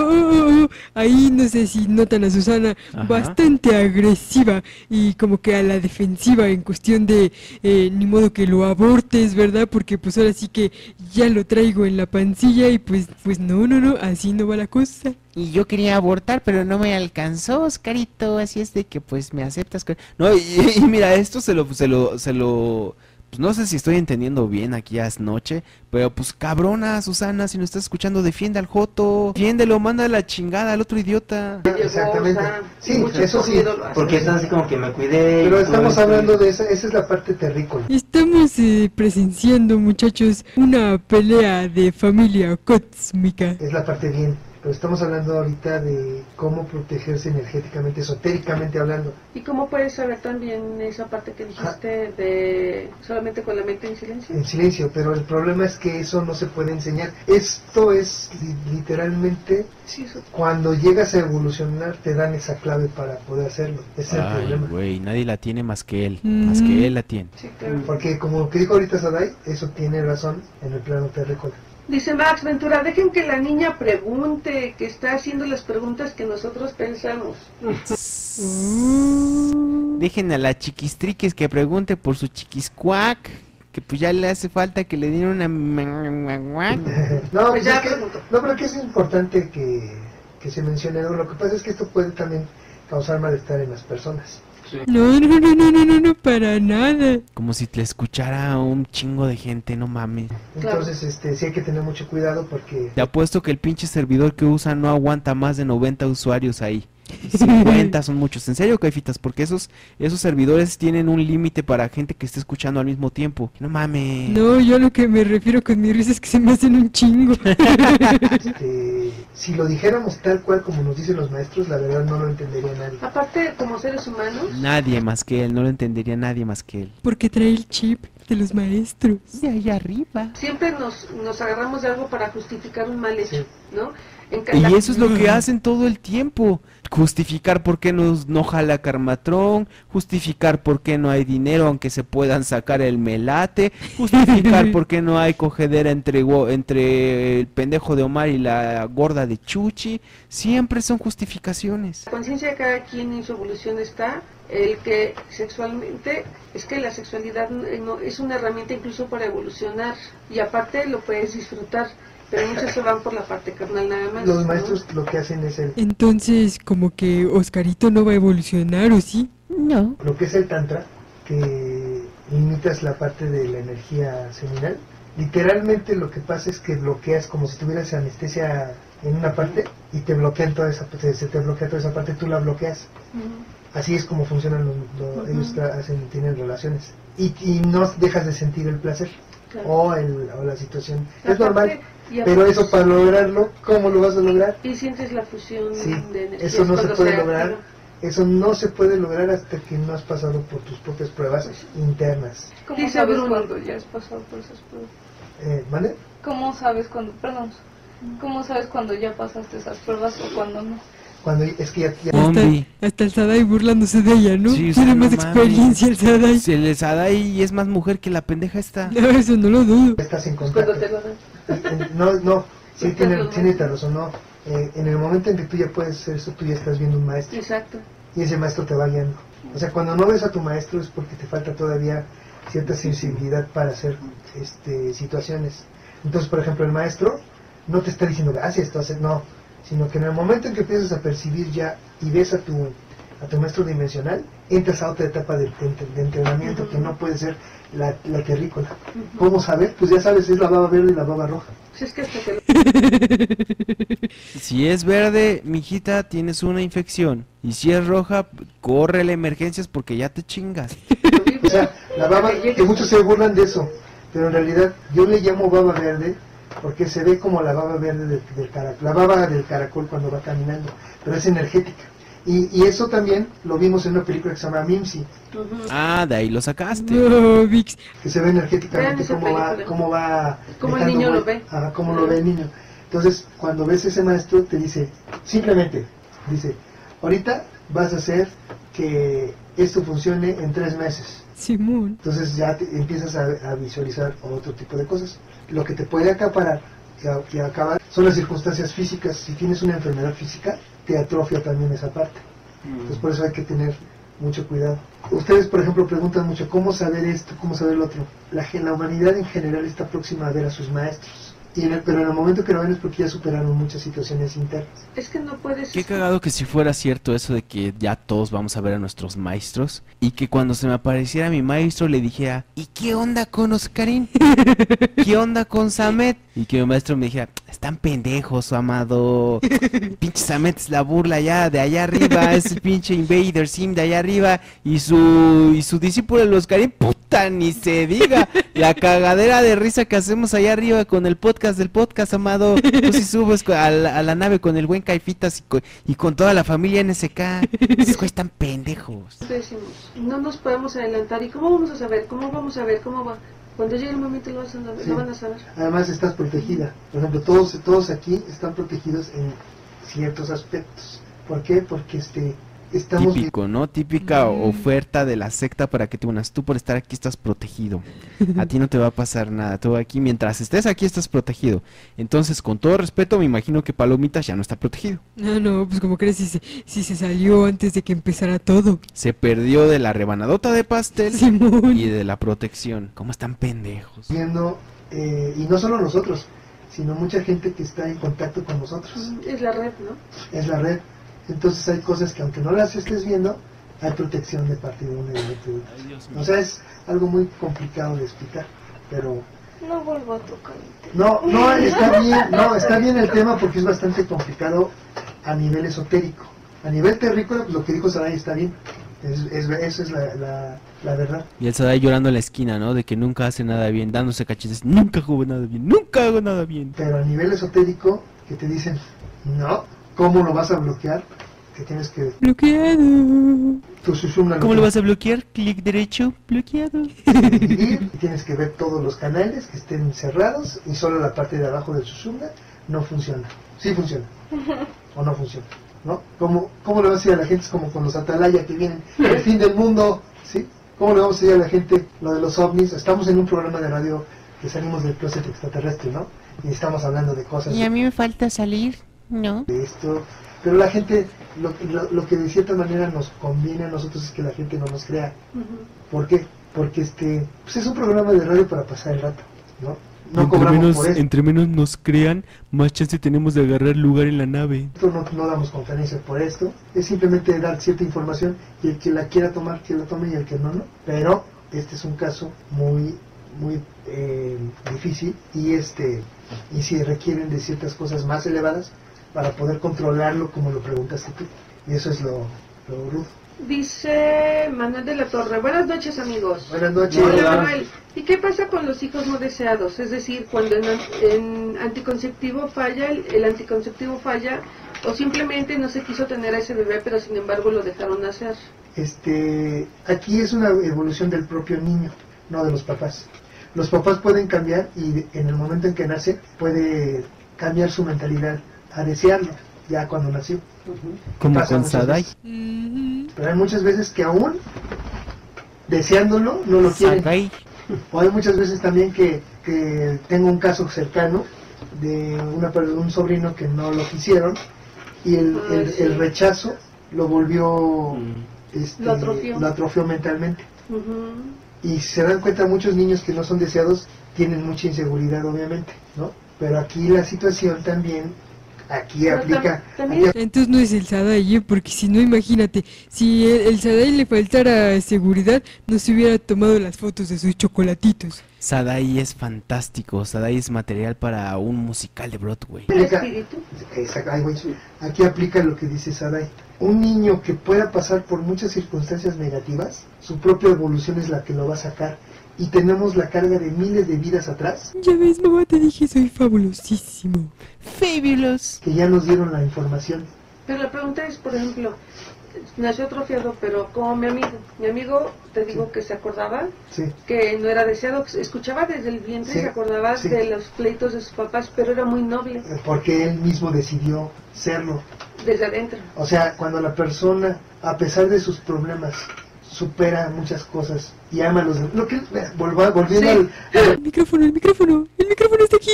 Ahí no sé si notan a Susana Ajá. bastante agresiva y como que a la defensiva en cuestión de ni modo que lo abortes, ¿verdad? Porque pues ahora sí que ya lo traigo en la pancilla y pues no, así no va la cosa. Y yo quería abortar, pero no me alcanzó, Oscarito, así es de que pues me aceptas. No, y mira, esto se lo, pues no sé si estoy entendiendo bien aquí a noche, pero pues cabrona, Susana, si no estás escuchando, defiende al Joto, defiéndelo, manda la chingada al otro idiota. Exactamente. Sí, eso sí. porque estás así como que me cuidé. Pero y estamos todo esto. hablando de esa es la parte terrícola. Estamos presenciando, muchachos, una pelea de familia cósmica. Es la parte bien. Pero estamos hablando ahorita de cómo protegerse energéticamente, esotéricamente hablando. ¿Y cómo puedes saber también esa parte que dijiste de solamente con la mente en silencio? En silencio, pero el problema es que eso no se puede enseñar. Esto es literalmente, Sí, eso. cuando llegas a evolucionar te dan esa clave para poder hacerlo. Ese es el Ay, problema. güey, nadie la tiene más que él, Mm. más que él la tiene. Sí, claro. Porque como que dijo ahorita Sadai, eso tiene razón en el plano terrícola. Dice Max Ventura, dejen que la niña pregunte, que está haciendo las preguntas que nosotros pensamos. Dejen a la chiquistriques que pregunte por su chiquiscuac, que pues ya le hace falta que le den una... No, Pues pues ya es que, pregunto. no, pero que es importante que se mencione algo. Lo que pasa es que esto puede también causar malestar en las personas. No, para nada. Como si te escuchara un chingo de gente, no mames. Entonces, sí hay que tener mucho cuidado porque Te apuesto que el pinche servidor que usan no aguanta más de 90 usuarios ahí. 50 son muchos. En serio, Caifitas, porque esos servidores tienen un límite para gente que esté escuchando al mismo tiempo. No mames. No, yo lo que me refiero con mi risa es que se me hacen un chingo. si lo dijéramos tal cual como nos dicen los maestros, la verdad no lo entendería nadie. Aparte, como seres humanos, Nadie más que él, no lo entendería nadie más que él. Porque trae el chip de los maestros. De allá arriba. siempre nos agarramos de algo para justificar un mal hecho, ¿no? Y eso es lo que hacen todo el tiempo. Justificar por qué no jala Karmatron, justificar por qué no hay dinero aunque se puedan sacar el melate, justificar por qué no hay cogedera entre el pendejo de Omar y la gorda de Chuchi. Siempre son justificaciones. La conciencia de cada quien en su evolución está el que sexualmente, es que la sexualidad no, es una herramienta incluso para evolucionar y aparte lo puedes disfrutar. Pero muchos se van por la parte carnal nada más. Los ¿no? maestros lo que hacen es Entonces, como que Oscarito no va a evolucionar, ¿o sí? No. lo que es el tantra, que limitas la parte de la energía seminal. Literalmente lo que pasa es que bloqueas como si tuvieras anestesia en una parte y te bloquean toda esa parte, se te bloquea toda esa parte, tú la bloqueas. Así es como funcionan ellos tienen relaciones y no dejas de sentir el placer. Claro. o la situación. Es Aparte, normal, y pero eso para lograrlo, ¿cómo lo vas a lograr? Y sientes la fusión Sí, de energías eso no se cuando puede activa. lograr. Eso no se puede lograr hasta que no has pasado por tus propias pruebas internas. ¿Cómo Dice sabes Bruno. cuando ya has pasado por esas pruebas? ¿Vale? ¿Cómo sabes cuando, perdón, cómo sabes cuando ya pasaste esas pruebas o cuando no? Cuando es que ya Hasta el Sadai burlándose de ella, ¿no? Sí, o sea, Tiene no más mames. experiencia el Sadai. Se les ha dado y es más mujer que la pendeja esta. No, eso no lo dudo. estás en Pues contacto. cuando te lo dan. No, sí Pues tiene cuando- razón, no. En el momento en que tú ya puedes hacer eso, tú ya estás viendo un maestro Exacto. y ese maestro te va guiando. O sea, cuando no ves a tu maestro es porque te falta todavía cierta sensibilidad para hacer situaciones. Entonces, por ejemplo, el maestro no te está diciendo, haz esto, no, sino que en el momento en que empiezas a percibir ya y ves a tu maestro dimensional, entras a otra etapa de entrenamiento que no puede ser la terrícola. ¿Cómo saber? Pues ya sabes, es la baba verde y la baba roja. Si es que hasta que lo... Si es verde, mijita, tienes una infección. Y si es roja, córrele emergencias porque ya te chingas. O sea, la baba, que muchos se burlan de eso, pero en realidad yo le llamo baba verde porque se ve como la baba verde del caracol, la baba del caracol cuando va caminando, pero es energética. Y eso también lo vimos en una película que se llama Mimsy, Ah, de ahí lo sacaste. No, Vix. que se ve energéticamente Vean esa cómo va, película. cómo el niño lo ve. cómo lo ve el niño. Entonces, cuando ves ese maestro, te dice, simplemente, dice, ahorita vas a hacer que esto funcione en 3 meses. Simón. Entonces ya empiezas a visualizar otro tipo de cosas. Lo que te puede acaparar y acabar son las circunstancias físicas. Si tienes una enfermedad física, te atrofia también esa parte. Entonces por eso hay que tener mucho cuidado. Ustedes, por ejemplo, preguntan mucho, ¿cómo saber esto? ¿Cómo saber lo otro? La humanidad en general está próxima a ver a sus maestros. Pero en el momento que lo ven es porque ya superaron muchas situaciones internas. Es que no puedes... Qué cagado que si fuera cierto eso de que ya todos vamos a ver a nuestros maestros y que cuando se me apareciera mi maestro le dijera, ¿y qué onda con Oscarín? ¿Qué onda con Samet? Y que mi maestro me dijera, están pendejos, amado. Pinche Samet es la burla ya de allá arriba, es el pinche Invader Sim de allá arriba y su discípulo el Oscarín, puta, ni se diga. La cagadera de risa que hacemos allá arriba con el podcast del podcast, amado. Tú si subes a la nave con el buen Caifitas y con toda la familia NSK. Esos güeyes están pendejos. Decimos, no nos podemos adelantar. ¿Y cómo vamos a saber? ¿Cómo vamos a ver? ¿Cómo va? Cuando llegue el momento lo van a saber. Además estás protegida. Por ejemplo, todos aquí están protegidos en ciertos aspectos. ¿Por qué? Porque estamos... Típico, ¿no? Típica oferta de la secta para que te unas. Tú por estar aquí estás protegido. A ti no te va a pasar nada. Tú aquí, mientras estés aquí, estás protegido. Entonces, con todo respeto, me imagino que Palomitas ya no está protegido. No, pues como crees si se salió antes de que empezara todo. Se perdió de la rebanadota de pastel Simón. y de la protección. ¿Cómo están pendejos? viendo, y no solo nosotros, sino mucha gente que está en contacto con nosotros. Es la red, ¿no? Es la red. Entonces hay cosas que aunque no las estés viendo, hay protección de parte de uno y de otro. O sea, es algo muy complicado de explicar, pero... No vuelvo a tocar el tema. No, está bien el tema porque es bastante complicado a nivel esotérico. A nivel terrícola, pues lo que dijo Sarai está bien. Esa es la verdad. Y el Sadai llorando en la esquina, ¿no? De que nunca hace nada bien, dándose cachetes. Nunca hago nada bien, nunca hago nada bien. Pero a nivel esotérico, que te dicen, no, ¿cómo lo vas a bloquear? Que tienes que... Bloqueado. Tu sushumna ¿Cómo lo vas a bloquear? Clic derecho, bloqueado. dividir y tienes que ver todos los canales que estén cerrados y solo la parte de abajo del sushumna no funciona. Sí funciona. O no funciona. ¿No? ¿Cómo le vas a decir a la gente? Es como con los atalaya que vienen. El fin del mundo. ¿Sí? ¿Cómo le vamos a decir a la gente lo de los ovnis? Estamos en un programa de radio que salimos del closet extraterrestre, ¿no? Y estamos hablando de cosas Y a mí me falta salir, ¿no? de esto. Pero la gente, lo que de cierta manera nos conviene a nosotros es que la gente no nos crea. ¿Por qué? Porque pues es un programa de radio para pasar el rato, ¿no? no cobramos por entre menos nos crean, más chance tenemos de agarrar lugar en la nave. no damos conferencias por esto, es simplemente dar cierta información y el que la quiera tomar, que la tome y el que no, no. Pero este es un caso muy difícil y si requieren de ciertas cosas más elevadas para poder controlarlo como lo preguntaste tú. Y eso es lo rudo. Dice Manuel de la Torre, buenas noches amigos. Buenas noches. Hola Manuel. ¿Y qué pasa con los hijos no deseados? Es decir, cuando en anticonceptivo falla, el anticonceptivo falla, o simplemente no se quiso tener a ese bebé, pero sin embargo lo dejaron nacer. Aquí es una evolución del propio niño, no de los papás. Los papás pueden cambiar y en el momento en que nace puede cambiar su mentalidad a desearlo, ya cuando nació. Como con Sadai. Pero hay muchas veces que aún deseándolo no lo quieren. Sadai. O hay muchas veces también que tengo un caso cercano de un sobrino que no lo quisieron y el rechazo lo volvió, lo atrofió mentalmente. Y si se dan cuenta, muchos niños que no son deseados tienen mucha inseguridad, obviamente, ¿no? Pero aquí la situación también, aquí aplica. Entonces no es el Sadai, porque si no, imagínate, si el Sadai le faltara seguridad, no se hubiera tomado las fotos de sus chocolatitos. Sadai es fantástico, Sadai es material para un musical de Broadway. Aquí aplica lo que dice Sadai. Un niño que pueda pasar por muchas circunstancias negativas, su propia evolución es la que lo va a sacar. Y tenemos la carga de miles de vidas atrás. Ya ves, mamá, te dije, soy fabulosísimo. Fabulous. Que ya nos dieron la información. Pero la pregunta es, por ejemplo, nació atrofiado, pero como mi amigo te digo que se acordaba, que no era deseado, escuchaba desde el vientre, se acordaba de los pleitos de sus papás, pero era muy noble. Porque él mismo decidió serlo. Desde adentro. O sea, cuando la persona, a pesar de sus problemas, supera muchas cosas y ama a los demás. Volviendo al... El micrófono está aquí.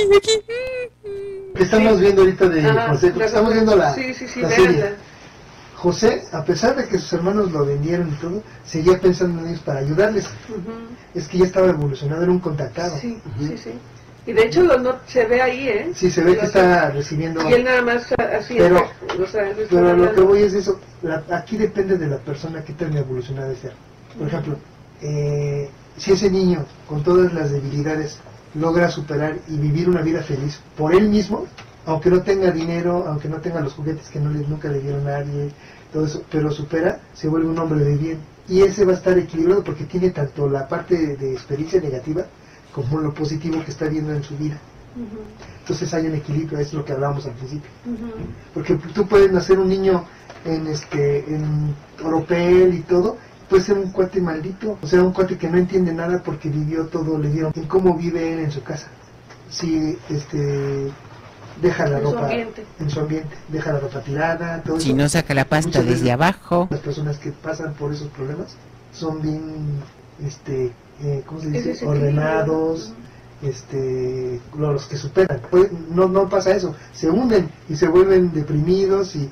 Que estamos viendo ahorita de José, estamos viendo la serie. José, a pesar de que sus hermanos lo vendieron y todo, seguía pensando en ellos para ayudarles. Es que ya estaba evolucionado, era un contactado. Sí. Y de hecho se ve ahí, ¿eh? Sí, se ve que está recibiendo... Y él nada más así... Pero lo que voy es eso, aquí depende de la persona que tan evolucionada sea. Por ejemplo, si ese niño, con todas las debilidades, logra superar y vivir una vida feliz por él mismo, aunque no tenga dinero, aunque no tenga los juguetes que nunca le dieron a nadie, todo eso, pero supera, se vuelve un hombre de bien. Y ese va a estar equilibrado porque tiene tanto la parte de experiencia negativa como lo positivo que está viendo en su vida. Entonces hay un equilibrio, es lo que hablábamos al principio. Porque tú puedes nacer un niño en oropel y todo, puede ser un cuate maldito, o sea, un cuate que no entiende nada porque vivió todo, le dieron en cómo vive él en su casa. Si deja la ropa en su ambiente, deja la ropa tirada, todo si eso. No saca la pasta desde abajo. Las personas que pasan por esos problemas son bien ¿cómo se dice? Ordenados, los que superan. Pues, no pasa eso, se hunden y se vuelven deprimidos y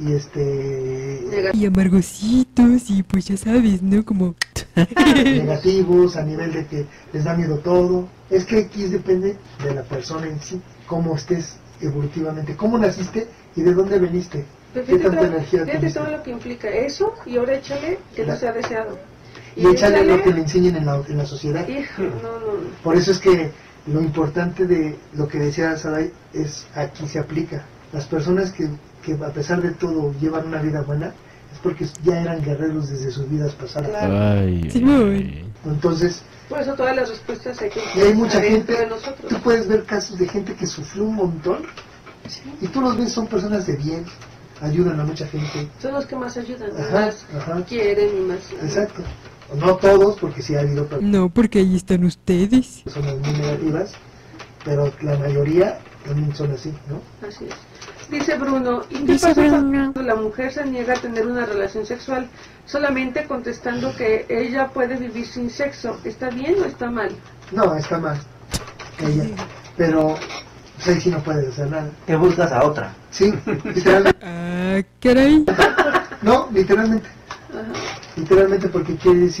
amargositos y pues ya sabes, ¿no? Como negativos a nivel de que les da miedo todo. Es que aquí depende de la persona en sí, cómo estés evolutivamente, cómo naciste y de dónde veniste. ¿Qué tanta energía tuviste? Fíjate todo lo que implica eso y ahora échale que no sea deseado. Y échale lo que le enseñen en la sociedad. No. Por eso es que lo importante de lo que decía Sadai es aquí se aplica. Las personas que a pesar de todo llevan una vida buena es porque ya eran guerreros desde sus vidas pasadas. Entonces, por eso todas las respuestas hay mucha gente de nosotros. Tú puedes ver casos de gente que sufrió un montón y tú los ves, son personas de bien, ayudan a mucha gente. Son los que más ayudan, más quieren y más... Exacto. No todos, porque sí ha habido personas. No, porque ahí están ustedes. Personas muy negativas, pero la mayoría también son así, ¿no? Así es. Dice Bruno, ¿y qué pasa cuando la mujer se niega a tener una relación sexual? Solamente contestando que ella puede vivir sin sexo. ¿Está bien o está mal? No, está mal. Ella. Pero pues ahí sí no puedes hacer nada. Te buscas a otra. Sí, literalmente. Ah, caray. No, literalmente. Literalmente, porque quiere decir,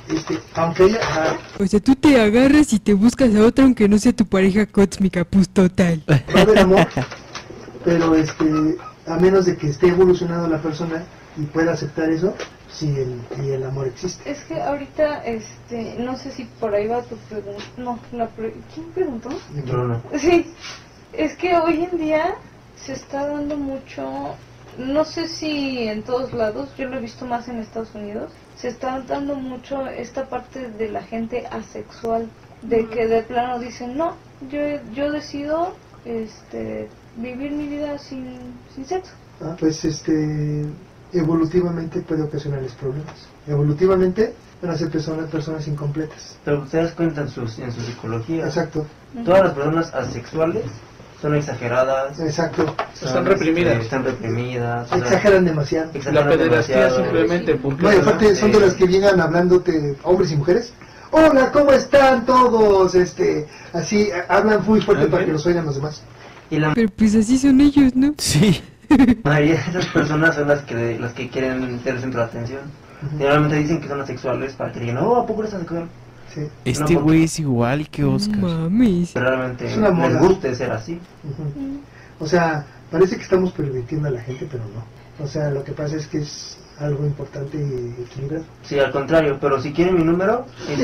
aunque ella... O sea, tú te agarras y te buscas a otra aunque no sea tu pareja cósmica, pues total. va a haber amor, pero a menos de que esté evolucionado la persona y pueda aceptar eso, sí, el amor existe. Es que ahorita, no sé si por ahí va tu pregunta. No, ¿quién preguntó? Bruno. Sí, es que hoy en día se está dando mucho, no sé si en todos lados, yo lo he visto más en Estados Unidos, se está dando mucho esta parte de la gente asexual, de que de plano dicen, no, yo decido vivir mi vida sin sexo. Pues evolutivamente puede ocasionarles problemas. Evolutivamente van a ser personas incompletas. Pero te das cuenta en su psicología. Exacto. Todas las personas asexuales son exageradas. Exacto. Están reprimidas. Están reprimidas. Exageran demasiado. La pederastía simplemente porque... No, y aparte son de las que llegan hablándote, hombres y mujeres. Hola, ¿cómo están todos? Así hablan muy fuerte para que los oigan los demás. Y la Pero pues así son ellos, ¿no? Sí. mayoría de esas personas son las que quieren ser el centro de atención. Generalmente dicen que son asexuales para que digan, oh, ¿a poco eres asexual? Sí. Este güey es igual que Oscar. Mames. Pero realmente Es una moda. les gusta ser así. O sea, parece que estamos pervirtiendo a la gente, pero no. O sea, lo que pasa es que es algo importante y equilibrado. Sí, al contrario, pero si quieren mi número,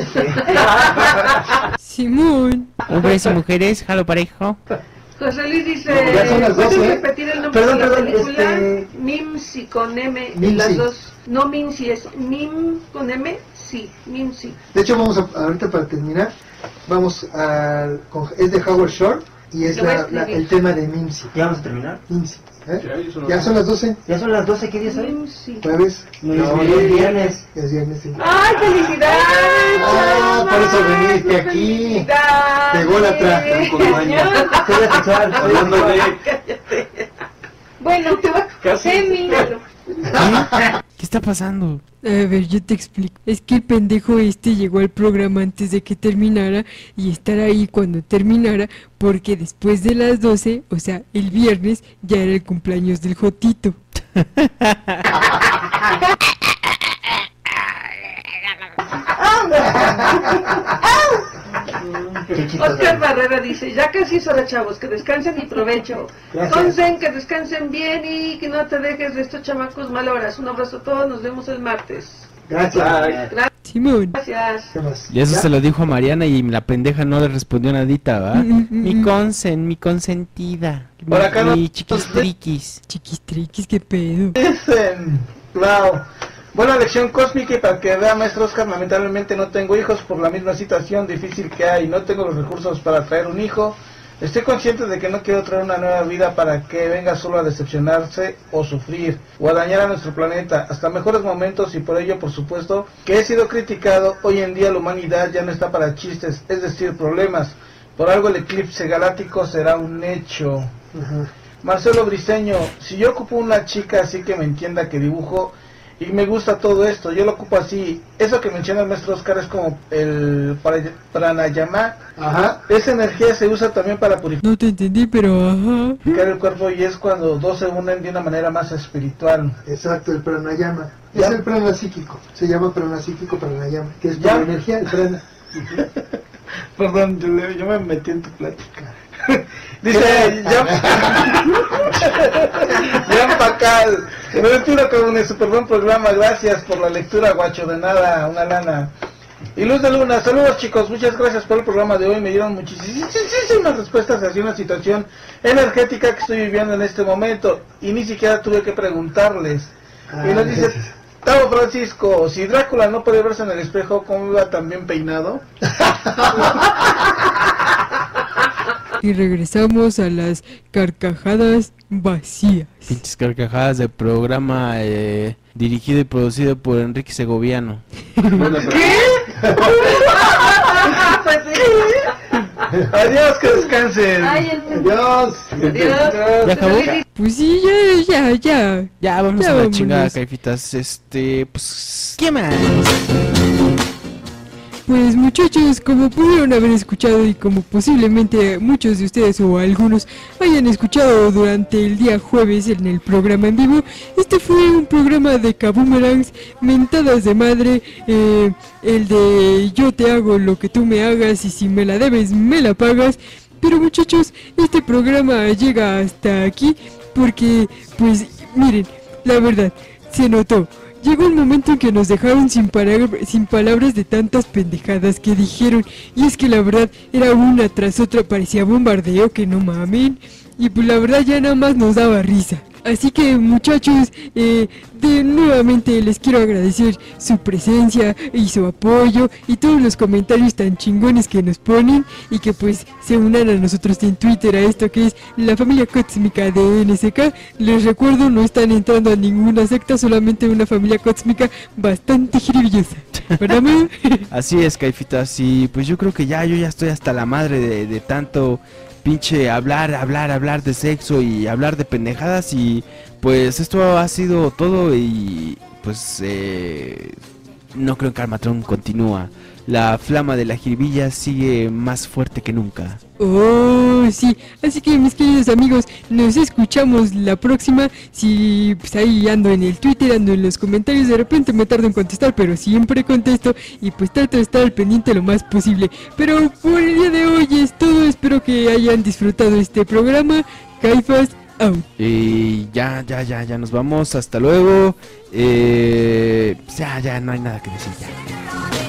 Simón. Hombres y mujeres, jalo parejo. José Luis dice, Ya son las ¿puedes 12, repetir el nombre Perdón, de la perdón, película? Mimsy con M, Mimsy. las dos. No Mimsy, es Mim con M, sí, Mimsy. De hecho, vamos ahorita para terminar, es de Howard Shore y es Lo voy a escribir. el tema de Mimsy. ¿ya vamos a terminar? Mimsy. Ya Ya son las 12, ¿Ya son las 12? ¿Qué día es hoy? Mimsy. jueves, No, es viernes. es viernes. Sí. ¡Ay, felicidades! Ah, por eso Chava! viniste aquí. ¡Felicidades! Ególatra. Soy asexual, soy Hablando asexual. de... Bueno, Semi. ¿Qué está pasando? A ver, yo te explico. Es que el pendejo llegó al programa antes de que terminara y estar ahí cuando terminara porque después de las 12, o sea, el viernes, ya era el cumpleaños del Jotito. Qué chistoso. Oscar Barrera dice, ya casi es hora, chavos, que descansen y provecho. Gracias. Consen, que descansen bien y que no te dejes de estos chamacos mal horas. Un abrazo a todos, nos vemos el martes. Gracias. Simón. Gracias. ¿Qué más? Y eso ¿Ya? se lo dijo a Mariana y la pendeja no le respondió nadita, ¿va? Mm, Mi mi consentida. Por acá no- Mi chiquistriquis. Chiquistriquis, qué pedo. Dicen, wow. Buena lección cósmica y para que vea, maestro Oscar, lamentablemente no tengo hijos por la misma situación difícil que hay. No tengo los recursos para traer un hijo. Estoy consciente de que no quiero traer una nueva vida para que venga solo a decepcionarse o sufrir o a dañar a nuestro planeta. Hasta mejores momentos y por ello, por supuesto, que he sido criticado. Hoy en día la humanidad ya no está para chistes, es decir, problemas. Por algo el eclipse galáctico será un hecho. Ajá. Marcelo Briseño, si yo ocupo una chica así que me entienda que dibujo y me gusta todo esto, yo lo ocupo así. Eso que menciona el maestro Oscar es como el pranayama. Ajá. Esa energía se usa también para purificar No te entendí, pero ajá. el cuerpo y es cuando dos se unen de una manera más espiritual. Exacto, el pranayama. Ya. Es el prana psíquico. Se llama prana psíquico pranayama, que es Ya. por energía, el prana. Perdón, yo me metí en tu plática. Dice Jan Pacal, me retiro con un super buen programa, gracias por la lectura, guacho, de nada, una lana. Y Luz de Luna, saludos chicos, muchas gracias por el programa de hoy, me dieron muchísimas respuestas hacia una situación energética que estoy viviendo en este momento y ni siquiera tuve que preguntarles. Y nos dice Tavo Francisco, si Drácula no puede verse en el espejo, ¿cómo iba tan bien peinado? Y regresamos a las carcajadas vacías. Pinches carcajadas de programa dirigido y producido por Enrique Segoviano. Adiós, que descansen. Ay, el Adiós. ¿Ya acabó? Pues sí, ya. Ya, vamos Ya a la vámonos. chingada, caifitas. Pues, ¿qué más? Pues muchas muchachos, como pudieron haber escuchado y como posiblemente muchos de ustedes o algunos hayan escuchado durante el día jueves en el programa en vivo, este fue un programa de Kaboomerangs, mentadas de madre, el de yo te hago lo que tú me hagas y si me la debes me la pagas. Pero muchachos, este programa llega hasta aquí porque, pues, miren, la verdad, se notó. Llegó un momento en que nos dejaron sin palabras de tantas pendejadas que dijeron. Y es que la verdad era una tras otra, parecía bombardeo, que no mamen. Y pues la verdad ya nada más nos daba risa. Así que muchachos, nuevamente les quiero agradecer su presencia y su apoyo y todos los comentarios tan chingones que nos ponen y que pues se unan a nosotros en Twitter a esto que es la familia cósmica de NSK. Les recuerdo, no están entrando a ninguna secta, solamente una familia cósmica bastante jiribillosa. ¿Verdad, amigo? Así es, Caifitas, y pues yo creo que yo ya estoy hasta la madre de tanto pinche hablar de sexo y hablar de pendejadas, y pues esto ha sido todo. Y pues no creo que Karmatron continúa. La flama de la jiribilla sigue más fuerte que nunca. Oh, sí, así que mis queridos amigos, nos escuchamos la próxima. Si pues ahí ando en el Twitter, ando en los comentarios, de repente me tardo en contestar, pero siempre contesto y pues trato de estar al pendiente lo más posible. Pero por el día de hoy es todo, espero que hayan disfrutado este programa. Caifas out. Y ya nos vamos, hasta luego. Ya no hay nada que decir ya.